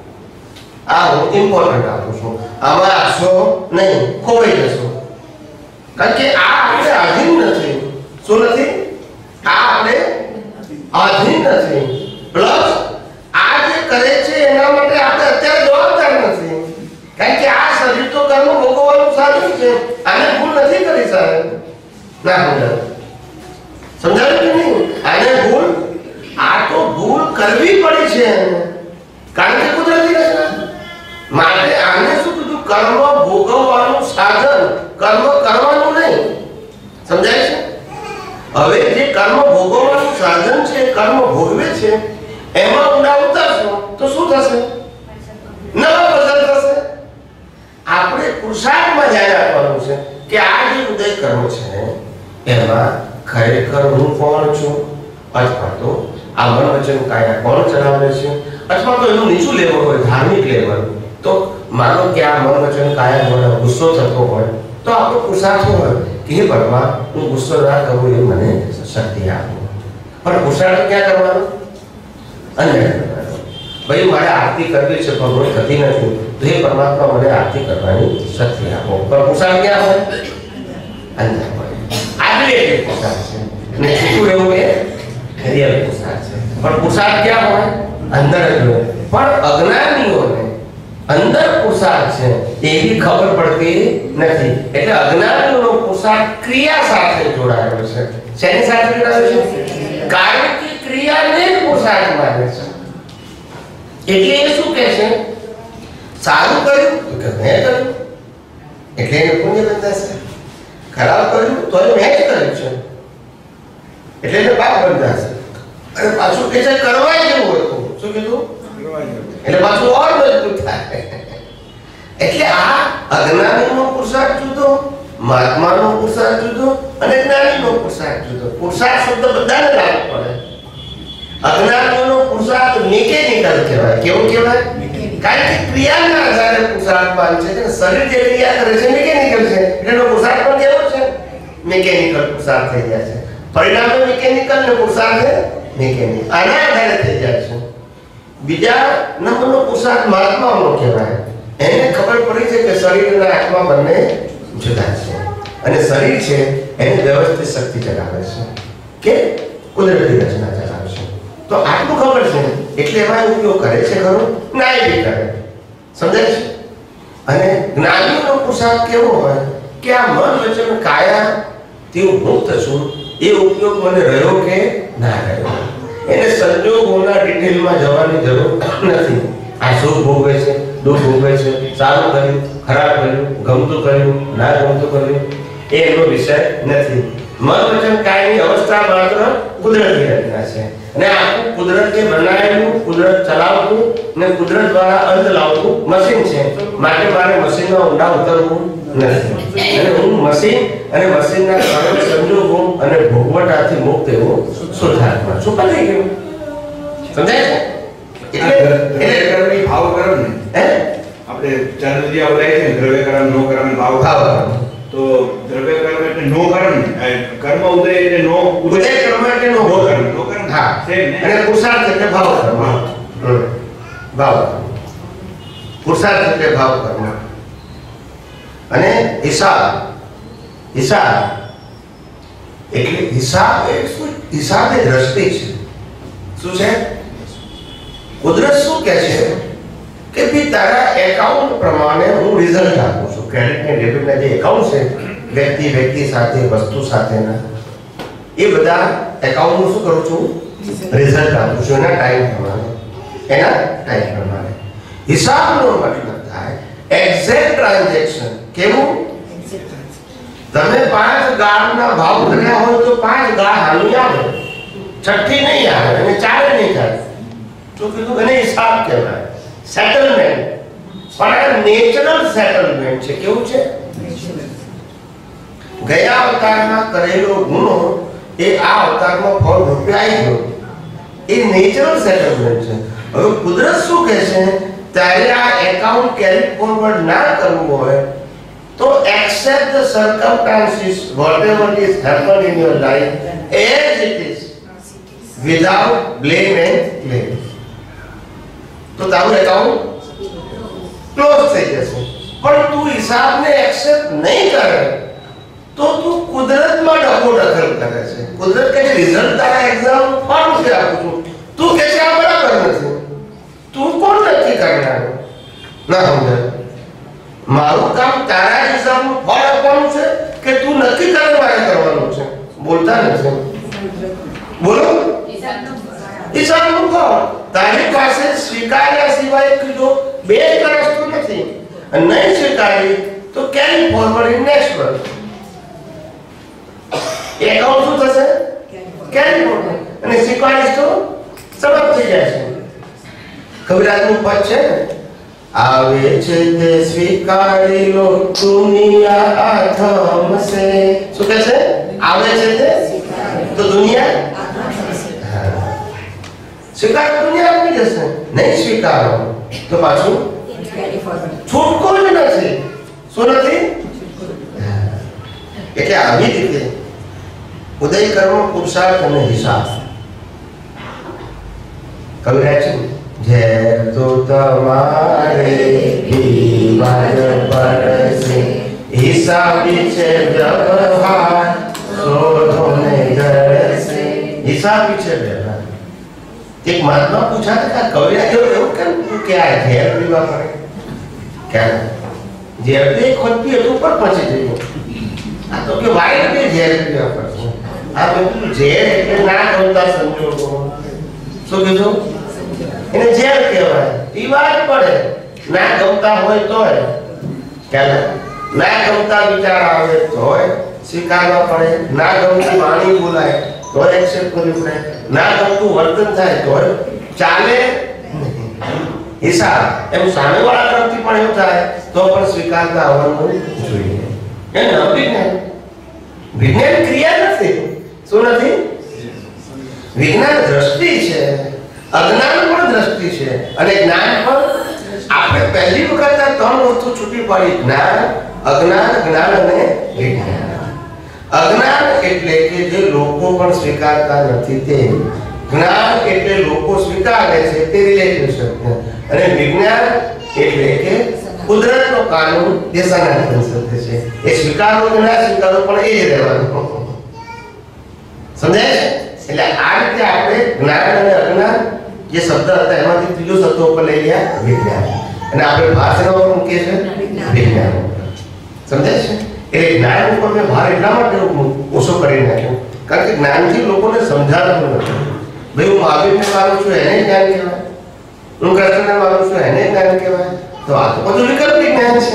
આ હું ઇમ્પોર્ટન્ટ આપું છું. આમાં આપશો નહીં, ખોવાઈ જશો. કારણ કે આ આપણે આધીન નથી. શું નથી? આ આપણે આધીન નથી. પ્લસ આ જે કરે છે એના માટે આપણે અત્યારે જવાબદાર નથી. કારણ કે આ શરીર તો કર્મ ભોગવવાનું સાધન છે. આને ભૂલ નથી કરી સાહેબ. ના સમજાય? સમજાયું કે નહીં? આને ભૂલ, આ તો ભૂલ કરવી પડી છે કારણ કે કુદરતી રચના. માટે આને શું કીધું? કર્મ ભોગવવાનું સાધન, કર્મ કરવાનું નહીં. સમજાય છે? હવે જે કર્મ ભોગવવાનું સાધન છે, કર્મ ભોગવે છે, એમાં ઊંડા ઉતરશો તો શું થશે? નવા બદલ થશે. આપણે પુરુષાર્થમાં ધ્યાન આપવાનું છે કે આ જે ઉદય કર્મ છે એમાં ખરેખર હું કોણ છું, અથવા તો આ મન વચન કાયા કોણ ચલાવે છે, અથવા તો એનું નીચું લેવલ હોય, ધાર્મિક લેવલ, તો માનો કે આ મન વચન કાયા મને ગુસ્સો થતો હોય તો આપણો પુરુષાર્થ હોય કે હે ભગવાન, હું ગુસ્સો ના કરું, એ મને શક્તિ આપો. પણ પુરુષાર્થ ક્યાં કરવાનો? અંદર કરવાનો. ભાઈ મારે આરતી કરવી છે પણ રોજ થતી નથી, તો હે પરમાત્મા મને આરતી કરવાની શક્તિ આપો. પણ પુરુષાર્થ ક્યાં હોય? અંદર હોય. આ એક પુરુષાર્થ છે અને ખોટું એવું એ રિયલ પુરુષાર્થ છે. પણ પુરુષાર્થ ક્યાં હોય? અંદર જ હોય. પણ અજ્ઞાનીઓને અંદર પુરુષાર્થ છે એવી ખબર પડતી નથી. એટલે અજ્ઞાનીઓનો પુરુષાર્થ ક્રિયા સાથે જોડાયેલો છે. શેની સાથે જોડાયેલો છે? કારણ કે ક્રિયાને જ પુરુષાર્થ માને છે. એટલે એ શું કહે છે? સારું કર્યું તો કે મેં કર્યું એટલે એને પુણ્ય બંધાશે. ખરાબ કર્યું તો એ મેં જ કર્યું છે એટલે એને પાપ બંધાશે. અને પાછું કે છે કરવા જેવું હતું. શું કીધું? એટલે પાછું ઓર મજબૂત થાય. એટલે આ અજ્ઞાનીનો પુરુષાર્થ જુદો, મહાત્માનો પુરુષાર્થ જુદો અને જ્ઞાનીનો પુરુષાર્થ જુદો. પુરુષાર્થ શબ્દ બધાને લાગુ પડે. અજ્ઞાનીનો પુરુષાર્થ મિકેનિકલ કહેવાય. કેવું કહેવાય? કારણ કે ક્રિયાના આધારે પુરુષાર્થ માન છે કે શરીર જે ક્રિયા કરે છે મિકેનિકલ છે, એટલે એનો પુરુષાર્થ પણ કેવો છે? મિકેનિકલ પુરુષાર્થ થઈ જાય છે. પરિણામે મિકેનિકલ ને પુરુષાર્થ મિકેનિકલ આના આધારે થઈ જાય છે. બીજા નંબરનો પુરુષાર્થ મહાત્માનો કહેવાય. એને ખબર પડી છે કે શરીર અને આત્મા બંને જુદા છે અને શરીર છે એને વ્યવસ્થિત શક્તિ ચલાવે છે કે કુદરતી રચના ચલાવે છે. તો આટલું ખબર છે એટલે એમાં ઉપયોગ કરે છે ખરો? ના, એ કરે. સમજાય છે? અને જ્ઞાનીનો પુરુષાર્થ કેવો હોય કે આ મન વચન કાયા થી હું મુક્ત છું, એ ઉપયોગ મને રહ્યો કે ના રહ્યો. એને સંજોગોના ડિટેલમાં જવાની જરૂર નથી. આ સુખ ભોગવે છે, દુઃખ ભોગવે છે, સારું કર્યું, ખરાબ કર્યું, ગમતું કર્યું, ના ગમતું કર્યું, એ એનો વિષય નથી. મન વચન કાયની અવસ્થા માત્ર કુદરતી રચના છે અને આખું કુદરતે બનાવેલું, કુદરત ચલાવતું અને કુદરત દ્વારા અંત લાવતું મશીન છે. માટે મારે મશીનમાં ઊંડા ઉતરવું નથી અને હું મશીન અને મશીનના સર્વ સંજોગો અને ભોગવટાથી મુક્ત એવો શુદ્ધાત્મા છું. પતી ગયું? સમજાય છે? એટલે એટલે ભાવ કરો ને, હે આપણે ચાર નદી આવડાય છે, દ્રવ્ય કર્મ, નો કર્મ, ભાવ ભાવ તો દ્રવ્ય કર્મ એટલે નો કર્મ, કર્મ ઉદય એટલે નો ઉદય કર્મ એટલે નો નો કર્મ, નો કર્મ. હા, સેમ ને? અને પુરુષાર્થ એટલે ભાવ કર્મ. હમ. ભાવ કર્મ. પુરુષાર્થ એટલે ભાવ કર્મ અને હિસાબ. હિસાબ એટલે હિસાબ એ શું? હિસાબ એ દ્રષ્ટિ છે. શું છે? કુદરત શું કહે છે કે ભઈ તારા એકાઉન્ટ પ્રમાણે હું રિઝલ્ટ આપું છું. ક્રેડિટ ને ડેબિટ ના જે એકાઉન્ટ છે વ્યક્તિ વ્યક્તિ સાથે, વસ્તુ સાથેના, એ બધા એકાઉન્ટનું શું કરું છું? રિઝલ્ટ આપું છું એના ટાઈમ પ્રમાણે. એના ટાઈમ પ્રમાણે. હિસાબનો મતલબ થાય એક્ઝેક્ટ ટ્રાન્ઝેક્શન. કેવું? તમે પાંચ ગાળના ભાવ કર્યા હોય તો પાંચ ગાળ હાલી આવે, છઠ્ઠી નહીં આવે અને ચારે નહીં થાય. તો કીધું એને હિસાબ કહેવાય. સેટલમેન્ટ. પણ આ નેચરલ સેટલમેન્ટ છે. કેવું છે? ગયા અવતારમાં કરેલો ગુનો એ આ અવતારમાં ફળ રૂપે આવી ગયો. એ નેચરલ સેટલમેન્ટ છે. હવે કુદરત શું કહે છે? ત્યારે આ એકાઉન્ટ કેરી ફોરવર્ડ ના કરવું હોય તો accept the circumstances whatever is happened in your life as it is without blame and blame. તો તારું એકાઉન્ટ ક્લોઝ થઈ જશે. પણ તું હિસાબને એક્સેપ્ટ નહીં કરે તો તું કુદરતમાં ડખો દખલ કરે છે. કુદરત કહે છે રિઝલ્ટ તારા એક્ઝામ ફાળું છે આપું છું, તું કહે છે આ બરાબર નથી. તું કોણ નક્કી કરનાર? ના સમજે. મારું કામ તારા હિસાબનું ફળ આપવાનું છે કે તું નક્કી કરે મારે કરવાનું છે? બોલતા નથી. બોલો. હિસાબનું ફળ તારી પાસે સ્વીકાર્યા સિવાય બીજો બે રસ્તો નથી. અને નહીં સ્વીકારી તો carry forward in next word. Account શું થશે? Carry forward. અને સ્વીકારીશ તો સમાપ્ત થઈ જાય છે. કવિરાજનું પદ છે ને, આવે છે તે સ્વીકારી લો દુનિયા આથમશે. શું કહે છે? આવે છે તે તો દુનિયા સ્વીકાર દુનિયા આપી જશે. નહીં સ્વીકારો તો પાછું છૂટકો જ નથી. શું નથી? એટલે આવી રીતે ઉદય કર્મ પુરુષાર્થ અને હિસાબ કવિરાજ છે. ઝેર તો તમારે પીવા જ પડશે, હિસાબી છે વ્યવહાર શોધો ને જશે. હિસાબી છે વ્યવહાર. એક મહાત્મા પૂછા હતા કવિરાજ એવું કેમ કે આ ઝેર પીવા પડે? કેમ? ઝેર તો એક વખત પીએ તો ઉપર પહોંચી જઈએ. આ તો કે વાઈટ કે ઝેર પીવા પડશે. આ બધું ઝેર એટલે ના ગમતા સંજોગો. શું કીધું? એને ઝેર કહેવાય. પીવા જ પડે. ના ગમતા હોય તોય ખ્યાલ, ના ગમતા વિચાર આવે તોય સ્વીકારવા પડે. ના ગમતી વાણી બોલાય તોય એક્સેપ્ટ કરવી પડે. ના ગમતું વર્તન થાય તોય ચાલે. હિસાબ એમ સામેવાળા તરફથી પણ એવું થાય તો પણ સ્વીકારતા આવવાનું જોઈએ. એ વિજ્ઞાન વિજ્ઞાન ક્રિયા નથી. શું નથી? વિજ્ઞાન દ્રષ્ટિ છે, અજ્ઞાન પણ દ્રષ્ટિ છે, અને જ્ઞાન પણ. આપણે પહેલી વખત આ ત્રણ વસ્તુ છૂટી પડી: જ્ઞાન, અજ્ઞાન, જ્ઞાન અને વિજ્ઞાન. અજ્ઞાન એટલે કે જે લોકો પણ સ્વીકારતા નથી તે. જ્ઞાન એટલે લોકો સ્વીકારે છે તે રિલેટિવ સત્ય. અને વિજ્ઞાન એટલે કે કુદરતનો કાનૂન જે સનાતન સત્ય છે. એ સ્વીકારો કે ના સ્વીકારો પણ એ જ રહેવાનું. સમજાય છે? એટલે આ રીતે આપણે જ્ઞાન અને અજ્ઞાન જે શબ્દ હતા એમાંથી ત્રીજો શબ્દ ઉપર લઈ ગયા વિજ્ઞાન. અને આપણે ભાષામાં મૂકીએ છીએ વિજ્ઞાન. સમજાય છે? એટલે જ્ઞાન ઉપર મેં ભાર એટલા માટે ઓછો કરી નાખ્યો કારણ કે જ્ઞાનથી લોકોને સમજાવતું નથી. ભાઈ હું મહાવીરને માનું છું એને જ્ઞાન કહેવાય, હું કૃષ્ણને માનું છું એને જ્ઞાન કહેવાય. તો આ તો બધું વિકલ્પિક જ્ઞાન છે.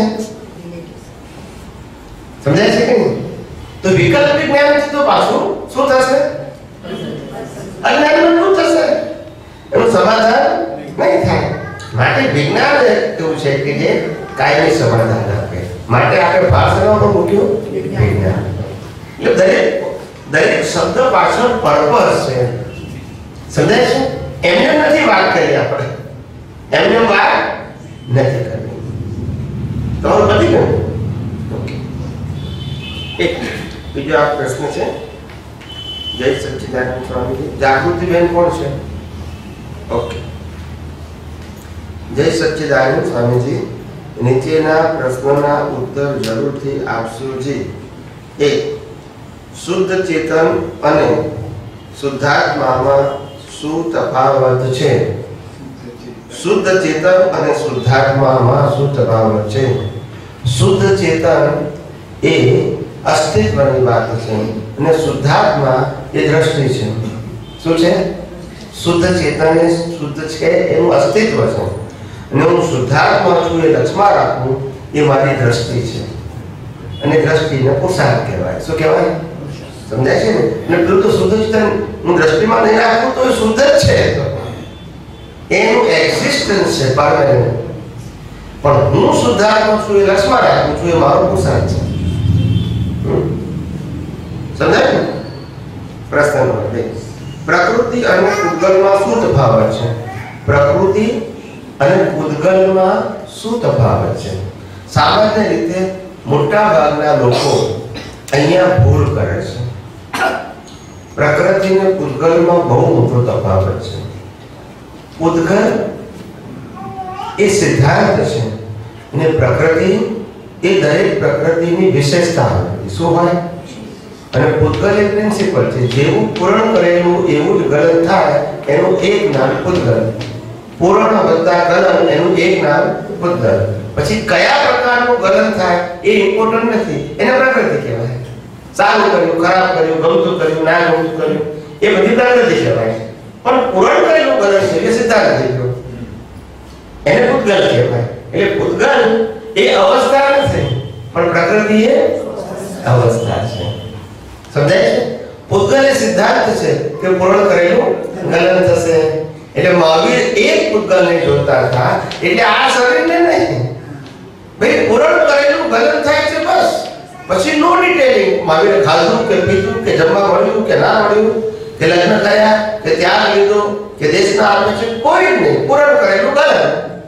સમજાય છે કે નહીં? તો વિકલ્પિક જ્ઞાનથી તો પાછું શું થશે? અજ્ઞાન નું થશે. એનું સમાધાન નહીં થાય. માટે વિજ્ઞાન એવું છે કે જે કાયમી સમાધાન આપે. માટે આપણે ભાષામાં મૂક્યું વિજ્ઞાન. એટલે દરેક દરેક શબ્દ પાછળ પર્પસ છે. સમજાય છે? એમને નથી વાત કરી આપણે, એમને વાત નથી કરવી. તમારું બધી ગયું. ઓકે. એક બીજો આ પ્રશ્ન છે. જય સચ્ચિદાનંદ સ્વામીજી. જાગૃતિબેન કોણ છે? ઓકે. જય સચ્ચિદાનંદ સ્વામીજી, નીચેના પ્રશ્નોના ઉત્તર જરૂરથી આપશો જી. એક, શુદ્ધ ચેતન અને શુદ્ધાત્મામાં શું તફાવત છે? શુદ્ધ ચેતન અને શુદ્ધાત્મામાં શું તફાવત છે? શુદ્ધ ચેતન એ અસ્તિત્વની વાત છે અને શુદ્ધાત્મા એ દ્રષ્ટિ છે. શું છે? શુદ્ધ ચેતન એ શુદ્ધ છે એનું અસ્તિત્વ છે અને હું શુદ્ધાત્મા છું એ લક્ષમાં રાખું એ મારી દ્રષ્ટિ છે. અને દ્રષ્ટિને પુરુષાર્થ કહેવાય. શું કહેવાય? સમજાય છે ને? એટલે પેલું તો શુદ્ધ ચેતન હું દ્રષ્ટિમાં નહીં રાખું તો એ શુદ્ધ જ છે, એનું એક્ઝિસ્ટન્સ છે પરમેનન્ટ. પણ હું શુદ્ધાત્મા છું એ લક્ષમાં રાખું છું, એ મારો પુરુષાર્થ છે. સમજાય ને? પ્રશ્ન નંબર બે, પ્રકૃતિ અને પૂતગલમાં શું તફાવત છે? પ્રકૃતિ અને પૂતગલમાં શું તફાવત છે? સામાન્ય રીતે મોટા ભાગના લોકો અહીંયા ભૂલ કરે છે. પ્રકૃતિ અને પૂતગલમાં બહુ મોટો તફાવત છે. પૂતગલ એ સિદ્ધાંત છે અને પ્રકૃતિ એ દરેક પ્રકૃતિની વિશેષતા હોય. શું હોય? અને પૂતગલ એ પ્રિન્સિપલ છે. જેવું પૂરણ કરેલું એવું જ ગલન થાય એનું એક નામ પૂતગલ. પૂરણ વત્તા ગલન એનું એક નામ પૂતગલ. પછી કયા પ્રકારનું ગલન થાય એ ઇમ્પોર્ટન્ટ નથી, એને પ્રકૃતિ કહેવાય. સારું કર્યું, ખરાબ કર્યું, ગમતું કર્યું, ના ગમતું કર્યું, એ બધી પ્રકૃતિ કહેવાય. પણ પૂરણ કરેલું ગલન છે એ સિદ્ધાંત થઈ ગયો, એને પૂતગલ કહેવાય. એટલે પૂતગલ એ અવસ્થા નથી, પણ પ્રકૃતિ એ અવસ્થા છે. સમજાય છે? પૂતગલ એ સિદ્ધાંત છે કે પૂર્ણ કરેલું ગલન થશે. એટલે મહાવીર એક પૂતગલને જોતા હતા, એટલે આ શરીરને નહીં. ભાઈ પૂર્ણ કરેલું ગલન થાય છે બસ, પછી નો ડિટેલિંગ. મહાવીરે ખાધું કે પીધું કે જમવા મળ્યું કે ના મળ્યું, કે લગ્ન કર્યા કે ત્યાગ લીધો કે દેશના આપે છે, કોઈ જ નહીં. પૂર્ણ કરેલું ગલન.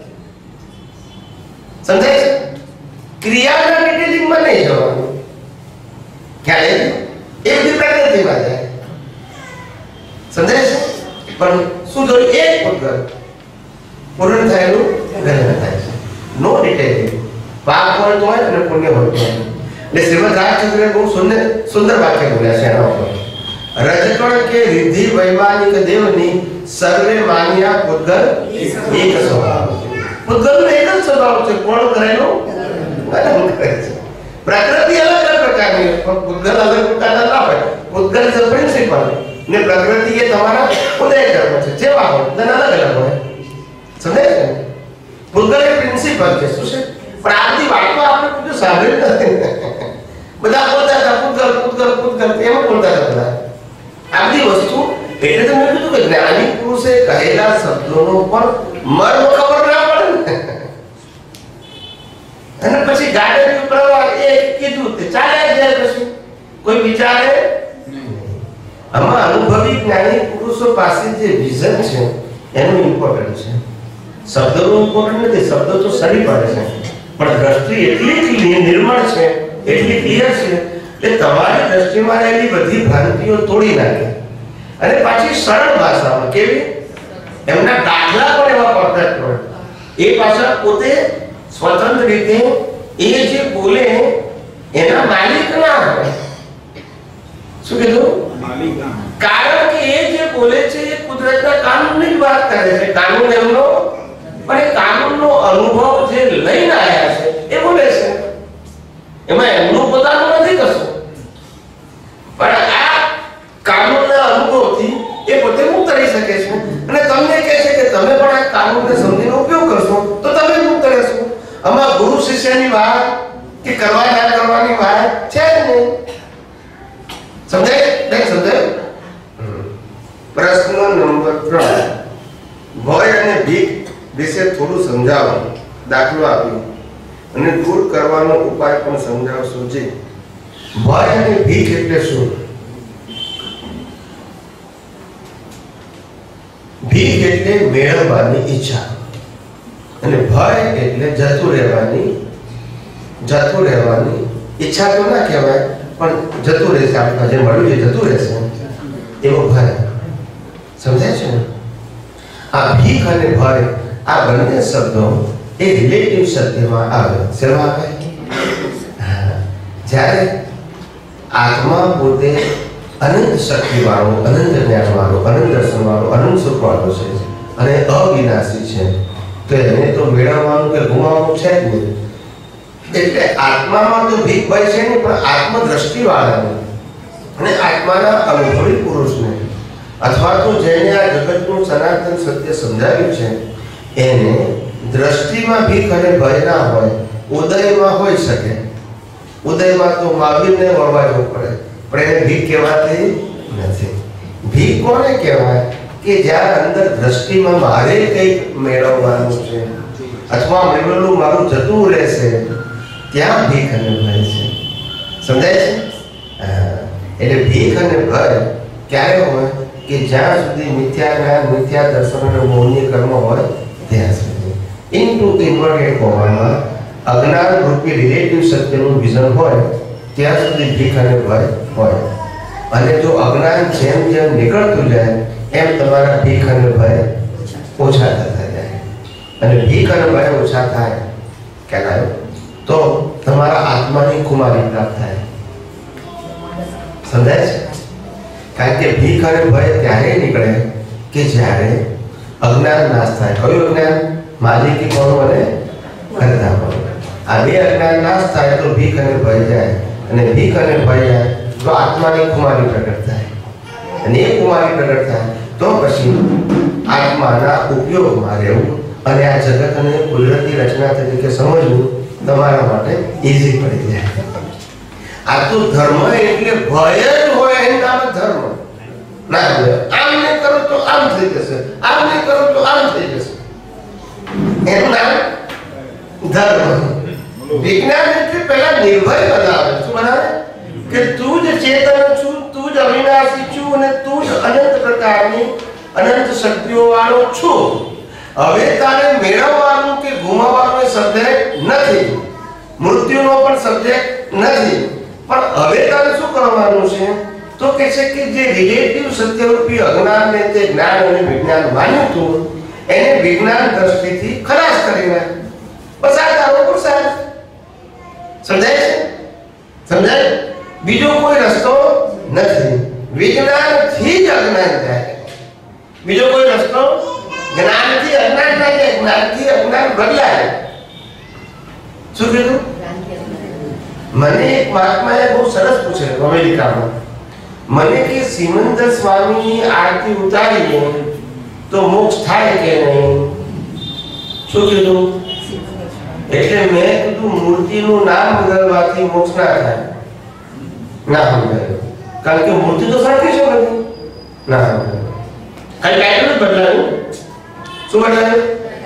સમજાય છે? ક્રિયાના ડિટેલિંગમાં નહીં જવાનું. ખ્યાલ એ બધી પ્રકૃતિમાં જાય. સમજાય છે? પણ શું જોયું? એક પૂતગલ પૂર્ણ થયેલું ગલન થાય છે. No detailing. પાપ હોય તો હોય અને પુણ્ય હોય તો હોય. એટલે શ્રીમદ રાજચંદ્રે બહુ સુંદર સુંદર વાક્ય બોલ્યા છે એના ઉપર. રજકણ કે રિદ્ધિ વૈમાનિક દેવની સર્વે માન્યા પૂતગલ એક સ્વભાવ. પૂતગલનો એક જ સ્વભાવ છે, પૂર્ણ કરેલું ગલન કરે છે. પ્રકૃતિ અલગ અલગ પ્રકારની, પણ પૂતગલ અલગ પ્રકારના ના હોય. પૂતગલ ઇઝ અ પ્રિન્સિપલ ને પ્રકૃતિ એ તમારા ઉદય કર્મ છે, જેવા હોય તેને અલગ અલગ હોય. સમજાય છે? પૂતગલ એ પ્રિન્સિપલ છે. શું છે? પણ આ બધી વાતો આપણે બધું સાંભળી નથી. બધા બોલતા હતા પૂતગલ પૂતગલ પૂતગલ, એમ બોલતા હતા બધા. આ બધી વસ્તુ એટલે તો મેં કીધું કે જ્ઞાની પુરુષે કહેલા શબ્દોનો પણ મર્મ ખબર ના પડે ને. અને પછી ગાડી પ્રવાહ એ કીધું તે ચાલ્યા જાય, પછી કોઈ વિચારે. આમાં અનુભવી જ્ઞાની પુરુષો પાસે જે વિઝન છે એનું ઇમ્પોર્ટન્ટ છે. શબ્દોનું ઇમ્પોર્ટન્ટ નથી, શબ્દો તો સરી પડે છે, પણ દ્રષ્ટિ એટલી નિર્મળ છે, એટલી ક્લિયર છે કે તમારી દ્રષ્ટિમાં રહેલી બધી ભ્રાંતિઓ તોડી નાખે. અને પાછી સરળ ભાષામાં કેવી, એમના દાખલા પણ એવા પરફેક્ટ હોય. એ પાછા પોતે સ્વતંત્ર રીતે એ જે બોલે એના માલિક ના હોય. શું કીધું? માલિક ના. કારણ કે એ જે બોલે છે એ કુદરતના કાનૂનની જ વાત કરે છે. કાનૂન એમનો, પણ એ કાનૂનનો અનુભવ જે લઈને આવ્યા છે એ બોલે છે. એમાં એમનું પોતાનું નથી કશું, પણ આ કાનૂનના અનુભવથી એ પોતે મુક્ત રહી શકે છે. અને તમને કહે છે કે તમે પણ આ કાનૂનને સમજીને ઉપયોગ કરશો તો તમે મુક્ત રહેશો. આમાં ગુરુ શિષ્યની વાત કે કરવા ના કરવાની વાત છે જ નહીં. સમજાય? નહીં સમજાય? પ્રશ્ન નંબર ત્રણ, ભય અને ભીખ વિશે થોડું સમજાવો. દાખલો આપ્યો અને દૂર કરવાનો ઉપાય પણ સમજાવશો. જે ભય અને ભીખ એટલે શું? ભીખ એટલે મેળવવાની ઈચ્છા, અને ભય એટલે જતું રહેવાની જતું રહેવાની ઈચ્છા તો ના કહેવાય, પણ જતું રહેશે. આપણે જે મળ્યું છે જતું રહેશે એવો ભય. સમજાય છે ને? આ ભીખ અને ભય આ બંને શબ્દો એ રિલેટિવ શબ્દમાં આવે. શેમાં આવે? જ્યારે આત્મા પોતે અનંત શક્તિ વાળો, અનંત જ્ઞાન વાળો, અનંત દર્શન વાળો, અનંત સુખ વાળો છે અને અવિનાશી છે, તો એને તો મેળવવાનું કે ગુમાવવાનું છે જ નહીં. એટલે આત્મામાં તો ભીખ ભય છે નહીં, પણ આત્મદ્રષ્ટિ વાળાને અને આત્માના અનુભવી પુરુષને, અથવા તો જેને આ જગતનું સનાતન સત્ય સમજાવ્યું છે એને દ્રષ્ટિમાં ભીખ અને ભય ના હોય, ઉદયમાં હોઈ શકે. ઉદયમાં તો મહાવીરને વળવા જવું પડે, પણ એને ભીખ કહેવાતી નથી. ભીખ કોને કહેવાય? કે જ્યાં અંદર દ્રષ્ટિમાં મારે કંઈક મેળવવાનું છે, અથવા મળેલું મારું જતું રહેશે, ત્યાં ભીખ અને ભય છે. સમજાય છે? એટલે ભીખ અને ભય ક્યારે હોય કે જ્યાં સુધી મિથ્યા જ્ઞાન, મિથ્યા દર્શન અને મૌન્ય કર્મ હોય ત્યાં સુધી. ઇનટુ ઇન્વર્ટેડ કોમામાં અજ્ઞાન રૂપી રિલેટિવ સત્યનું વિઝન હોય ત્યાં સુધી ભીખ અને ભય હોય. અને જો અજ્ઞાન જેમ જેમ નીકળતું જાય એમ તમારા ભીખ અને ભય ઓછા થતા જાય. અને ભીખ અને ભય ઓછા થાય ક્યાં તો તમારા આત્માની કુમારી પ્રાપ્ત થાય. સમજાય છે? કારણ કે ભીખ અને ભય ત્યારે નીકળે કે જ્યારે અજ્ઞાન નાશ થાય. કયું અજ્ઞાન? માલિકી કોણ અને કરતા કોણ. આ બે અજ્ઞાન નાશ થાય તો ભીખ અને ભય જાય. અને ભીખ અને ભય જાય તો આત્માની કુમારી પ્રગટ થાય. અને એ કુમારી પ્રગટ થાય તો પછી આત્માના ઉપયોગમાં રહેવું અને આ જગતને કુદરતી રચના તરીકે સમજવું તમારા માટે ઈઝી પડી જાય. આ તો ધર્મ એટલે ભય જ હોય એનું નામ ધર્મ. ના આમ નહીં કરો તો આમ થઈ જશે, આમ નહીં કરો તો આમ થઈ જશે, એનું નામ ધર્મ. વિજ્ઞાન એટલે પહેલા નિર્ભય બનાવે. શું બનાવે? કે તું જ ચેતન છું, તું જ અવિનાશી છું અને તું જ અનંત પ્રકારની અનંત શક્તિઓ વાળો છું. હવે તારે મેળવવાનું કે ગુમાવવાનું એ સબ્જેક્ટ નથી, મૃત્યુનો પણ સબ્જેક્ટ નથી. પણ હવે તારે શું કરવાનું છે? તો કે છે કે જે રિલેટિવ સત્યરૂપી અજ્ઞાનને તે જ્ઞાન અને વિજ્ઞાન માન્યું હતું એને વિજ્ઞાન દ્રષ્ટિથી ખલાસ કરી નાખ. બસ આ તારો પુરુષાર્થ. સમજાય છે? સમજાય? બીજો કોઈ રસ્તો નથી. વિજ્ઞાનથી જ અજ્ઞાન જાય. બીજો કોઈ રસ્તો જ્ઞાનથી અજ્ઞાન થાય, જ્ઞાનથી અજ્ઞાન બદલાય. શું કીધું? મને એક મહાત્માએ બહુ સરસ પૂછેલું અમેરિકામાં. મને કે સિમંદર સ્વામીની આરતી ઉતારીએ તો મોક્ષ થાય કે નહીં? શું કીધું? એટલે મેં કીધું મૂર્તિનું નામ બદલવાથી મોક્ષ ના થાય. ના સમજાયું. કારણ કે મૂર્તિ તો સરખી છે બધી. ના સમજાયું. ખાલી ટાઇટલ જ બદલાયું. શું બદલાયું?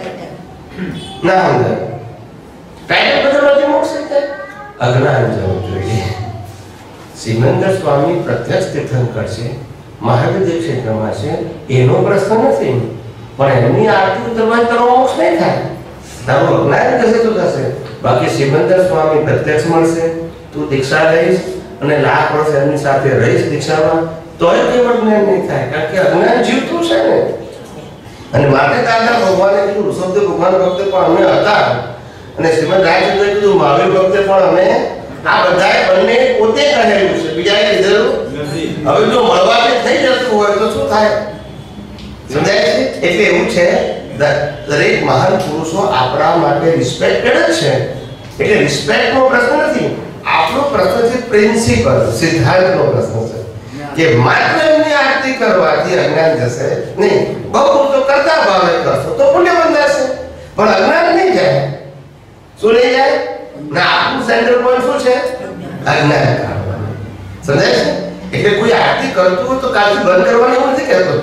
ના સમજાયું. ટાઇટલ બદલવાથી મોક્ષ થાય? અજ્ઞાન જવું જોઈએ. સિમંદર સ્વામી પ્રત્યક્ષ તીર્થંકર છે, મહાવિદ્ય ક્ષેત્રમાં છે, એનો પ્રશ્ન નથી. પણ એમની આરતી ઉતરવા તારો મોક્ષ નહીં થાય. તારું અજ્ઞાન જશે તો થશે. બાકી સિમંદર સ્વામી પ્રત્યક્ષ મળશે, તું દીક્ષા લઈશ અને લાખ વર્ષ એમની સાથે રહીશ દીક્ષામાં, તોય કેવળ જ્ઞાન નહીં થાય. કારણ કે અજ્ઞાન જીવતું છે ને. અને માટે દાદા ભગવાને કીધું, ઋષભદેવ ભગવાન વખતે પણ અમે હતા અને શ્રીમદ રાજચંદ્રએ કીધું મહાવીર વખતે પણ અમે, આ બધાએ બંને પોતે કહેલું છે, બીજાએ કીધેલું નથી. હવે જો મળવાથી થઈ જતું હોય તો શું થાય? સમજાય છે? એટલે એવું છે દરેક મહાન પુરુષો આપણા માટે રિસ્પેક્ટેડ જ છે. એટલે રિસ્પેક્ટનો પ્રશ્ન નથી. આપણો પ્રશ્ન છે પ્રિન્સિપલ, સિદ્ધાંતનો પ્રશ્ન છે કે માત્ર એમની આરતી કરવાથી અજ્ઞાન જશે નહીં. બહુ તો કરતા ભાવે કરશો તો પુણ્ય બંધાશે, પણ અજ્ઞાન નહીં જાય. શું નહીં જાય? ના, આપણું સેન્ટર પોઈન્ટ શું છે? અજ્ઞાન કાઢવાનું. સમજાય છે? એટલે કોઈ આરતી કરતું હોય તો કાલથી બંધ કરવાની એવું નથી કહેતો.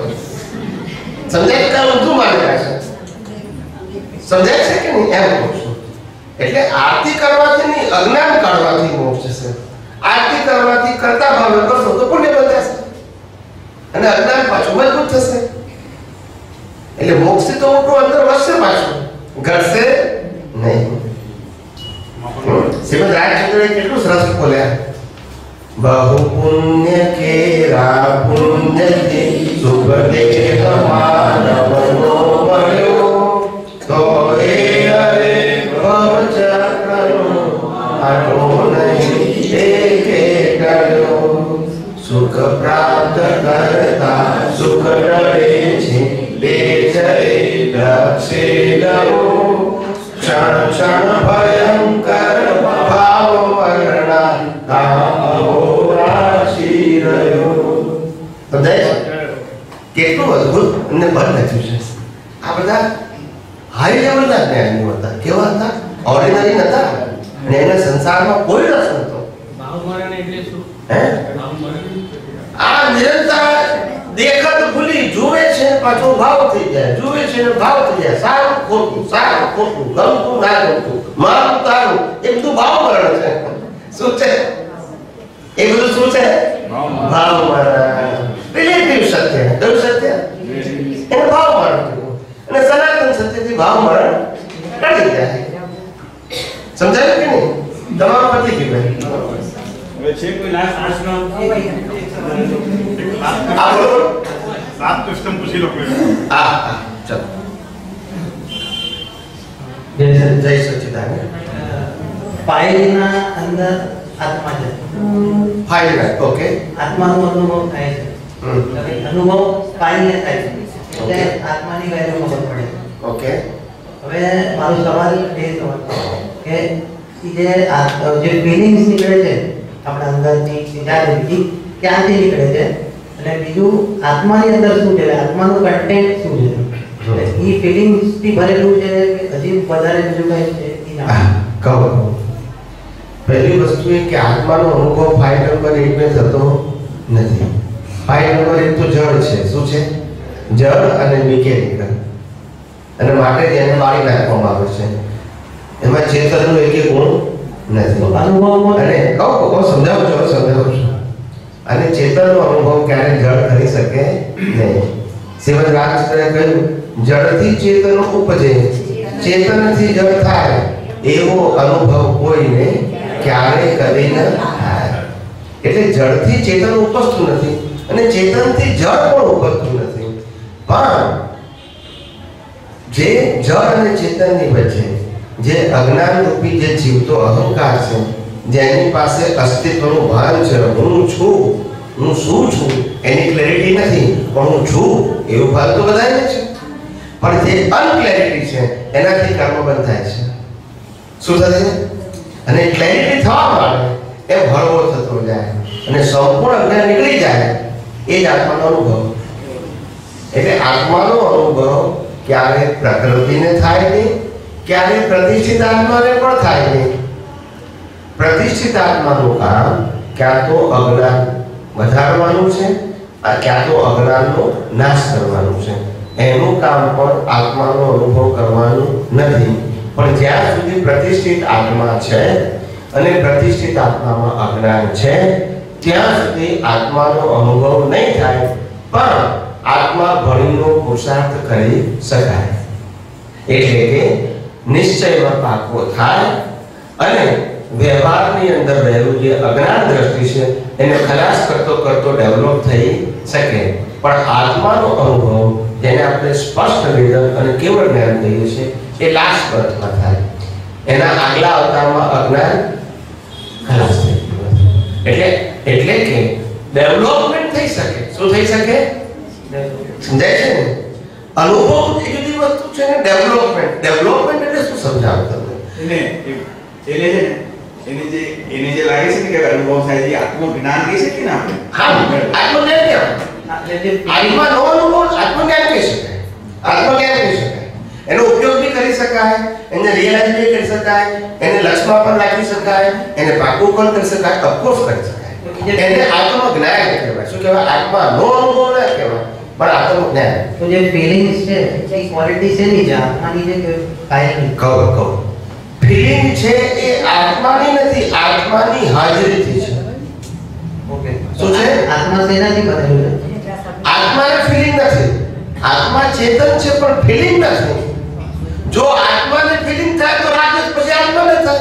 સમજાય છે? કાલ ઊંધું માની રાખશે. સમજાય છે કે નહીં? એમ કહું છું. એટલે આરતી કરવાથી નહીં, અજ્ઞાન કાઢવાથી મોક્ષ છે. આરતી કરવાથી કરતા ભાવે કરશો તો પુણ્ય બંધાશે અને અજ્ઞાન પાછું મજબૂત થશે. એટલે મોક્ષથી તો મોટું અંદર વધશે, પાછું ઘટશે નહીં. શ્રીમદ રાજચંદ્રએ કેટલું સરસ બોલ્યા, બહુ પુણ્ય કેરા પુણ્યથી સુખ દેહ માનવનો મળ્યો તો એ હરે ભવચક્રનો આટો નહીં એકે ટળ્યો. સુખ પ્રાપ્ત કરતા સુખ ટળે છે, બે જય લક્ષે લવો. ક્ષણ ક્ષણ ભયંકર ભાવ વર્ણા કામોરાશી રહ્યો. સમજાય છે? કેટલું અદ્ભુત અને બળ લખ્યું છે. આ બધા હાઈ લેવલના જ્ઞાનીઓ હતા. કેવા હતા? ઓર્ડિનરી નતા. અને એને સંસારમાં કોઈ રસ નતો. ભાવમરણ એટલે શું? હે? ભાવમરણ આ નિરંતર દેખત ભૂલી જુએ છે પાછો ભાવ થઈ જાય, જુએ છે ને ભાવ થઈ જાય, સારું ખોટું, સારું ખોટું, ગમતું ના ગમતું, મારું તારું, એ બધું ભાવ મરણ છે. શું છે એ બધું? શું છે? ભાવ મરણ. રિલેટિવ સત્ય. કયું સત્ય? એને ભાવ મરણ કહેવાય. અને સનાતન સત્યથી ભાવ મરણ ટળી જાય. સમજાયું કે નહીં? તમારો પતિ કહેવાય. હવે છે કોઈ લાસ્ટ પ્રશ્ન? આપણો સાત ક્વેશ્ચન પૂછી લો કોઈ. હા હા ચલો. જય સચ્ચિદાનંદ. ફાઇલના અંદર આત્મા છે. File okay. આત્માનો અનુભવ થાય છે. હવે અનુભવ ફાઇલને થાય છે. એટલે આત્માની વેલ્યુ ખબર પડે. ઓકે. હવે મારો સવાલ એ સવાલ કે જે આ જે ફિલિંગ્સ નીકળે છે આપણા અંદરની વિચારથી ક્યાંથી નીકળે છે અને બીજું આત્માની અંદર શું છે, આત્માનું કન્ટેન્ટ શું છે, એ ફિલિંગ્સ થી ભરેલું છે કે હજી વધારે બીજું કઈ છે એ ના કહો. પહેલી વસ્તુ એ કે આત્માનો અનુભવ ફાઇલ નંબર એક ને થતો નથી. ફાઇલ નંબર એક તો જળ છે. શું છે? જળ અને મિકેનિકલ. અને માટે તેને બાળી નાખવામાં આવે છે. એમાં ચેતનનો એક ગુણ નથી. અનુભવ અને કહો કહો સમજાવું છો સમજાવું છું. અને ચેતનનો અનુભવ ક્યારે જળ કરી શકે નહીં. શ્રીમદ રામચંદ્રએ કહ્યું જળથી ચેતન ઉપજે, ચેતનથી જળ થાય, એવો અનુભવ કોઈને ક્યારે કરી ન થાય. એટલે જળથી ચેતન ઉપજતું નથી અને ચેતનથી જળ પણ ઉપજતું નથી. પણ જે જળ અને ચેતનની વચ્ચે જે અજ્ઞાન રૂપી જે જીવતો અહંકાર છે, જેની પાસે અસ્તિત્વનું ભાન છે, હું છું, હું શું છું એની ક્લેરિટી નથી, પણ હું છું એવું ભાન તો બધાને છે. પણ જે અનક્લેરિટી છે એનાથી કર્મ બંધ થાય છે. શું થાય છે? અને ક્લેરિટી થવા માટે એ હળવો થતો જાય અને સંપૂર્ણ અજ્ઞાન નીકળી જાય. એ જ આત્માનો અનુભવ. એટલે આત્માનો અનુભવ ક્યારે પ્રકૃતિને થાય નહીં, ક્યારે પ્રતિષ્ઠિત આત્માને પણ થાય નહીં. પ્રતિષ્ઠિત આત્માનું કામ ક્યાં તો અજ્ઞાન વધારવાનું છે, ક્યાં તો અજ્ઞાનનો નાશ કરવાનું છે. એનું કામ પણ આત્માનો અનુભવ કરવાનું નથી. પણ જ્યાં સુધી પ્રતિષ્ઠિત આત્મા છે અને પ્રતિષ્ઠિત આત્મામાં અજ્ઞાન છે ત્યાં સુધી આત્માનો અનુભવ નહીં થાય. પણ આત્મા ભણીનો પુરુષાર્થ કરી શકાય. એટલે કે નિશ્ચયમાં પાકો થાય અને વ્યવહારની અંદર રહેલું જે અજ્ઞાન દ્રષ્ટિ છે એને ખલાસ કરતો કરતો ડેવલપ થઈ શકે. પણ આત્માનો અનુભવ જેને આપણે સ્પષ્ટ વેદન અને કેવળ જ્ઞાન કહીએ છીએ એ લાસ્ટ બર્થમાં થાય. એના આગલા અવતારમાં અજ્ઞાન ખલાસ થઈ ગયું. એટલે એટલે કે ડેવલપમેન્ટ થઈ શકે. શું થઈ શકે? સમજાય છે ને? અનુભવ એ જુદી વસ્તુ છે ને ડેવલપમેન્ટ. ડેવલપમેન્ટ એટલે શું સમજાવું તમને? એને એને છે ને એને જે એને જે લાગે છે ને કે અનુભવ થાય છે આત્મજ્ઞાન કહી શકીએ ને આપણે. હા, આત્મજ્ઞાન કહેવાય. આત્મા નો અનુભવ આત્મજ્ઞાન કહી શકાય. આત્મજ્ઞાન કહી શકાય. એનો ઉપયોગ બી કરી શકાય, એને રિયલાઇઝ બી કરી શકાય, એને લક્ષ્યમાં પણ રાખી શકાય, એને પાકું પણ કરી શકાય, ઓફકોર્સ કરી શકાય. એને આત્મજ્ઞાન કહેવાય. શું કહેવાય? આત્મા નો અનુભવ ના કહેવાય પણ આત્મજ્ઞાન. તો જે ફિલિંગ્સ છે એ ક્વોલિટી છે ની જે આત્માની જે કાયમી કહો કહો ફિલિંગ છે એ આત્માની નથી, આત્માની હાજરીથી છે. ઓકે શું છે? આત્મા શેનાથી બનેલું છે? આત્માને ફિલિંગ નથી. આત્મા ચેતન છે પણ ફિલિંગ નથી. જો આત્માને ફિલિંગ થાય તો રાજસ પછી આત્માને થાય.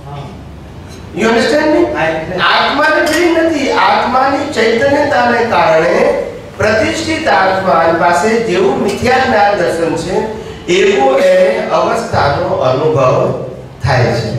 You understand me? આત્માને ફિલિંગ નથી. આત્માની ચૈતન્યતાને કારણે પ્રતિષ્ઠિત આત્મા પાસે જેવું મિથ્યા જ્ઞાન દર્શન છે એવું એને અવસ્થાનો અનુભવ થાય છે.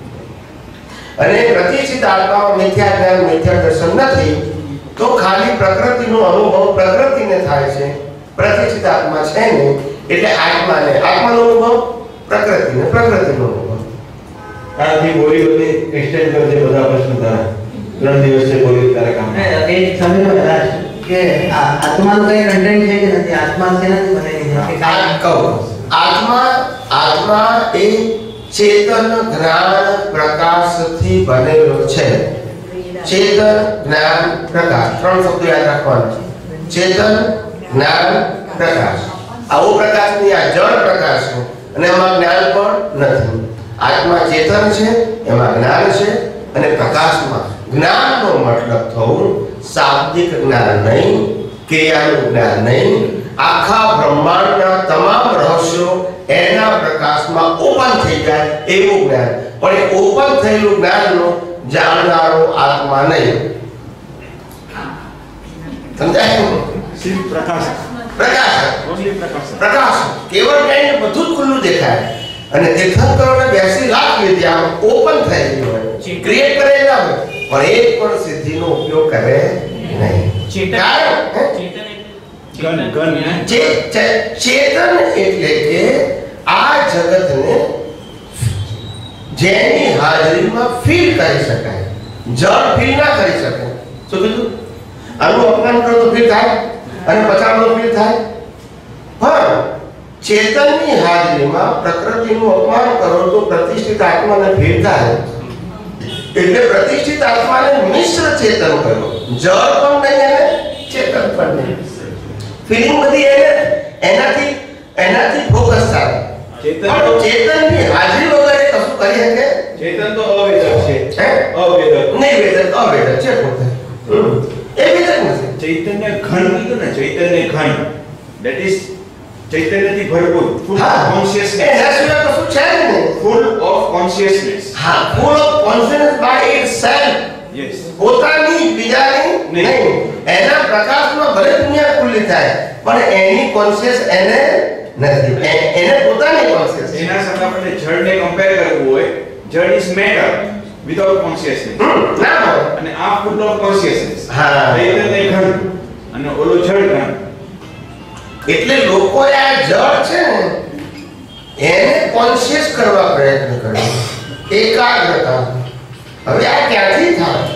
અને પ્રતિષ્ઠિત આત્મામાં મિથ્યા જ્ઞાન મિથ્યા દર્શન નથી તો ખાલી પ્રકૃતિનો અનુભવ પ્રકૃતિને થાય છે. પ્રતિષ્ઠિત આત્મા છે ને એટલે આત્માને આત્માનો અનુભવ, પ્રકૃતિને પ્રકૃતિનો અનુભવ. આથી બોલી બધી એક્સટેન્ડ કરજે બધા પ્રશ્ન તારા. ત્રણ દિવસથી બોલી તારે કામ. એ સમજો કદાચ કે આ આત્માનું કઈ કન્ટેન્ટ છે કે નથી? આત્મા શેનાથી બનેલી છે કે કાંઈ કહો આત્મા આત્મા એ ચેતન જ્ઞાન પ્રકાશથી બનેલો છે. ચેતન જ્ઞાન પ્રકાશ ત્રણ શબ્દો યાદ રાખવાના. ચેતન જ્ઞાન પ્રકાશ. આવો પ્રકાશ નહીં, આ જળ પ્રકાશ છે અને એમાં જ્ઞાન પણ નથી. આત્મા ચેતન છે, એમાં જ્ઞાન છે અને પ્રકાશમાં જ્ઞાનનો મતલબ થવું શાબ્દિક જ્ઞાન નહીં, ક્રિયાનું જ્ઞાન નહીં, આખા બ્રહ્માંડના તમામ રહસ્યો એના પ્રકાશમાં ઓપન થઈ જાય એવું જ્ઞાન. પણ એ ઓપન થયેલું જ્ઞાનનો જાણનારો આત્મા નહીં. સમજાય? શિવ પ્રકાશ પ્રકાશ ઓનલી પ્રકાશ પ્રકાશ કેવળ જ્ઞાનને બધું જ ખુલ્લું દેખાય. અને તીર્થંકરોને બેસી લાખ વિદ્યા ઓપન થઈ ગઈ હોય, ક્રિએટ કરેલા હોય, પણ એક પણ સિદ્ધિનો ઉપયોગ કરે નહીં. કારણ ગન ગન ચે- ચે- ચેતન એટલે કે આ જગતને જેની હાજરીમાં ફીલ કરી શકાય. જળ ફીલ ના કરી શકે. શું કીધું? આનું અપમાન કરો તો ફીલ થાય અને પચાવવાનું ફીલ થાય. પણ ચેતનની હાજરીમાં પ્રકૃતિનું અપમાન કરો તો પ્રતિષ્ઠિત આત્માને ફીલ થાય. એટલે પ્રતિષ્ઠિત આત્માને મિશ્ર ચેતન કરો. જળ પણ નહીં અને ચેતન પણ નહીં. ફીલિંગ બધી એને એનાથી એનાથી ફોકસ થાય. પણ ચેતનની હાજરી વગર એ કશું કરી શકે? ચેતન તો અવેદક છે. હે? અવેદક નહીં વેદક, અવેદક છે પોતે. એ વેદક નથી. ચૈતન્ય ઘન કીધું ને, ચૈતન્ય ઘન ધેટ ઇઝ ચૈતન્યથી ભરપૂર, ફૂલ ઓફ કોન્શિયસનેસ. એના સિવાય કશું છે જ નહીં. Full of consciousness. હા, full of consciousness by itself. Yes. પોતાની બીજાની નહીં. નહીં. એના પ્રકાશમાં ભલે દુનિયા ખુલ્લી થાય પણ એની કોન્શિયસ એને નથી. એ- એને પોતાની કોન્શિયસ છે. એના સાથે આપણે જળને કમ્પેર કરવું હોય, જળ is matter without consciousness hmm, ના હોય. અને આ ફૂલ ઓફ કોન્શિયસનેસ. હા. ચૈતન્ય ઘન અને ઓલો જળ ઘન. એટલે લોકોએ આ જળ છે ને એને કોન્શિયસ કરવા પ્રયત્ન કર્યો, એકાગ્રતા. હવે આ ક્યાંથી થાય?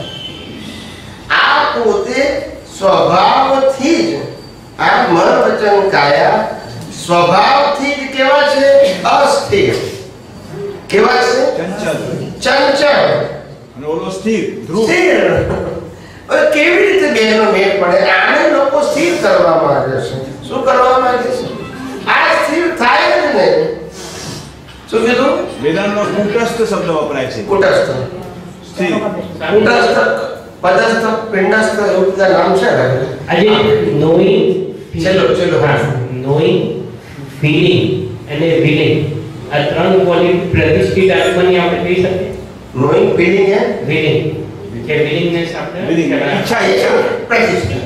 આ પોતે સ્વભાવથી જ આ મન વચન કાયા સ્વભાવથી જ કેવા છે? અસ્થિર. કેવા છે? ચંચલ ચંચળ. અને ઓલો સ્થિર ધ્રુવ. સ્થિર. હવે કેવી રીતે બેનો મેળ પડે? આને લોકો સ્થિર કરવા માંગે છે. શું કરવા માંગે છે? આ સ્થિર થાય જ નહીં. શું કીધું? વેદાંતમાં કુટસ્થ શબ્દ વપરાય છે. કુટસ્થ, સ્થિર. કુટસ્થ, પદસ્થ, પિંડસ્થ એવું બધા નામ છે ને? આજે નોઈંગ ચલો ચલો હા નોઈંગ, ફીલિંગ અને વિલિંગ આ ત્રણ ક્વોલિટી પ્રતિષ્ઠિત આત્માની આપણે કહી શકીએ. નોઈંગ, ફીલિંગ એન્ડ વિલિંગ કે વિલિંગનેસ આપણે Willing. ઈચ્છા, ઈચ્છા, પ્રતિષ્ઠા.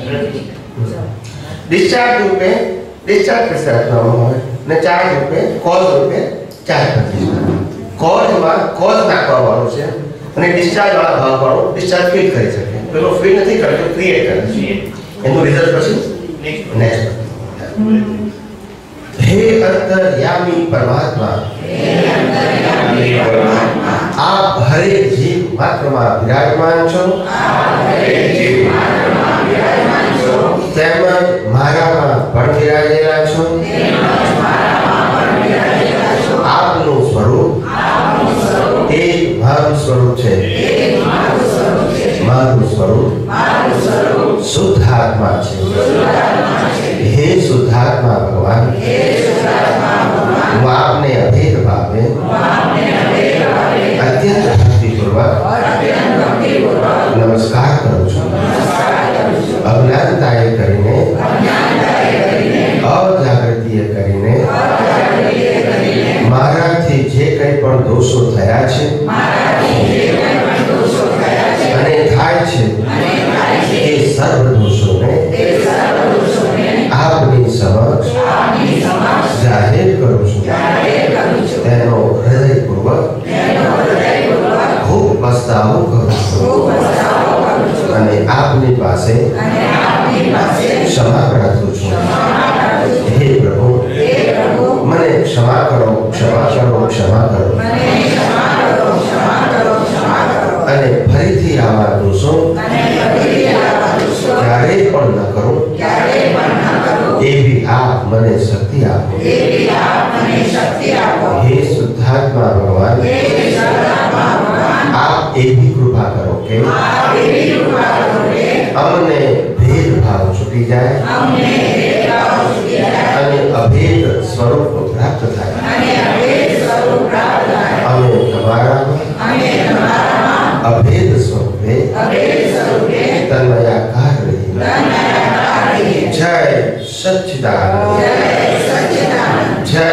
ડિસ્ચાર્જ રૂપે ડિસ્ચાર્જ પ્રતિષ્ઠામાં હોય ને ચાર્જ રૂપે કોઝ રૂપે ચાર્જ પ્રતિષ્ઠા. કોઝમાં કોઝ નાખવાનો છે અને ડિસ્ચાર્જ વાળા ભાગ વાળો ડિસ્ચાર્જ ફીલ કરી શકે. પેલો ફીલ નથી કરતો, ક્રિએટ કરે છે. એનું રિઝલ્ટ પછી નેક્સ્ટ. હે અંતર્યામી પરમાત્મા, આપ હરેક જીવ માત્રમાં બિરાજમાન છો, તેમજ મારામાં પણ બિરાજેલા છો. આપનું સ્વરૂપ એ મારું સ્વરૂપ છે. મારું સ્વરૂપ શુદ્ધ આત્મા છે. હે શુદ્ધાત્મા ભગવાન, હું આપને અભેદ ભાવે અત્યંત ભક્તિપૂર્વક નમસ્કાર કરું છું. અજ્ઞાનતાએ કરીને અજાગૃતિએ કરીને મારાથી જે કંઈ પણ દોષો થયા છે અને થાય છે એ સર્વ દોષોને આપની સમક્ષ જાહેર કરું છું. તેનો હૃદયપૂર્વક ખૂબ પસ્તાવો કરું છું અને આપની પાસે ક્ષમા પ્રાર્થું છું. હે પ્રભુ, મને ક્ષમા કરો, ક્ષમા કરો, ક્ષમા કરો. અને ફરીથી આવા દોષો ક્યારેય પણ ન કરું એવી આપ મને શક્તિ આપો. હે શુદ્ધાત્મા ભગવાન, આપ એવી કૃપા કરો કે અમને ભેદભાવ છૂટી જાય અભેદ સ્વરૂપ પ્રાપ્ત થાય અને અભેદ સ્વરૂપ પ્રાપ્ત થાય અમે તમારામાં અમે તમારામાં અભેદ સ્વરૂપે અભેદ સ્વરૂપે તન્મયાકાર રહીએ તન્મયાકાર રહીએ. જય સચ્ચિદાનંદ જય સચ્ચિદાનંદ જય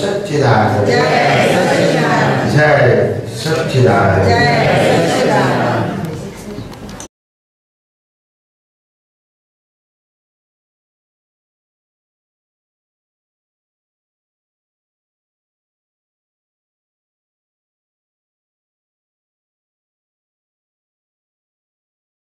સચ્ચિદાનંદ જય સચ્ચિદાનંદ જય સચ્ચિદાનંદ જય સચ્ચિદાનંદ.